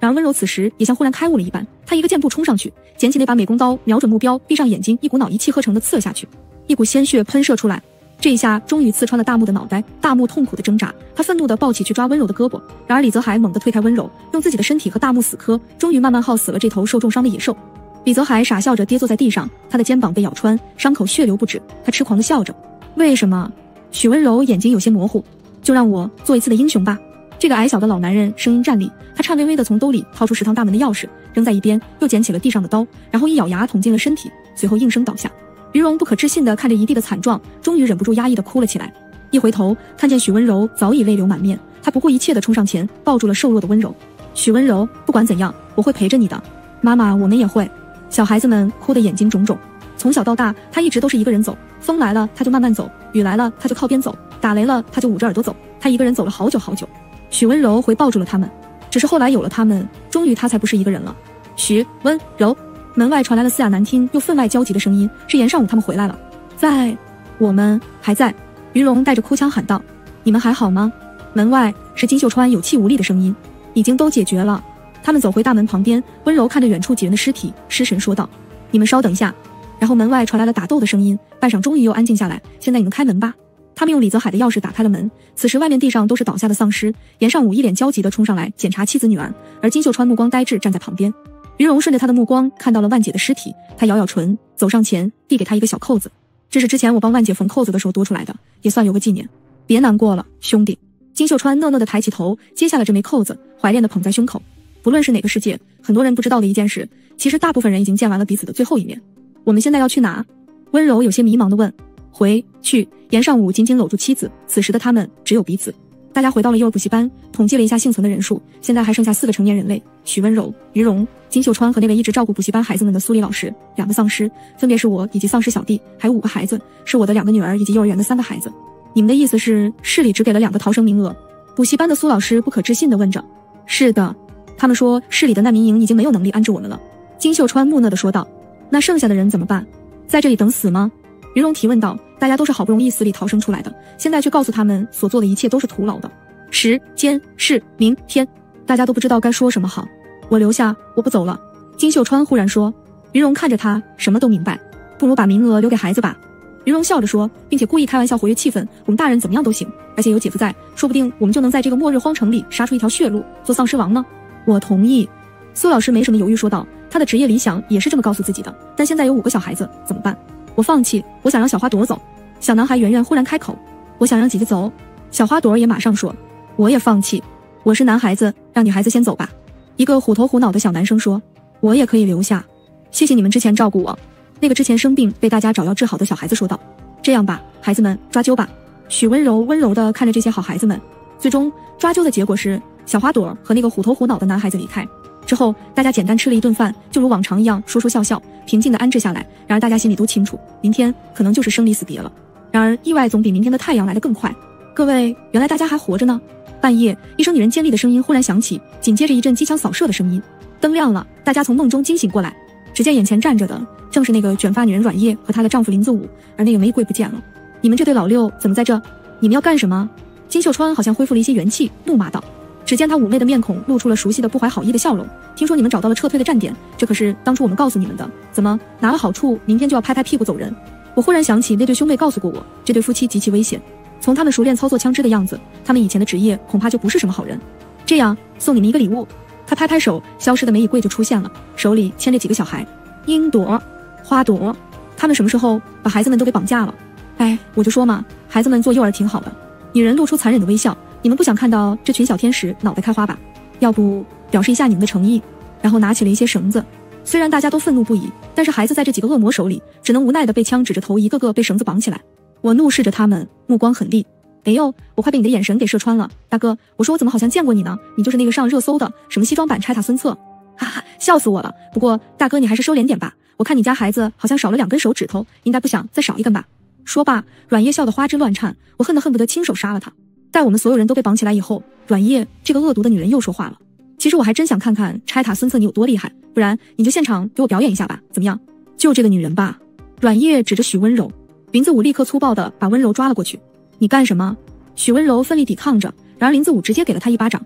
然而温柔此时也像忽然开悟了一般，他一个箭步冲上去，捡起那把美工刀，瞄准目标，闭上眼睛，一股脑一气呵成地刺了下去，一股鲜血喷射出来。这一下终于刺穿了大木的脑袋，大木痛苦的挣扎，他愤怒地抱起去抓温柔的胳膊，然而李泽海猛地推开温柔，用自己的身体和大木死磕，终于慢慢耗死了这头受重伤的野兽。李泽海傻笑着跌坐在地上，他的肩膀被咬穿，伤口血流不止，他痴狂地笑着。为什么？许温柔眼睛有些模糊。就让我做一次的英雄吧。这个矮小的老男人声音颤栗，他颤巍巍地从兜里掏出食堂大门的钥匙，扔在一边，又捡起了地上的刀，然后一咬牙捅进了身体，随后应声倒下。于荣不可置信地看着一地的惨状，终于忍不住压抑地哭了起来。一回头看见许温柔早已泪流满面，他不顾一切地冲上前，抱住了瘦弱的温柔。许温柔，不管怎样，我会陪着你的。妈妈，我们也会。小孩子们哭得眼睛肿肿。从小到大，他一直都是一个人走，风来了他就慢慢走，雨来了他就靠边走，打雷了他就捂着耳朵走，他一个人走了好久好久。许温柔回抱住了他们，只是后来有了他们，终于他才不是一个人了。许温柔，门外传来了嘶哑难听又分外焦急的声音，是严尚武他们回来了。在，我们还在。于荣带着哭腔喊道：你们还好吗？门外是金秀川有气无力的声音：已经都解决了。他们走回大门旁边，温柔看着远处几人的尸体，失神说道：你们稍等下。然后门外传来了打斗的声音，半晌终于又安静下来。现在你们开门吧。他们用李泽海的钥匙打开了门，此时外面地上都是倒下的丧尸。严尚武一脸焦急地冲上来检查妻子女儿，而金秀川目光呆滞站在旁边。于荣顺着他的目光看到了万姐的尸体，他咬咬唇，走上前递给他一个小扣子，这是之前我帮万姐缝扣子的时候多出来的，也算有个纪念。别难过了，兄弟。金秀川讷讷地抬起头，接下了这枚扣子，怀恋地捧在胸口。不论是哪个世界，很多人不知道的一件事，其实大部分人已经见完了彼此的最后一面。我们现在要去哪？温柔有些迷茫地问。回去。严尚武紧紧搂住妻子，此时的他们只有彼此。大家回到了幼儿补习班，统计了一下幸存的人数，现在还剩下4个成年人类：许温柔、于荣、金秀川和那位一直照顾补习班孩子们的苏黎老师。2个丧尸，分别是我以及丧尸小弟，还有5个孩子，是我的2个女儿以及幼儿园的3个孩子。你们的意思是，市里只给了2个逃生名额？补习班的苏老师不可置信地问着。是的，他们说市里的难民营已经没有能力安置我们了。金秀川木讷地说道。那剩下的人怎么办？在这里等死吗？于荣提问道。大家都是好不容易死里逃生出来的，现在却告诉他们所做的一切都是徒劳的。时间是明天，大家都不知道该说什么好。我留下，我不走了。金秀川忽然说。于荣看着他，什么都明白。不如把名额留给孩子吧。于荣笑着说，并且故意开玩笑活跃气氛，我们大人怎么样都行，而且有姐夫在，说不定我们就能在这个末日荒城里杀出一条血路，做丧尸王呢。我同意。苏老师没什么犹豫说道，他的职业理想也是这么告诉自己的，但现在有5个小孩子怎么办？我放弃，我想让小花朵走。小男孩圆圆忽然开口，我想让姐姐走。小花朵也马上说，我也放弃，我是男孩子，让女孩子先走吧。一个虎头虎脑的小男生说，我也可以留下，谢谢你们之前照顾我。那个之前生病被大家找药治好的小孩子说道。这样吧，孩子们抓阄吧。许温柔温柔地看着这些好孩子们。最终抓阄的结果是，小花朵和那个虎头虎脑的男孩子离开之后，大家简单吃了一顿饭，就如往常一样说说笑笑，平静地安置下来。然而大家心里都清楚，明天可能就是生离死别了。然而意外总比明天的太阳来得更快。各位，原来大家还活着呢。半夜，一声女人尖利的声音忽然响起，紧接着一阵机枪扫射的声音。灯亮了，大家从梦中惊醒过来，只见眼前站着的正是那个卷发女人阮叶和她的丈夫林子武，而那个玫瑰不见了。你们这对老六怎么在这？你们要干什么？金秀川好像恢复了一些元气，怒骂道。只见他妩媚的面孔露出了熟悉的不怀好意的笑容。听说你们找到了撤退的站点，这可是当初我们告诉你们的，怎么拿了好处明天就要拍拍屁股走人？我忽然想起那对兄妹告诉过我，这对夫妻极其危险，从他们熟练操作枪支的样子，他们以前的职业恐怕就不是什么好人。这样，送你们一个礼物。他拍拍手，消失的梅以贵就出现了，手里牵着几个小孩，樱朵、花朵。他们什么时候把孩子们都给绑架了？哎，我就说嘛，孩子们做幼儿挺好的。女人露出残忍的微笑，你们不想看到这群小天使脑袋开花吧？要不表示一下你们的诚意。然后拿起了一些绳子，虽然大家都愤怒不已，但是孩子在这几个恶魔手里，只能无奈地被枪指着头，一个个被绳子绑起来。我怒视着他们，目光狠厉。哎呦，我快被你的眼神给射穿了，大哥，我说我怎么好像见过你呢？你就是那个上热搜的什么西装版拆塔孙策，哈哈，笑死我了。不过大哥你还是收敛点吧，我看你家孩子好像少了2根手指头，应该不想再少一根吧。说罢，阮叶笑得花枝乱颤，我恨不得亲手杀了他。待我们所有人都被绑起来以后，阮叶这个恶毒的女人又说话了。其实我还真想看看拆塔孙策你有多厉害，不然你就现场给我表演一下吧，怎么样？就这个女人吧。阮叶指着许温柔，林子武立刻粗暴地把温柔抓了过去。你干什么？许温柔奋力抵抗着，然而林子武直接给了他一巴掌。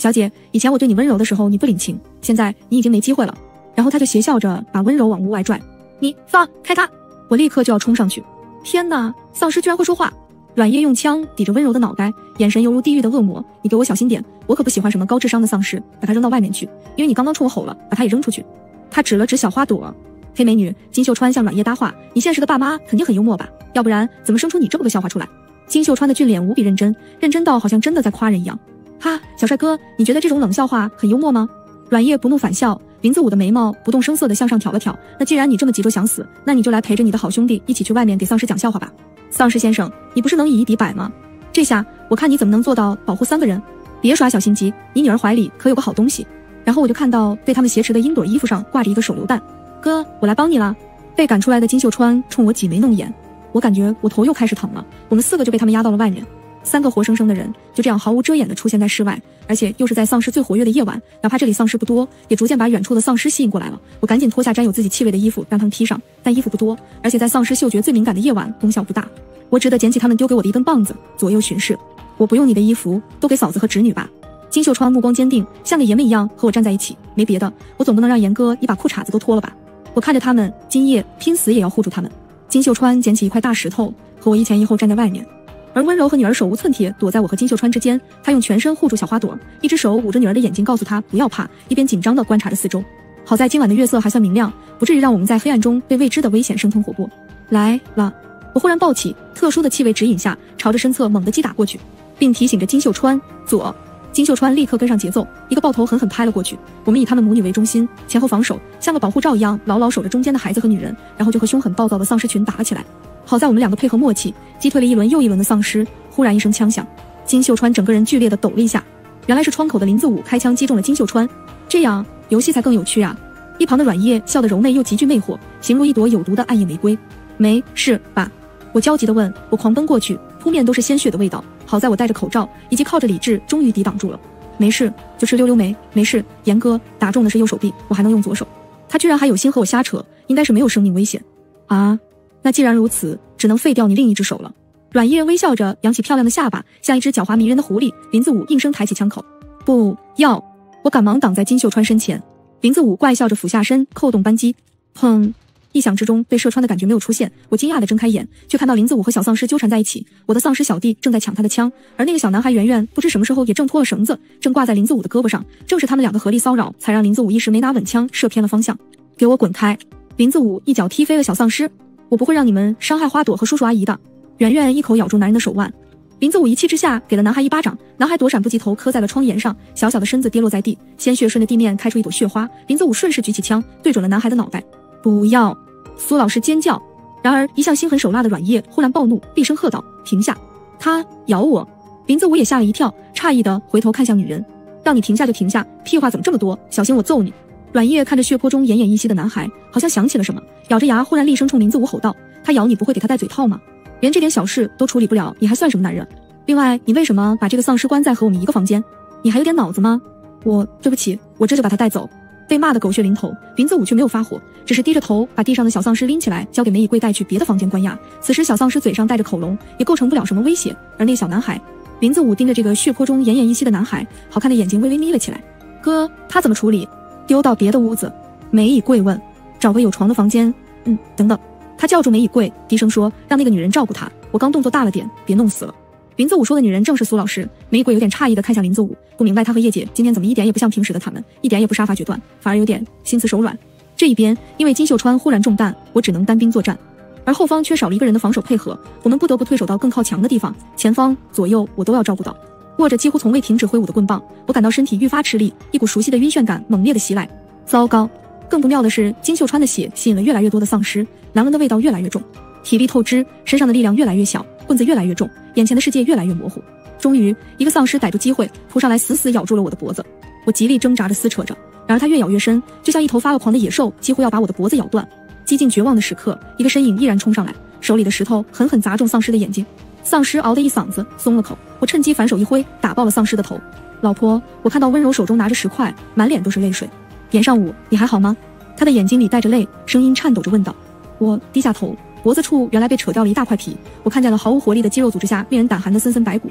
小姐，以前我对你温柔的时候你不领情，现在你已经没机会了。然后他就邪笑着把温柔往屋外拽。你放开他！我立刻就要冲上去。天哪，丧尸居然会说话！阮叶用枪抵着温柔的脑袋，眼神犹如地狱的恶魔。你给我小心点，我可不喜欢什么高智商的丧尸，把他扔到外面去，因为你刚刚冲我吼了，把他也扔出去。他指了指小花朵。黑美女金秀川向阮叶搭话，你现实的爸妈肯定很幽默吧，要不然怎么生出你这么个笑话出来？金秀川的俊脸无比认真，认真到好像真的在夸人一样。哈，小帅哥，你觉得这种冷笑话很幽默吗？阮叶不怒反笑，林子武的眉毛不动声色地向上挑了挑。那既然你这么急着想死，那你就来陪着你的好兄弟一起去外面给丧尸讲笑话吧。丧尸先生，你不是能以一敌百吗？这下我看你怎么能做到保护3个人。别耍小心机，你女儿怀里可有个好东西。然后我就看到被他们挟持的鹰朵衣服上挂着一个手榴弹。哥，我来帮你了。被赶出来的金秀川冲我挤眉弄眼，我感觉我头又开始疼了。我们4个就被他们压到了外面，3个活生生的人就这样毫无遮掩地出现在室外，而且又是在丧尸最活跃的夜晚，哪怕这里丧尸不多，也逐渐把远处的丧尸吸引过来了。我赶紧脱下沾有自己气味的衣服让他们披上，但衣服不多，而且在丧尸嗅觉最敏感的夜晚功效不大，我只得捡起他们丢给我的一根棒子，左右巡视。我不用你的衣服，都给嫂子和侄女吧。金秀川目光坚定，像个爷们一样和我站在一起，没别的，我总不能让严哥你把裤衩子都脱了吧。我看着他们，今夜拼死也要护住他们。金秀川捡起一块大石头，和我一前一后站在外面，而温柔和女儿手无寸铁躲在我和金秀川之间，她用全身护住小花朵，一只手捂着女儿的眼睛，告诉她不要怕，一边紧张地观察着四周。好在今晚的月色还算明亮，不至于让我们在黑暗中被未知的危险生吞活剥。来了！我忽然抱起，特殊的气味指引下，朝着身侧猛地击打过去，并提醒着金秀川左。金秀川立刻跟上节奏，一个抱头狠狠拍了过去。我们以他们母女为中心，前后防守，像个保护罩一样牢牢守着中间的孩子和女人，然后就和凶狠暴躁的丧尸群打了起来。好在我们2个配合默契，击退了一轮又一轮的丧尸。忽然一声枪响，金秀川整个人剧烈地抖了一下，原来是窗口的林子武开枪击中了金秀川。这样游戏才更有趣啊！一旁的阮叶笑得柔媚又极具魅惑，形如一朵有毒的暗夜玫瑰。没事吧？我焦急地问。我狂奔过去，扑面都是鲜血的味道。好在我戴着口罩，以及靠着理智，终于抵挡住了。没事，就吃溜溜梅。没事，严哥打中的是右手臂，我还能用左手。他居然还有心和我瞎扯，应该是没有生命危险啊！那既然如此，只能废掉你另一只手了。阮叶微笑着扬起漂亮的下巴，像一只狡猾迷人的狐狸。林子武应声抬起枪口。不要！我赶忙挡在金秀川身前。林子武怪笑着俯下身，扣动扳机。砰！意想之中，被射穿的感觉没有出现。我惊讶地睁开眼，却看到林子武和小丧尸纠缠在一起。我的丧尸小弟正在抢他的枪，而那个小男孩圆圆不知什么时候也挣脱了绳子，正挂在林子武的胳膊上。正是他们2个合力骚扰，才让林子武一时没拿稳枪，射偏了方向。给我滚开！林子武一脚踢飞了小丧尸。我不会让你们伤害花朵和叔叔阿姨的。圆圆一口咬住男人的手腕。林子武一气之下给了男孩一巴掌，男孩躲闪不及，头磕在了窗沿上，小小的身子跌落在地，鲜血顺着地面开出一朵血花。林子武顺势举起枪，对准了男孩的脑袋。不要！苏老师尖叫。然而一向心狠手辣的阮叶忽然暴怒，厉声喝道：停下！他咬我！林子武也吓了一跳，诧异地回头看向女人，让你停下就停下，屁话怎么这么多，小心我揍你！阮叶看着血泊中奄奄一息的男孩，好像想起了什么，咬着牙忽然厉声冲林子武吼道：他咬你不会给他戴嘴套吗？连这点小事都处理不了，你还算什么男人？另外你为什么把这个丧尸关在和我们一个房间？你还有点脑子吗？对不起，我这就把他带走。被骂得狗血淋头，林子武却没有发火，只是低着头把地上的小丧尸拎起来，交给梅以贵带去别的房间关押。此时小丧尸嘴上带着口笼，也构成不了什么威胁。而那个小男孩，林子武盯着这个血泊中奄奄一息的男孩，好看的眼睛微微眯了起来。哥，他怎么处理？丢到别的屋子。梅以贵问。找个有床的房间。等等。他叫住梅以贵，低声说，让那个女人照顾他，我刚动作大了点，别弄死了。林子武说的女人正是苏老师。梅以贵有点诧异地看向林子武，不明白他和叶姐今天怎么一点也不像平时的他们，一点也不杀伐决断，反而有点心慈手软。这一边因为金秀川忽然中弹，我只能单兵作战，而后方缺少了一个人的防守配合，我们不得不退守到更靠墙的地方，前方左右我都要照顾到。握着几乎从未停止挥舞的棍棒，我感到身体愈发吃力，一股熟悉的晕眩感猛烈地袭来。糟糕！更不妙的是，金秀川的血吸引了越来越多的丧尸，狼人的味道越来越重，体力透支，身上的力量越来越小，棍子越来越重，眼前的世界越来越模糊。终于，一个丧尸逮住机会扑上来，死死咬住了我的脖子。我极力挣扎着撕扯着，然而它越咬越深，就像一头发了狂的野兽，几乎要把我的脖子咬断。几近绝望的时刻，一个身影毅然冲上来，手里的石头狠狠砸中丧尸的眼睛。丧尸嗷的一嗓子松了口，我趁机反手一挥，打爆了丧尸的头。老婆，我看到温柔手中拿着石块，满脸都是泪水。严尚武，你还好吗？他的眼睛里带着泪，声音颤抖着问道。我低下头，脖子处原来被扯掉了一大块皮，我看见了毫无活力的肌肉组织下令人胆寒的森森白骨。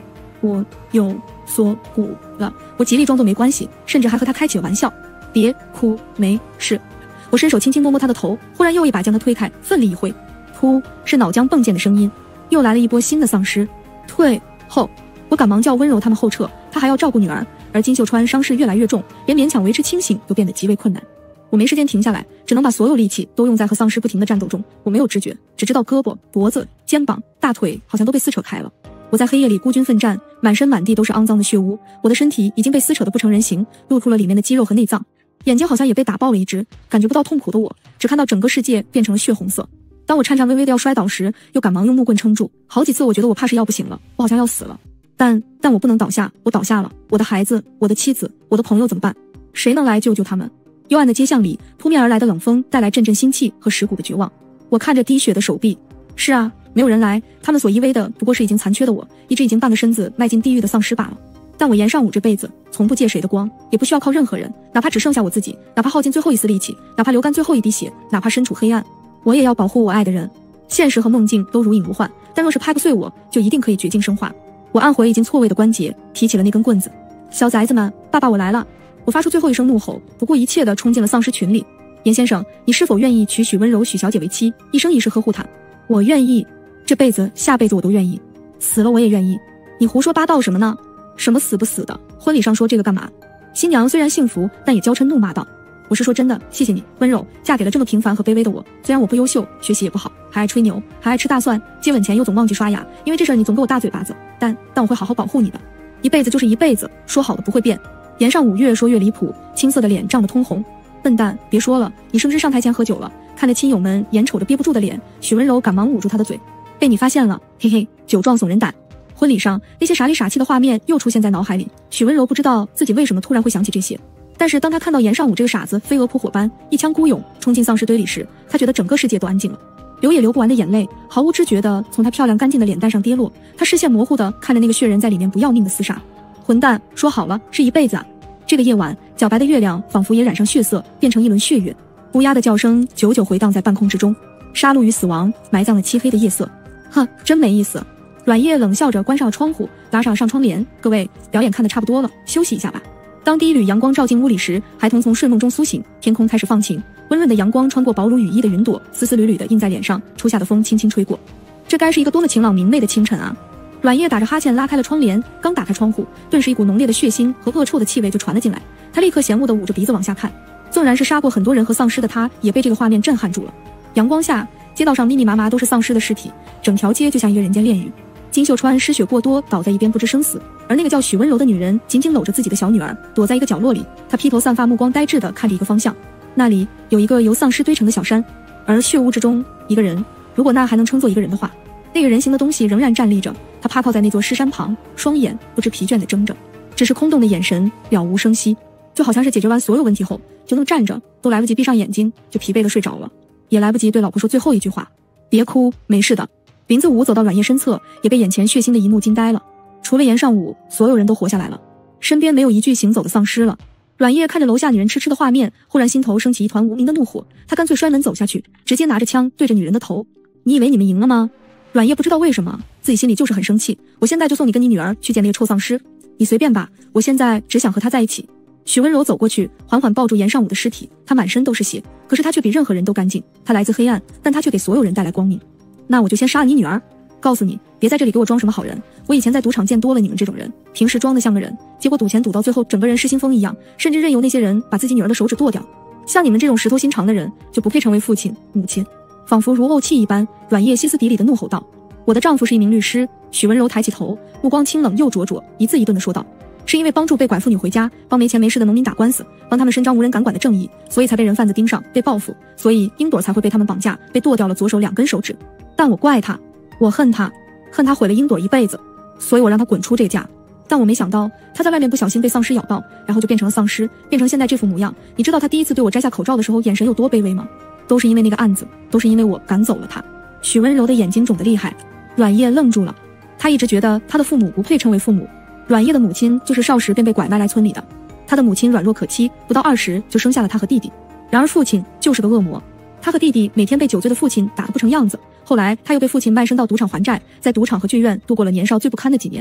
我有锁骨了。我极力装作没关系，甚至还和他开起了玩笑。别哭，没事。我伸手轻轻摸摸他的头，忽然又一把将他推开，奋力一挥，噗，是脑浆迸溅的声音。又来了一波新的丧尸。退后，我赶忙叫温柔他们后撤，他还要照顾女儿，而金秀川伤势越来越重，连勉强维持清醒都变得极为困难。我没时间停下来，只能把所有力气都用在和丧尸不停的战斗中。我没有知觉，只知道胳膊、脖子、肩膀、大腿好像都被撕扯开了。我在黑夜里孤军奋战，满身满地都是肮脏的血污，我的身体已经被撕扯得不成人形，露出了里面的肌肉和内脏，眼睛好像也被打爆了一只。感觉不到痛苦的我，只看到整个世界变成了血红色。当我颤颤巍巍的要摔倒时，又赶忙用木棍撑住。好几次我觉得我怕是要不行了，我好像要死了。但我不能倒下，我倒下了，我的孩子，我的妻子，我的朋友怎么办？谁能来救救他们？幽暗的街巷里，扑面而来的冷风带来阵阵腥气和蚀骨的绝望。我看着滴血的手臂，是啊，没有人来，他们所依偎的不过是已经残缺的我，一只已经半个身子迈进地狱的丧尸罢了。但我严尚武这辈子从不借谁的光，也不需要靠任何人，哪怕只剩下我自己，哪怕耗尽最后一丝力气，哪怕流干最后一滴血，哪怕身处黑暗，我也要保护我爱的人。现实和梦境都如影如幻，但若是拍不碎我，就一定可以绝境生化。我按回已经错位的关节，提起了那根棍子。小崽子们，爸爸我来了！我发出最后一声怒吼，不顾一切地冲进了丧尸群里。严先生，你是否愿意娶许温柔许小姐为妻，一生一世呵护她？我愿意，这辈子下辈子我都愿意，死了我也愿意。你胡说八道什么呢？什么死不死的，婚礼上说这个干嘛？新娘虽然幸福，但也娇嗔怒骂道，我是说真的，谢谢你，温柔，嫁给了这么平凡和卑微的我。虽然我不优秀，学习也不好，还爱吹牛，还爱吃大蒜，接吻前又总忘记刷牙，因为这事儿你总给我大嘴巴子，但我会好好保护你的，一辈子就是一辈子，说好了不会变。严尚武越说越离谱，青涩的脸涨得通红。笨蛋，别说了，你是不是上台前喝酒了？看着亲友们眼瞅着憋不住的脸，许温柔赶忙捂住他的嘴。被你发现了，嘿嘿，酒壮怂人胆。婚礼上那些傻里傻气的画面又出现在脑海里，许温柔不知道自己为什么突然会想起这些。但是当他看到严尚武这个傻子飞蛾扑火般一枪孤勇冲进丧尸堆里时，他觉得整个世界都安静了。流也流不完的眼泪毫无知觉地从他漂亮干净的脸蛋上跌落，他视线模糊地看着那个血人在里面不要命的厮杀。混蛋，说好了是一辈子啊！这个夜晚，皎白的月亮仿佛也染上血色，变成一轮血月。乌鸦的叫声久久回荡在半空之中，杀戮与死亡埋葬了漆黑的夜色。哼，真没意思。阮叶冷笑着关上了窗户，拉上了上窗帘。各位，表演看得差不多了，休息一下吧。当第一缕阳光照进屋里时，孩童从睡梦中苏醒，天空开始放晴，温润的阳光穿过薄如羽衣的云朵，丝丝缕缕地印在脸上，初夏的风轻轻吹过。这该是一个多么晴朗明媚的清晨啊！阮叶打着哈欠拉开了窗帘，刚打开窗户，顿时一股浓烈的血腥和恶臭的气味就传了进来。他立刻嫌恶地捂着鼻子往下看，纵然是杀过很多人和丧尸的他，也被这个画面震撼住了。阳光下，街道上密密麻麻都是丧尸的尸体，整条街就像一个人间炼狱。金秀川失血过多，倒在一边不知生死，而那个叫许温柔的女人紧紧搂着自己的小女儿，躲在一个角落里。她披头散发，目光呆滞地看着一个方向，那里有一个由丧尸堆成的小山，而血污之中，一个人，如果那还能称作一个人的话，那个人形的东西仍然站立着，他趴靠在那座尸山旁，双眼不知疲倦地睁着，只是空洞的眼神了无声息，就好像是解决完所有问题后就能站着，都来不及闭上眼睛就疲惫地睡着了，也来不及对老婆说最后一句话，别哭，没事的。林子武走到阮叶身侧，也被眼前血腥的一幕惊呆了。除了严尚武，所有人都活下来了，身边没有一具行走的丧尸了。阮叶看着楼下女人痴痴的画面，忽然心头升起一团无名的怒火，他干脆摔门走下去，直接拿着枪对着女人的头。你以为你们赢了吗？阮叶不知道为什么自己心里就是很生气，我现在就送你跟你女儿去见那个臭丧尸，你随便吧，我现在只想和他在一起。许温柔走过去，缓缓抱住严尚武的尸体，他满身都是血，可是他却比任何人都干净。他来自黑暗，但他却给所有人带来光明。那我就先杀了你女儿，告诉你，别在这里给我装什么好人。我以前在赌场见多了你们这种人，平时装得像个人，结果赌钱赌到最后整个人失心疯一样，甚至任由那些人把自己女儿的手指剁掉。像你们这种石头心肠的人，就不配成为父亲母亲。仿佛如怄气一般，阮叶歇斯底里地怒吼道，我的丈夫是一名律师。许温柔抬起头，目光清冷又灼灼，一字一顿地说道，是因为帮助被拐妇女回家，帮没钱没势的农民打官司，帮他们伸张无人敢管的正义，所以才被人贩子盯上，被报复，所以英朵才会被他们绑架，被剁掉了左手2根手指。但我怪他，我恨他，恨他毁了英朵一辈子，所以我让他滚出这家。但我没想到他在外面不小心被丧尸咬到，然后就变成了丧尸，变成现在这副模样。你知道他第一次对我摘下口罩的时候眼神有多卑微吗？都是因为那个案子，都是因为我赶走了他。许温柔的眼睛肿得厉害，阮叶愣住了。他一直觉得他的父母不配称为父母，阮叶的母亲就是少时便被拐卖来村里的，他的母亲软弱可欺，不到20就生下了他和弟弟。然而父亲就是个恶魔，他和弟弟每天被酒醉的父亲打得不成样子，后来他又被父亲卖身到赌场还债，在赌场和剧院度过了年少最不堪的几年。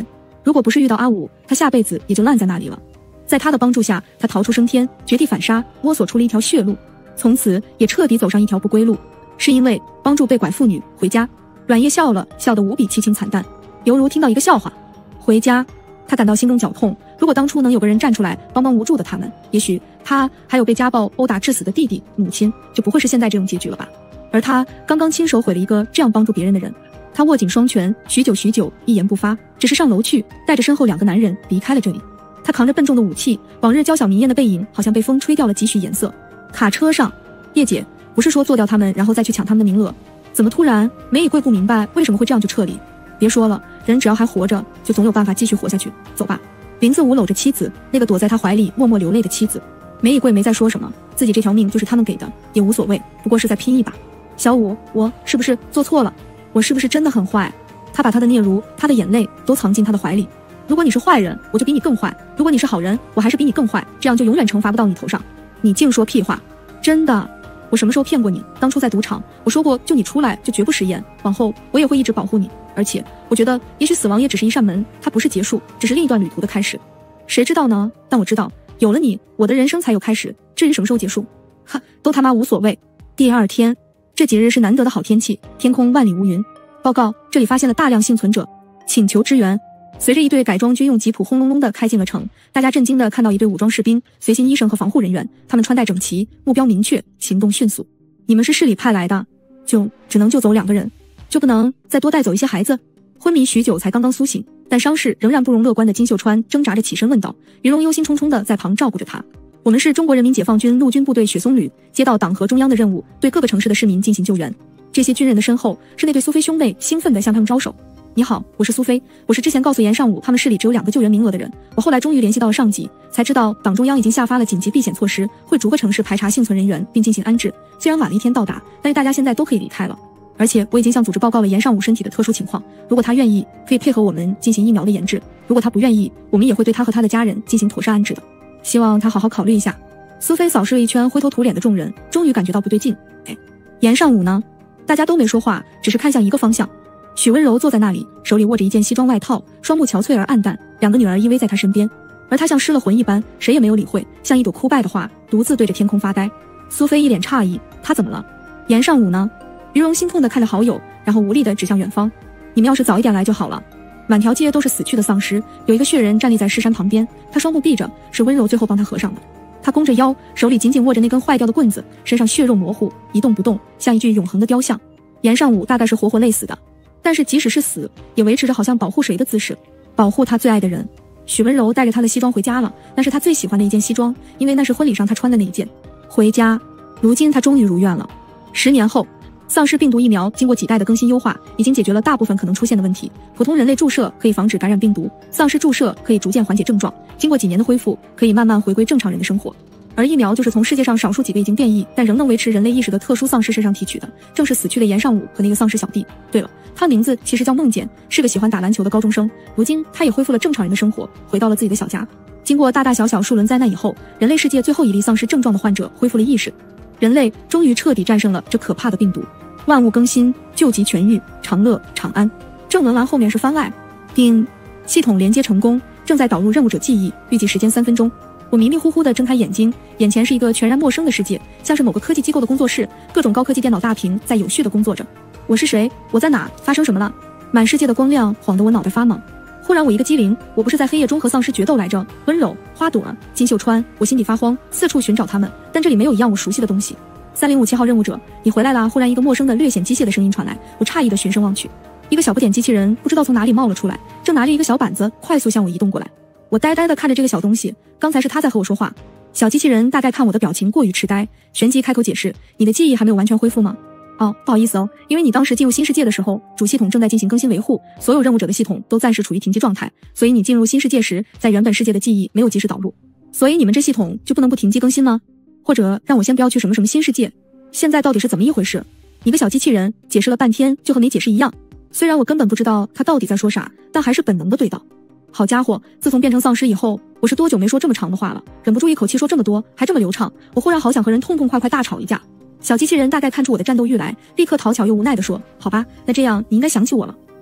如果不是遇到阿武，他下辈子也就烂在那里了。在他的帮助下，他逃出升天，绝地反杀，摸索出了一条血路，从此也彻底走上一条不归路。是因为帮助被拐妇女回家。阮烨笑了，笑得无比凄清惨淡，犹如听到一个笑话。回家，他感到心中绞痛。如果当初能有个人站出来帮帮无助的他们，也许他还有被家暴殴打致死的弟弟母亲，就不会是现在这种结局了吧。而他刚刚亲手毁了一个这样帮助别人的人。他握紧双拳，许久，一言不发，只是上楼去，带着身后2个男人离开了这里。他扛着笨重的武器，往日娇小明艳的背影好像被风吹掉了几许颜色。卡车上，叶姐，不是说做掉他们然后再去抢他们的名额？怎么突然？梅以贵不明白为什么会这样就撤离。别说了，人只要还活着，就总有办法继续活下去。走吧。林子武搂着妻子，那个躲在他怀里默默流泪的妻子。梅以贵没再说什么，自己这条命就是他们给的，也无所谓，不过是在拼一把。小武，我是不是做错了？我是不是真的很坏？他把他的嗫嚅，他的眼泪都藏进他的怀里。如果你是坏人，我就比你更坏；如果你是好人，我还是比你更坏，这样就永远惩罚不到你头上。你净说屁话！真的，我什么时候骗过你？当初在赌场，我说过就你出来就绝不食言，往后我也会一直保护你。而且我觉得也许死亡也只是一扇门，它不是结束，只是另一段旅途的开始。谁知道呢？但我知道有了你，我的人生才有开始，至于什么时候结束，哈，都他妈无所谓。第2天，这几日是难得的好天气，天空万里无云。报告，这里发现了大量幸存者，请求支援。随着一队改装军用吉普轰隆隆地开进了城，大家震惊地看到一队武装士兵、随行医生和防护人员，他们穿戴整齐，目标明确，行动迅速。你们是市里派来的？就只能救走2个人，就不能再多带走一些孩子？昏迷许久才刚刚苏醒，但伤势仍然不容乐观的金秀川挣扎着起身问道，云龙忧心忡忡地在旁照顾着他。我们是中国人民解放军陆军部队雪松旅，接到党和中央的任务，对各个城市的市民进行救援。这些军人的身后是那对苏菲兄妹，兴奋地向他们招手。你好，我是苏菲，我是之前告诉严尚武他们市里只有2个救援名额的人。我后来终于联系到了上级，才知道党中央已经下发了紧急避险措施，会逐个城市排查幸存人员并进行安置。虽然晚了1天到达，但是大家现在都可以离开了。而且我已经向组织报告了严尚武身体的特殊情况，如果他愿意，可以配合我们进行疫苗的研制；如果他不愿意，我们也会对他和他的家人进行妥善安置的。希望他好好考虑一下。苏菲扫视了一圈灰头土脸的众人，终于感觉到不对劲。严尚武呢？大家都没说话，只是看向一个方向。许温柔坐在那里，手里握着一件西装外套，双目憔悴而暗淡，2个女儿依偎在她身边，而她像失了魂一般，谁也没有理会，像一朵枯败的花，独自对着天空发呆。苏菲一脸诧异，他怎么了？严尚武呢？于荣心痛地看着好友，然后无力地指向远方。你们要是早一点来就好了。满条街都是死去的丧尸，有一个血人站立在尸山旁边，他双目闭着，是温柔最后帮他合上的。他弓着腰，手里紧紧握着那根坏掉的棍子，身上血肉模糊，一动不动，像一具永恒的雕像。严尚武大概是活活累死的，但是即使是死，也维持着好像保护谁的姿势，保护他最爱的人。许温柔带着他的西装回家了，那是他最喜欢的一件西装，因为那是婚礼上他穿的那一件。回家，如今他终于如愿了。10年后，丧尸病毒疫苗经过几代的更新优化，已经解决了大部分可能出现的问题。普通人类注射可以防止感染病毒，丧尸注射可以逐渐缓解症状，经过几年的恢复，可以慢慢回归正常人的生活。而疫苗就是从世界上少数几个已经变异但仍能维持人类意识的特殊丧尸身上提取的，正是死去的严尚武和那个丧尸小弟。对了，他名字其实叫孟简，是个喜欢打篮球的高中生。如今他也恢复了正常人的生活，回到了自己的小家。经过大大小小数轮灾难以后，人类世界最后一例丧尸症状的患者恢复了意识，人类终于彻底战胜了这可怕的病毒。万物更新，救急痊愈，长乐长安。正文栏后面是番外。叮，系统连接成功，正在导入任务者记忆，预计时间3分钟。我迷迷糊糊地睁开眼睛，眼前是一个全然陌生的世界，像是某个科技机构的工作室，各种高科技电脑大屏在有序地工作着。我是谁？我在哪？发生什么了？满世界的光亮晃得我脑袋发懵。忽然我一个机灵，我不是在黑夜中和丧尸决斗来着？温柔、花朵、金秀川，我心底发慌，四处寻找他们，但这里没有一样我熟悉的东西。3057号任务者，你回来啦！忽然一个陌生的略显机械的声音传来，我诧异地循声望去，一个小不点机器人不知道从哪里冒了出来，正拿着一个小板子快速向我移动过来。我呆呆地看着这个小东西，刚才是他在和我说话。小机器人大概看我的表情过于痴呆，旋即开口解释，你的记忆还没有完全恢复吗？哦，不好意思哦，因为你当时进入新世界的时候，主系统正在进行更新维护，所有任务者的系统都暂时处于停机状态，所以你进入新世界时，在原本世界的记忆没有及时导入，所以你们这系统就不能不停机更新吗？或者让我先不要去什么什么新世界？现在到底是怎么一回事？一个小机器人解释了半天，就和没解释一样。虽然我根本不知道他到底在说啥，但还是本能的对道。好家伙，自从变成丧尸以后，我是多久没说这么长的话了？忍不住一口气说这么多，还这么流畅，我忽然好想和人痛痛快快大吵一架。小机器人大概看出我的战斗欲来，立刻讨巧又无奈地说，好吧，那这样你应该想起我了。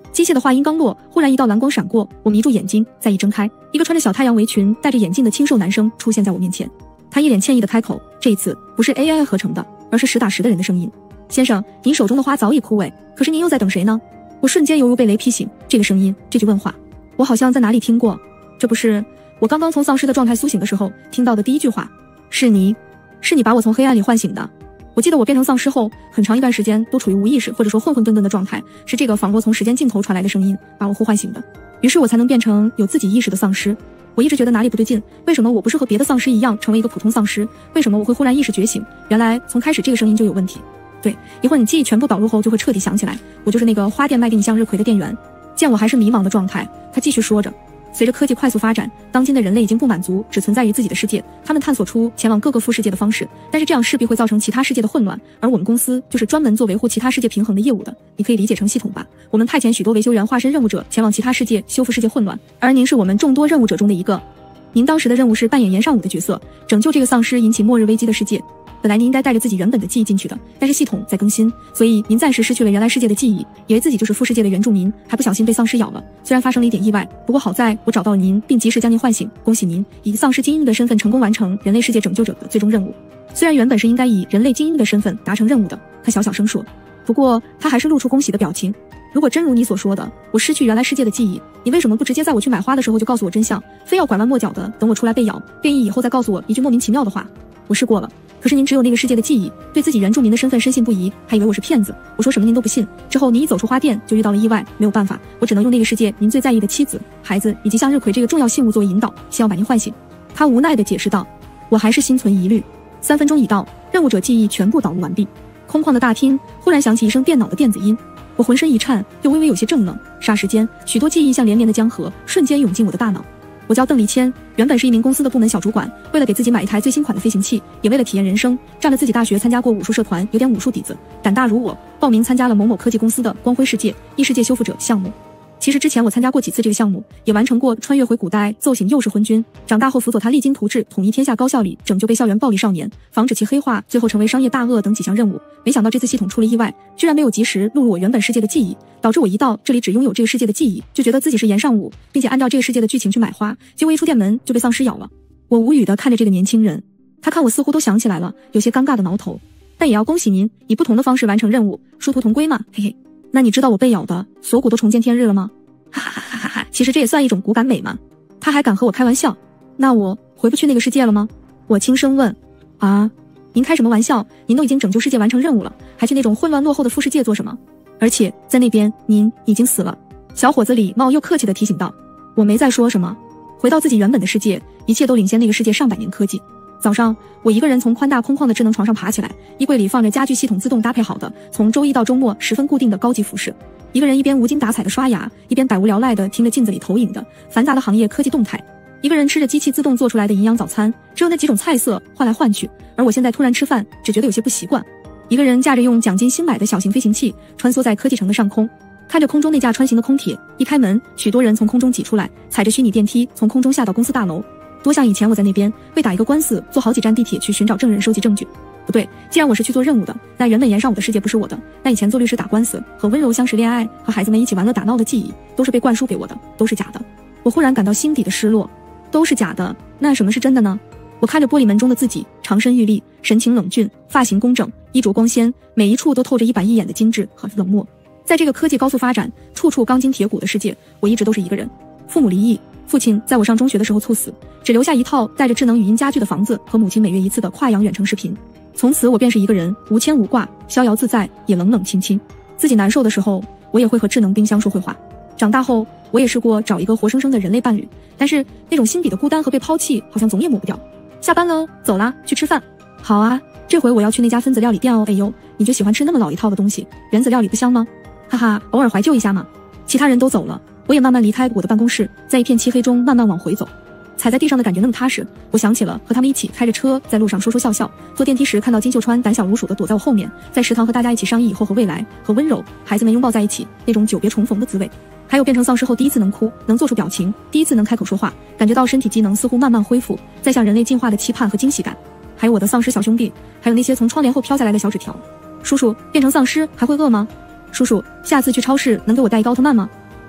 机械的话音刚落，忽然一道蓝光闪过，我迷住眼睛，再一睁开，一个穿着小太阳围裙、戴着眼镜的清瘦男生出现在我面前。他一脸歉意地开口，这一次不是 AI 合成的，而是实打实的人的声音。先生，您手中的花早已枯萎，可是您又在等谁呢？我瞬间犹如被雷劈醒，这个声音，这句问话，我好像在哪里听过。这不是我刚刚从丧尸的状态苏醒的时候听到的第一句话。是你把我从黑暗里唤醒的。我记得我变成丧尸后，很长一段时间都处于无意识或者说混混沌沌的状态，是这个仿若从时间尽头传来的声音把我呼唤醒的，于是我才能变成有自己意识的丧尸。我一直觉得哪里不对劲，为什么我不是和别的丧尸一样成为一个普通丧尸？为什么我会忽然意识觉醒？原来从开始这个声音就有问题。对，一会儿你记忆全部导入后就会彻底想起来，我就是那个花店卖给你向日葵的店员。见我还是迷茫的状态，他继续说着，随着科技快速发展，当今的人类已经不满足只存在于自己的世界，他们探索出前往各个副世界的方式，但是这样势必会造成其他世界的混乱，而我们公司就是专门做维护其他世界平衡的业务的，你可以理解成系统吧。我们派遣许多维修员化身任务者前往其他世界修复世界混乱，而您是我们众多任务者中的一个。您当时的任务是扮演岩上武的角色，拯救这个丧尸引起末日危机的世界。本来您应该带着自己原本的记忆进去的，但是系统在更新，所以您暂时失去了原来世界的记忆，以为自己就是副世界的原住民，还不小心被丧尸咬了。虽然发生了一点意外，不过好在我找到了您，并及时将您唤醒。恭喜您以丧尸精英的身份成功完成人类世界拯救者的最终任务。虽然原本是应该以人类精英的身份达成任务的，他小小声说，不过他还是露出恭喜的表情。如果真如你所说的，我失去原来世界的记忆，你为什么不直接在我去买花的时候就告诉我真相，非要拐弯抹角的等我出来被咬，变异以后再告诉我一句莫名其妙的话？我试过了，可是您只有那个世界的记忆，对自己原住民的身份深信不疑，还以为我是骗子，我说什么您都不信。之后你一走出花店就遇到了意外，没有办法，我只能用那个世界您最在意的妻子、孩子以及向日葵这个重要信物作为引导，希望把您唤醒。他无奈地解释道。我还是心存疑虑。3分钟已到，任务者记忆全部导入完毕。空旷的大厅忽然响起一声电脑的电子音，我浑身一颤，又微微有些怔愣。霎时间，许多记忆像连绵的江河，瞬间涌进我的大脑。我叫邓丽谦，原本是一名公司的部门小主管，为了给自己买一台最新款的飞行器，也为了体验人生，占了自己大学参加过武术社团，有点武术底子，胆大如我，报名参加了某某科技公司的光辉世界异世界修复者项目。其实之前我参加过几次这个项目，也完成过穿越回古代揍醒幼氏昏君，长大后辅佐他励精图治，统一天下高校里拯救被校园暴力少年，防止其黑化，最后成为商业大鳄等几项任务。没想到这次系统出了意外，居然没有及时录入我原本世界的记忆，导致我一到这里只拥有这个世界的记忆，就觉得自己是岩上武，并且按照这个世界的剧情去买花，结果一出店门就被丧尸咬了。我无语地看着这个年轻人，他看我似乎都想起来了，有些尴尬的挠头。但也要恭喜您，以不同的方式完成任务，殊途同归嘛，嘿嘿。那你知道我被咬的锁骨都重见天日了吗？哈哈哈哈哈！其实这也算一种骨感美嘛。他还敢和我开玩笑，那我回不去那个世界了吗？我轻声问。啊，您开什么玩笑？您都已经拯救世界完成任务了，还去那种混乱落后的副世界做什么？而且在那边您已经死了。小伙子礼貌又客气地提醒道。我没再说什么，回到自己原本的世界，一切都领先那个世界上百年科技。早上，我一个人从宽大空旷的智能床上爬起来，衣柜里放着家居系统自动搭配好的，从周一到周末十分固定的高级服饰。一个人一边无精打采的刷牙，一边百无聊赖的听着镜子里投影的繁杂的行业科技动态。一个人吃着机器自动做出来的营养早餐，只有那几种菜色换来换去，而我现在突然吃饭，只觉得有些不习惯。一个人驾着用奖金新买的小型飞行器，穿梭在科技城的上空，看着空中那架穿行的空铁，一开门，许多人从空中挤出来，踩着虚拟电梯从空中下到公司大楼。多像以前我在那边为打一个官司坐好几站地铁去寻找证人收集证据。不对，既然我是去做任务的，那原本岩上武的世界不是我的，那以前做律师打官司和温柔相识恋爱和孩子们一起玩乐打闹的记忆都是被灌输给我的，都是假的。我忽然感到心底的失落，都是假的，那什么是真的呢？我看着玻璃门中的自己，长身玉立，神情冷峻，发型工整，衣着光鲜，每一处都透着一板一眼的精致和冷漠。在这个科技高速发展，处处钢筋铁骨的世界，我一直都是一个人。父母离异，父亲在我上中学的时候猝死，只留下一套带着智能语音家具的房子和母亲每月一次的跨洋远程视频。从此我便是一个人，无牵无挂，逍遥自在，也冷冷清清。自己难受的时候，我也会和智能冰箱说会话。长大后，我也试过找一个活生生的人类伴侣，但是那种心底的孤单和被抛弃，好像总也抹不掉。下班喽，走啦，去吃饭。好啊，这回我要去那家分子料理店哦。哎呦，你就喜欢吃那么老一套的东西，原子料理不香吗？哈哈，偶尔怀旧一下嘛。其他人都走了，我也慢慢离开我的办公室，在一片漆黑中慢慢往回走。踩在地上的感觉那么踏实，我想起了和他们一起开着车在路上说说笑笑，坐电梯时看到金秀川胆小如鼠的躲在我后面，在食堂和大家一起商议以后和未来，和温柔孩子们拥抱在一起，那种久别重逢的滋味。还有变成丧尸后第一次能哭，能做出表情，第一次能开口说话，感觉到身体机能似乎慢慢恢复，在向人类进化的期盼和惊喜感。还有我的丧尸小兄弟，还有那些从窗帘后飘下来的小纸条。叔叔，变成丧尸还会饿吗？叔叔，下次去超市能给我带一个奥特曼吗？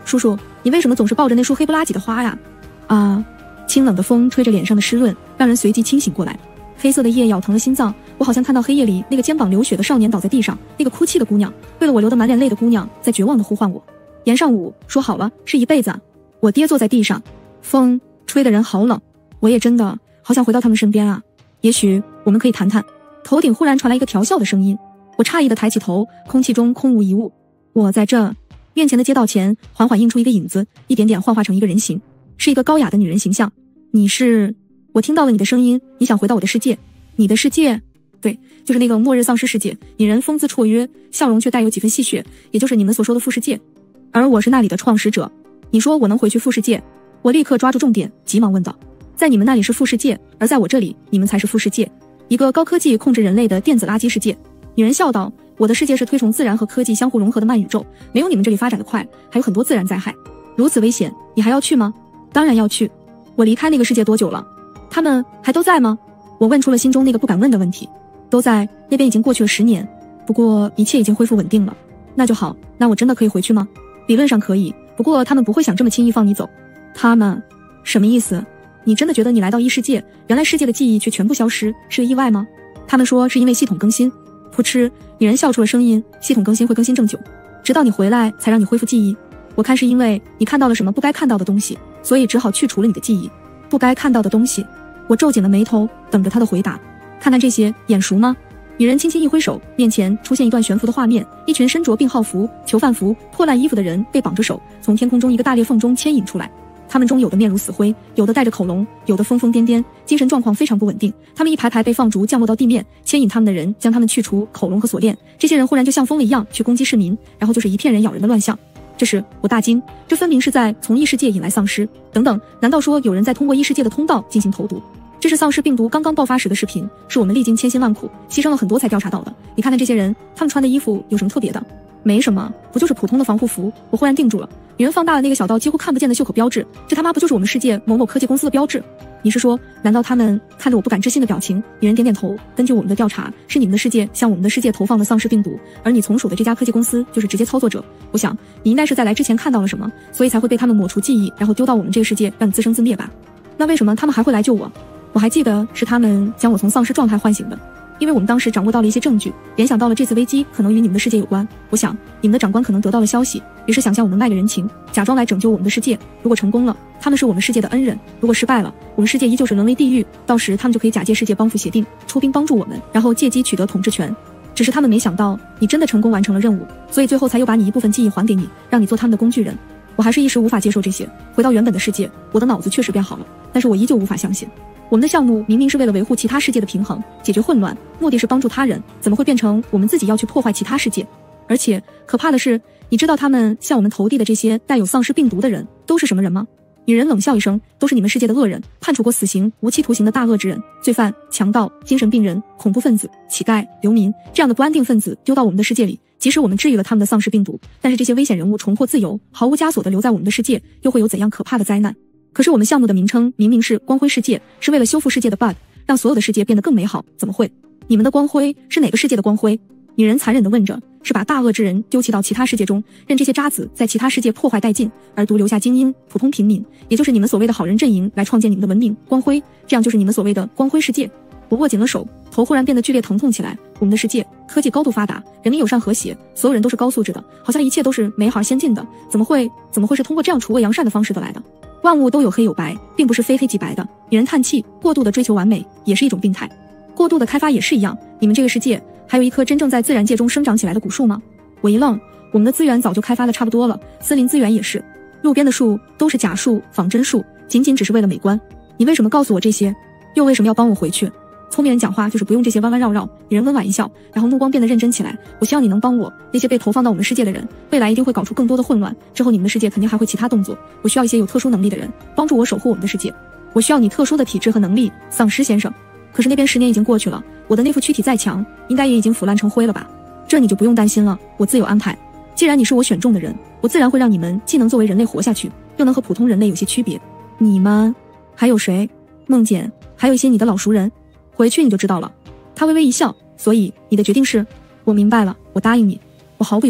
叔叔，你为什么总是抱着那束黑不拉几的花呀？啊，清冷的风吹着脸上的湿润，让人随即清醒过来。黑色的夜咬疼了心脏，我好像看到黑夜里那个肩膀流血的少年倒在地上，那个哭泣的姑娘，为了我流得满脸泪的姑娘，在绝望地呼唤我。严尚武说好了，是一辈子啊。我跌坐在地上，风吹得人好冷，我也真的好想回到他们身边啊。也许我们可以谈谈。头顶忽然传来一个调笑的声音，我诧异地抬起头，空气中空无一物。我在这面前的街道前缓缓映出一个影子，一点点幻化成一个人形，是一个高雅的女人形象。你是？我听到了你的声音，你想回到我的世界。你的世界？对，就是那个末日丧尸世界，女人风姿绰约，笑容却带有几分戏谑，也就是你们所说的副世界。而我是那里的创始者。你说我能回去副世界？我立刻抓住重点，急忙问道。在你们那里是副世界，而在我这里，你们才是副世界，一个高科技控制人类的电子垃圾世界。女人笑道，我的世界是推崇自然和科技相互融合的慢宇宙，没有你们这里发展的快，还有很多自然灾害。如此危险，你还要去吗？当然要去。我离开那个世界多久了？他们还都在吗？我问出了心中那个不敢问的问题。都在，那边已经过去了10年，不过一切已经恢复稳定了。那就好，那我真的可以回去吗？理论上可以，不过他们不会想这么轻易放你走。他们？什么意思？你真的觉得你来到异世界，原来世界的记忆却全部消失，是意外吗？他们说是因为系统更新。噗嗤，女人笑出了声音，系统更新会更新正久，直到你回来才让你恢复记忆。我看是因为你看到了什么不该看到的东西，所以只好去除了你的记忆。不该看到的东西？我皱紧了眉头，等着他的回答。看看这些，眼熟吗？女人轻轻一挥手，面前出现一段悬浮的画面，一群身着病号服、囚犯服、破烂衣服的人被绑着手，从天空中一个大裂缝中牵引出来。他们中有的面如死灰，有的戴着口笼，有的疯疯癫癫，精神状况非常不稳定。他们一排排被放逐降落到地面，牵引他们的人将他们去除口笼和锁链。这些人忽然就像疯了一样去攻击市民，然后就是一片人咬人的乱象。这时我大惊，这分明是在从异世界引来丧尸。等等，难道说有人在通过异世界的通道进行投毒？这是丧尸病毒刚刚爆发时的视频，是我们历经千辛万苦，牺牲了很多才调查到的。你看看这些人，他们穿的衣服有什么特别的？没什么，不就是普通的防护服。我忽然定住了，女人放大了那个小到几乎看不见的袖口标志，这他妈不就是我们世界某某科技公司的标志？你是说，难道他们看着我不敢置信的表情？女人点点头，根据我们的调查，是你们的世界向我们的世界投放了丧尸病毒，而你从属的这家科技公司就是直接操作者。我想你应该是在来之前看到了什么，所以才会被他们抹除记忆，然后丢到我们这个世界，让你自生自灭吧。那为什么他们还会来救我？我还记得是他们将我从丧尸状态唤醒的，因为我们当时掌握到了一些证据，联想到了这次危机可能与你们的世界有关。我想你们的长官可能得到了消息，于是想向我们卖个人情，假装来拯救我们的世界。如果成功了，他们是我们世界的恩人；如果失败了，我们世界依旧是沦为地狱。到时他们就可以假借世界帮扶协定，出兵帮助我们，然后借机取得统治权。只是他们没想到你真的成功完成了任务，所以最后才又把你一部分记忆还给你，让你做他们的工具人。我还是一时无法接受这些。回到原本的世界，我的脑子确实变好了，但是我依旧无法相信，我们的项目明明是为了维护其他世界的平衡，解决混乱，目的是帮助他人，怎么会变成我们自己要去破坏其他世界？而且可怕的是，你知道他们向我们投递的这些带有丧尸病毒的人都是什么人吗？女人冷笑一声，都是你们世界的恶人，判处过死刑、无期徒刑的大恶之人，罪犯、强盗、精神病人、恐怖分子、乞丐、流民，这样的不安定分子丢到我们的世界里，即使我们治愈了他们的丧尸病毒，但是这些危险人物重获自由，毫无枷锁地留在我们的世界，又会有怎样可怕的灾难？可是我们项目的名称明明是光辉世界，是为了修复世界的 bug， 让所有的世界变得更美好，怎么会？你们的光辉是哪个世界的光辉？女人残忍地问着，是把大恶之人丢弃到其他世界中，任这些渣子在其他世界破坏殆尽，而独留下精英、普通平民，也就是你们所谓的好人阵营来创建你们的文明光辉，这样就是你们所谓的光辉世界。我握紧了手，头忽然变得剧烈疼痛起来。我们的世界科技高度发达，人民友善和谐，所有人都是高素质的，好像一切都是美好先进的，怎么会是通过这样除恶扬善的方式得来的？万物都有黑有白，并不是非黑即白的。女人叹气，过度的追求完美也是一种病态，过度的开发也是一样。你们这个世界还有一棵真正在自然界中生长起来的古树吗？我一愣，我们的资源早就开发的差不多了，森林资源也是，路边的树都是假树、仿真树，仅仅只是为了美观。你为什么告诉我这些？又为什么要帮我回去？聪明人讲话就是不用这些弯弯绕绕。女人温婉一笑，然后目光变得认真起来。我希望你能帮我，那些被投放到我们世界的人，未来一定会搞出更多的混乱，之后你们的世界肯定还会其他动作。我需要一些有特殊能力的人，帮助我守护我们的世界。我需要你特殊的体质和能力，丧尸先生。可是那边10年已经过去了，我的那副躯体再强，应该也已经腐烂成灰了吧？这你就不用担心了，我自有安排。既然你是我选中的人，我自然会让你们既能作为人类活下去，又能和普通人类有些区别。你们还有谁？梦简，还有一些你的老熟人，回去你就知道了。他微微一笑，所以你的决定是？我明白了，我答应你。我毫不犹豫，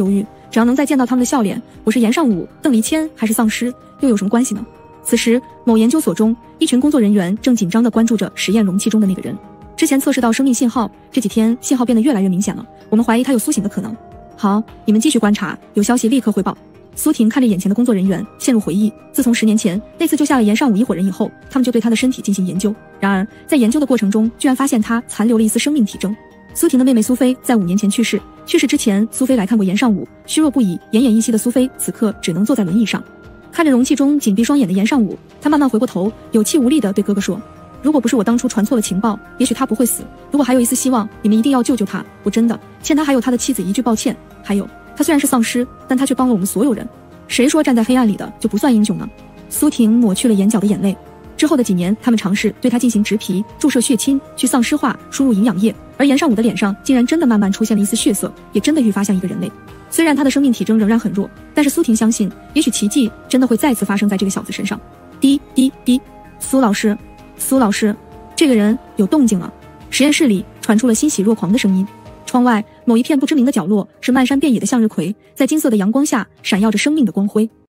只要能再见到他们的笑脸，我是严尚武、邓黎谦还是丧尸，又有什么关系呢？此时，某研究所中，一群工作人员正紧张地关注着实验容器中的那个人。之前测试到生命信号，这几天信号变得越来越明显了，我们怀疑他有苏醒的可能。好，你们继续观察，有消息立刻汇报。苏婷看着眼前的工作人员，陷入回忆。自从10年前那次救下了严尚武一伙人以后，他们就对他的身体进行研究。然而，在研究的过程中，居然发现他残留了一丝生命体征。苏婷的妹妹苏菲在5年前去世，去世之前，苏菲来看过严尚武，虚弱不已、奄奄一息的苏菲此刻只能坐在轮椅上，看着容器中紧闭双眼的严尚武，她慢慢回过头，有气无力地对哥哥说：“如果不是我当初传错了情报，也许他不会死。如果还有一丝希望，你们一定要救救他。我真的欠他还有他的妻子一句抱歉。还有，他虽然是丧尸，但他却帮了我们所有人。谁说站在黑暗里的就不算英雄呢？”苏婷抹去了眼角的眼泪。之后的几年，他们尝试对他进行植皮、注射血清、去丧尸化、输入营养液，而严尚武的脸上竟然真的慢慢出现了一丝血色，也真的愈发像一个人类。虽然他的生命体征仍然很弱，但是苏婷相信，也许奇迹真的会再次发生在这个小子身上。滴滴滴，苏老师，苏老师，这个人有动静了。实验室里传出了欣喜若狂的声音。窗外某一片不知名的角落，是漫山遍野的向日葵，在金色的阳光下闪耀着生命的光辉。